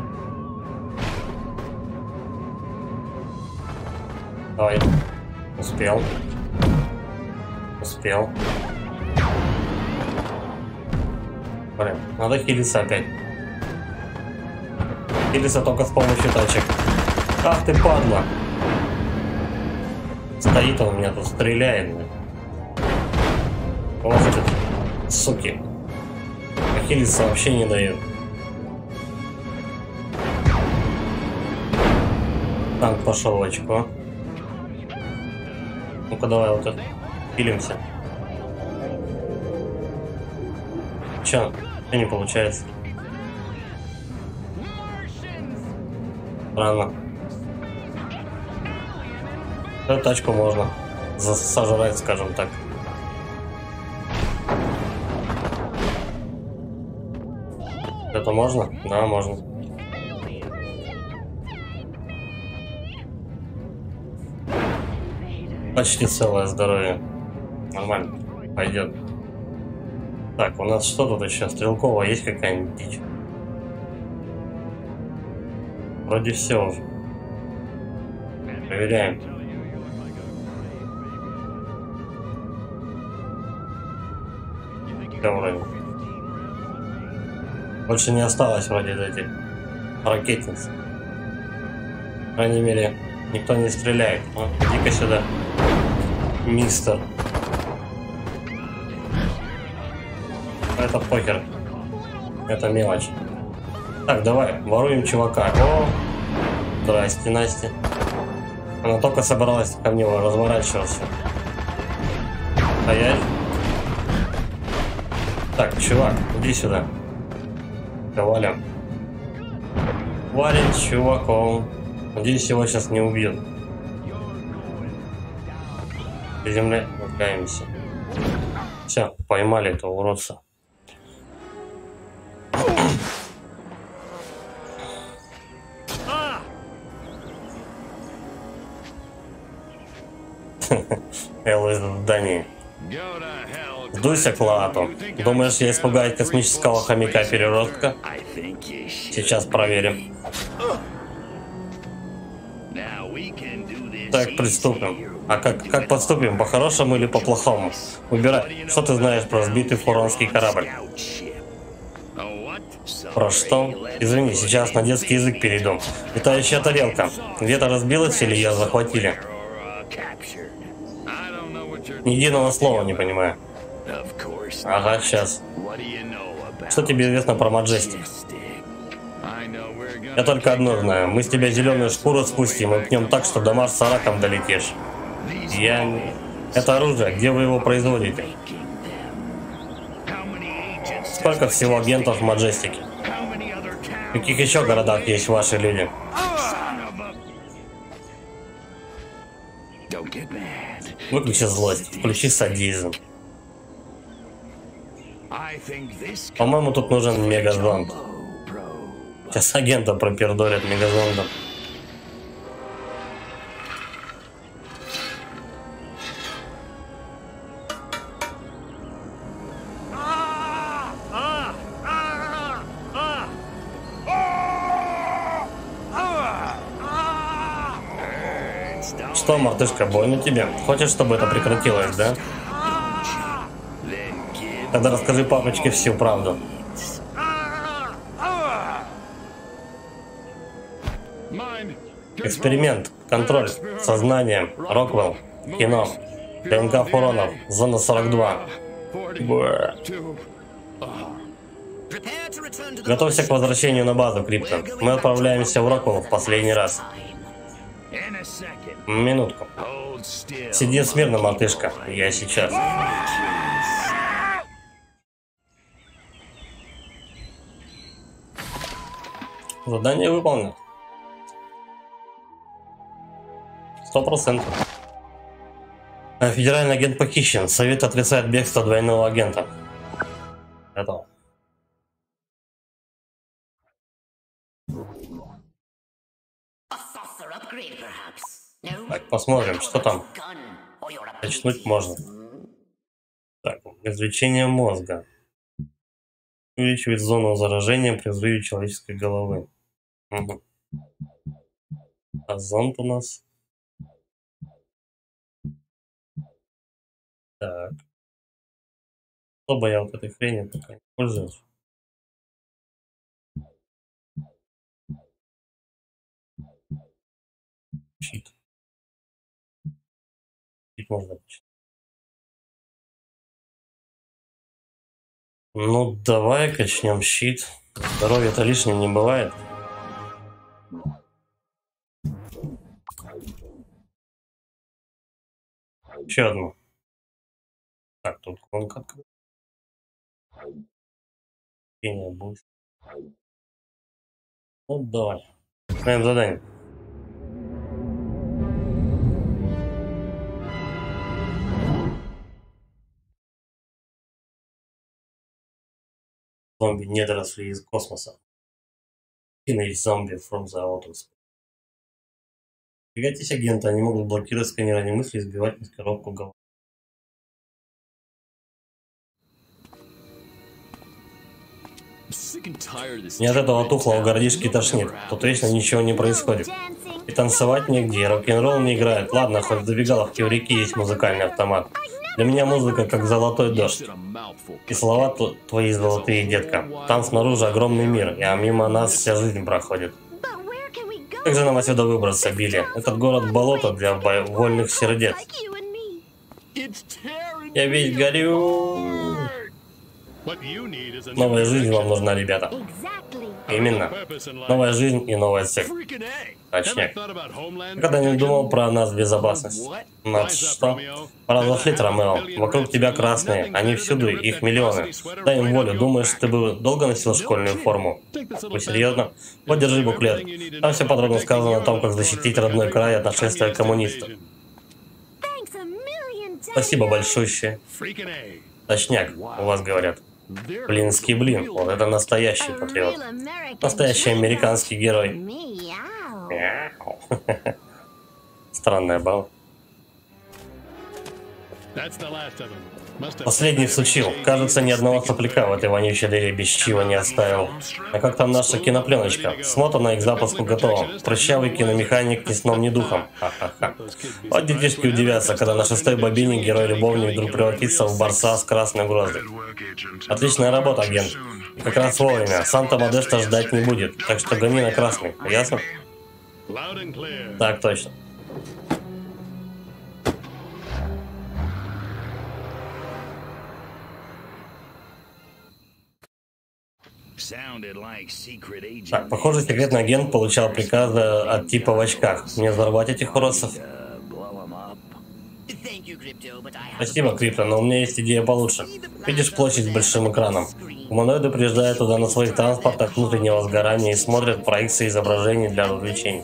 Давай. Успел. Успел. Блин, надо хилиться опять. Хилиться только с помощью тачек. Ах ты, падла. Стоит он у меня тут, стреляет. Вот эти суки. Хилиться вообще не дает. Танк пошел в очко. Ну-ка давай вот это. Хилимся. Че? Че не получается? Странно. Эту тачку можно сожрать, скажем так. Это можно? Да, можно. Почти целое здоровье. Нормально. Пойдет. Так, у нас что тут еще? Стрелковая есть какая-нибудь дичь? Вроде все уже. Проверяем. Все вроде. Больше не осталось вроде этих ракетниц. По крайней мере, никто не стреляет. А, иди-ка сюда, мистер. Это покер. Это мелочь. Так, давай, воруем чувака. О, здрасте, Настя. Она только собралась ко мне разворачиваться. Стоять. Так, чувак, иди сюда. Валим. Валим чуваком. Надеюсь, его сейчас не убьют. Приземляемся. Все, поймали этого уродца. Эл из здания. Сдуйся к лату. Думаешь, я испугаюсь космического хомяка-переростка? Сейчас проверим. Так, приступим. А как, как поступим? По-хорошему или по-плохому? Выбирай. Что ты знаешь про сбитый фуронский корабль? Про что? Извини, сейчас на детский язык перейду. Летающая тарелка. Где-то разбилась или ее захватили? Ни единого слова не понимаю. Ага, сейчас. Что тебе известно про Маджестик? Я только одно знаю. Мы с тебя зеленую шкуру спустим и пнем так, что до Марса раком долетишь. Я... Это оружие. Где вы его производите? Сколько всего агентов в Маджестике? В каких еще городах есть ваши люди? Выключи злость, включи садизм. По-моему, тут нужен мегазонд. Сейчас агента пропердолят мегазондом. Что, мартышка, больно тебе? Хочешь, чтобы это прекратилось, да? Тогда расскажи папочке всю правду. Эксперимент, контроль, сознание, Роквелл, кино, ДНК фуронов, зона сорок два. Бэ. Готовься к возвращению на базу, Крипто. Мы отправляемся в Роквелл в последний раз. Минутку. Сиди смирно, мартышка. Я сейчас. Задание выполнено. Сто процентов. Федеральный агент похищен. Совет отрицает бегство двойного агента. Готово. Так, посмотрим, что там. Начнуть можно. Так, извлечение мозга. Увеличивает зону заражения при взрыве человеческой головы. Угу. А зонд у нас... Так. Особо я вот этой хренью пока не пользуюсь. Щит. Щит можно почитать. Ну, давай качнем щит. Здоровье-то лишним не бывает. Еще одну. Так, тут клонка. Не будет. Ну, давай. Начинаем задание. Зомби недоросли из космоса. Teenage зомби from the outer space. Фигатись, агенты, они могут блокировать сканирование мысли и сбивать маскировку головы. Мне от этого тухлого городишки тошнит. Тут вечно ничего не происходит. И танцевать нигде, рок-н-ролл не играет. Ладно, хоть в забегаловке у реки есть музыкальный автомат. Для меня музыка как золотой дождь. И слова твои золотые, детка. Там снаружи огромный мир, а мимо нас вся жизнь проходит. Как же нам отсюда выбраться, Билли? Этот город болото для вольных сердец. Я ведь горю. Новая жизнь вам нужна, ребята. Именно. Новая жизнь и новая цель. Точнее. Когда не думал про нас безопасность. Над что? Поразошлись, Ромео. Вокруг тебя красные. Они всюду, их миллионы. Дай им волю. Думаешь, ты бы долго носил школьную форму? Вы серьезно? Вот, держи буклет. Там все подробно сказано о том, как защитить родной край от нашествия коммунистов. Спасибо большущее. Точняк, у вас говорят. Блинский блин. Вот это настоящий патриот. Настоящий американский герой. Странная баба. Последний всучил. Кажется, ни одного сопляка в этой вонючей дыре без чива не оставил. А как там наша кинопленочка? Смотана к запуску готова. Прыщавый киномеханик ни сном, ни духом. Ха-ха-ха. Вот детишки удивятся, когда на шестой бобине герой-любовник вдруг превратится в борца с красной угрозой. Отличная работа, агент. И как раз вовремя. Сам-то Модеста ждать не будет. Так что гони на красный. Ясно? Так точно. Так, похоже, секретный агент получал приказы от типа в очках. Мне взорвать этих уродцев? Спасибо, Крипто, но у меня есть идея получше. Видишь площадь с большим экраном? Гуманоиды приезжают туда на своих транспортах внутреннего сгорания и смотрят проекции изображений для развлечений.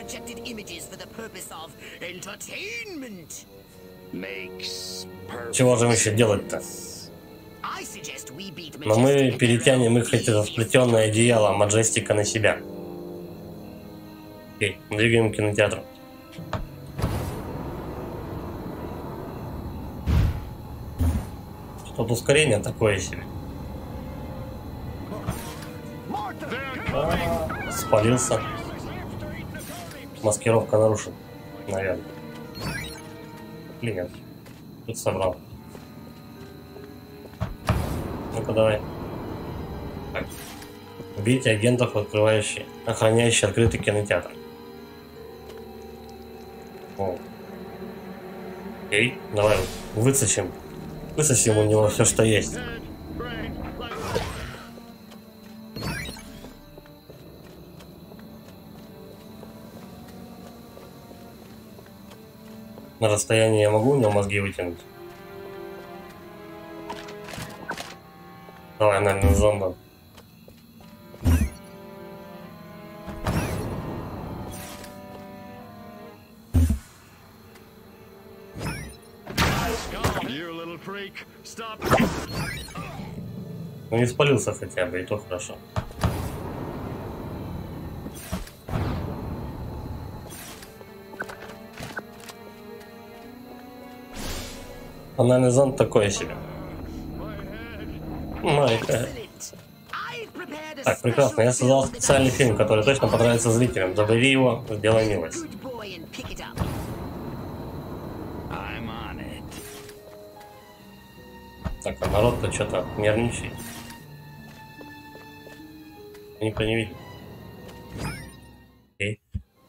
Чего же мы еще делать-то? Но мы перетянем их эти сплетенное одеяло Маджестика на себя. Окей, двигаем к кинотеатру. Что-то ускорение такое себе. А, спалился. Маскировка нарушена, наверное. Или нет? Тут собрал. Ну-ка давай. Так. Убейте агентов, открывающих, охраняющих открытый кинотеатр. О. Окей, давай высосим. Высосим у него все, что есть. На расстоянии я могу у него мозги вытянуть? Давай, наверное, зомби. Ну, не спалился хотя бы, и то хорошо. Анальный зонд такое себе. Майка. Так, прекрасно. Я создал специальный фильм, который точно понравится зрителям. Забери его, сделай милость. Так, а народ-то что-то нервничает. Никто не видит. Окей.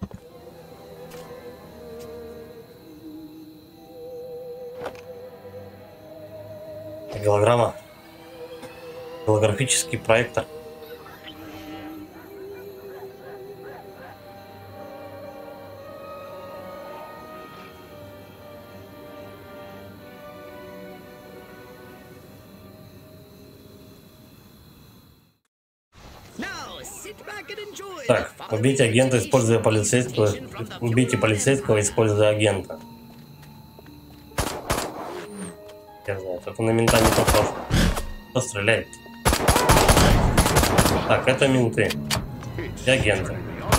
Голограмма. Голографический проектор. Так, убейте агента, используя полицейского. Убейте полицейского, используя агента. Я знаю, это на мента не похож. Кто стреляет? Так, это менты. И агенты.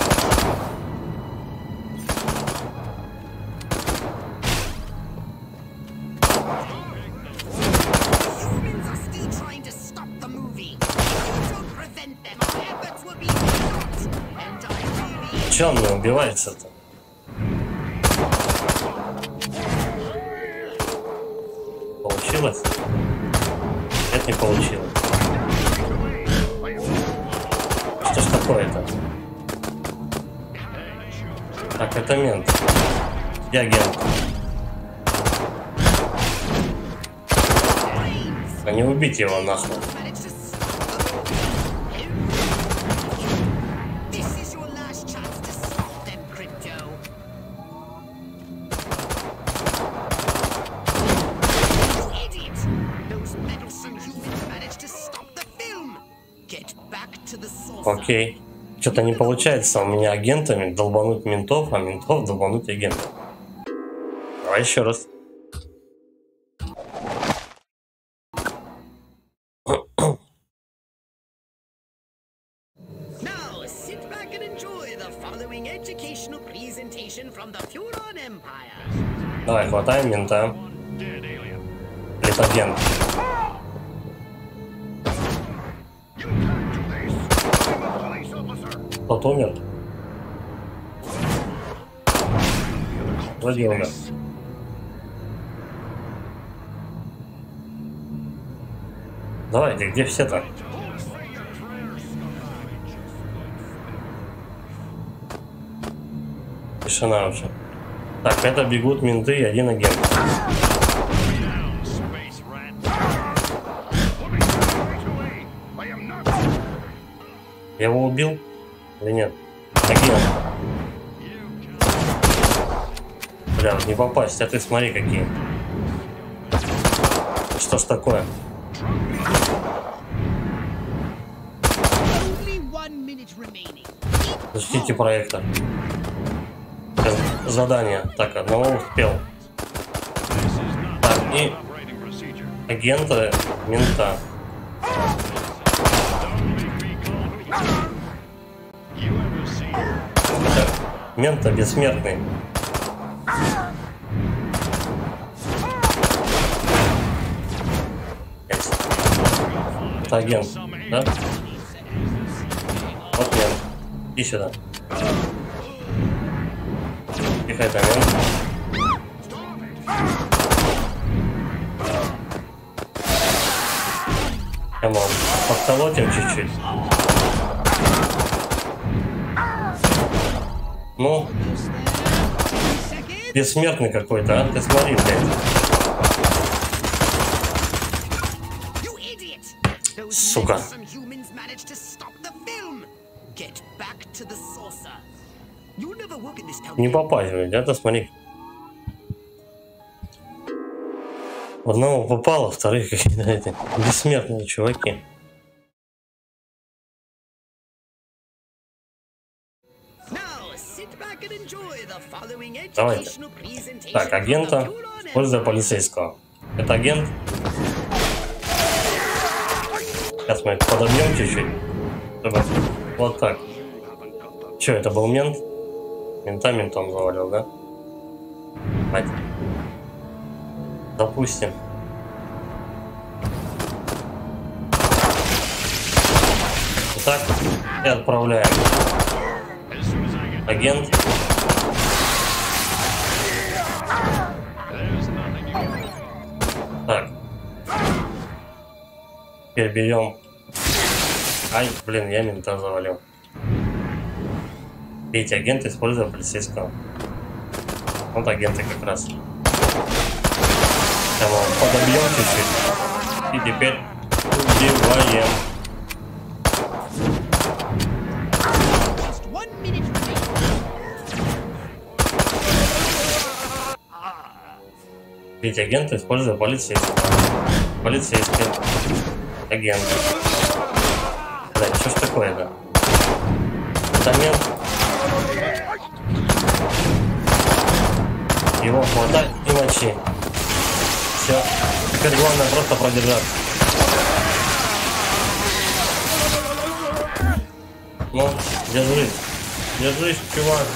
Че он не убивается-то? Получилось? Нет, не получилось. Что ж такое-то? Так, это мент. Я агент. А не убить его нахуй. Окей. Что-то не получается у меня агентами долбануть ментов, а ментов долбануть агентов. Давай еще раз. Давай, хватаем мента. Литагент. Кто-то умер? Вроде умер. Давай, ты где все-то? Тишина вообще. Так, это бегут менты и один агент. Я его убил? Или нет? Агент. Бля, вот не попасть, а ты смотри какие. Что ж такое? Защитите проекта. Задание. Так, одного успел. Так, и агента мента. Мента бессмертный. Это агент, да? Вот мент. Иди сюда. Тихо, это мент. Камон, подколотим чуть-чуть. Ну, бессмертный какой-то, а? Ты смотри, блядь. Сука. Не попасть, блядь, это смотри. Одного попало, вторых какие-то эти бессмертные чуваки. Давайте. Так, агента, используя полицейского. Это агент. Сейчас мы подобьем чуть-чуть. Чтобы... Вот так. Че, это был мент? Мента ментом завалил, да? Давайте. Допустим. Так, и отправляем. Агент. Так. Теперь берем. Ай, блин, я мента завалил. Эти агенты используют полицейского. Вот агенты как раз. Там его подобьем чуть-чуть. И теперь убиваем. Ведь агенты используют полицейского. Полицейский. Агент. Да, что ж такое-то? Момент. Его хватай и мочи. Все. Теперь главное просто продержаться. Ну, держись. Держись, чувак.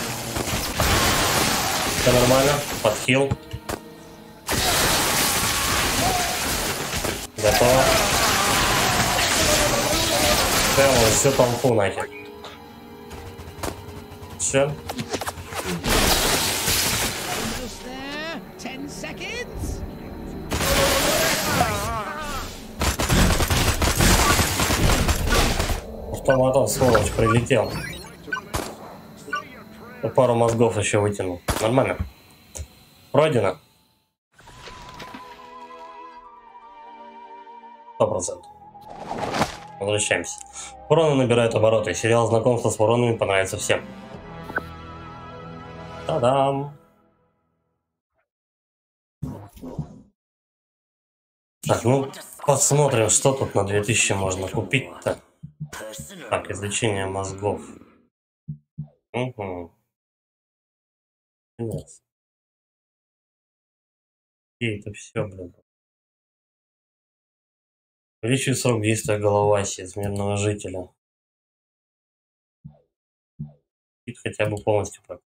Все нормально. Подхил. Готово. Прямо всю толпу нахер. Все. Автоматом, сволочь, прилетел. Пару мозгов еще вытянул. Нормально. Пройдено. Сто процентов. Возвращаемся. Вороны набирают обороты. Сериал знакомства с воронами понравится всем. Та-дам! Так, ну посмотрим, что тут на две тысячи можно купить-то. Так, излечение мозгов. Угу. Yes. И это все, блин. Увеличивает срок действия головаси из мирного жителя. И хотя бы полностью так.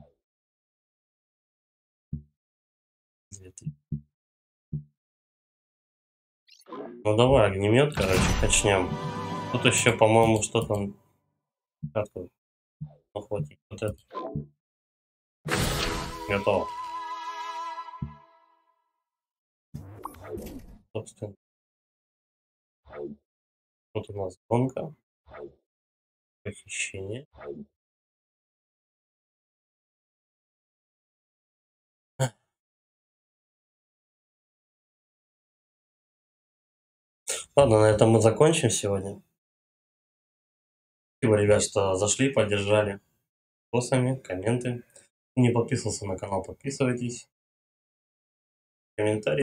Ну давай, огнемет, короче, начнем. Тут еще, по-моему, что-то. Ну, хватит. Вот это. Готово. Собственно. Вот у нас гонка. Похищение. Ладно, на этом мы закончим сегодня. Спасибо, ребят, что зашли, поддержали вопросами, комменты. Не подписывался на канал, подписывайтесь. Комментарии.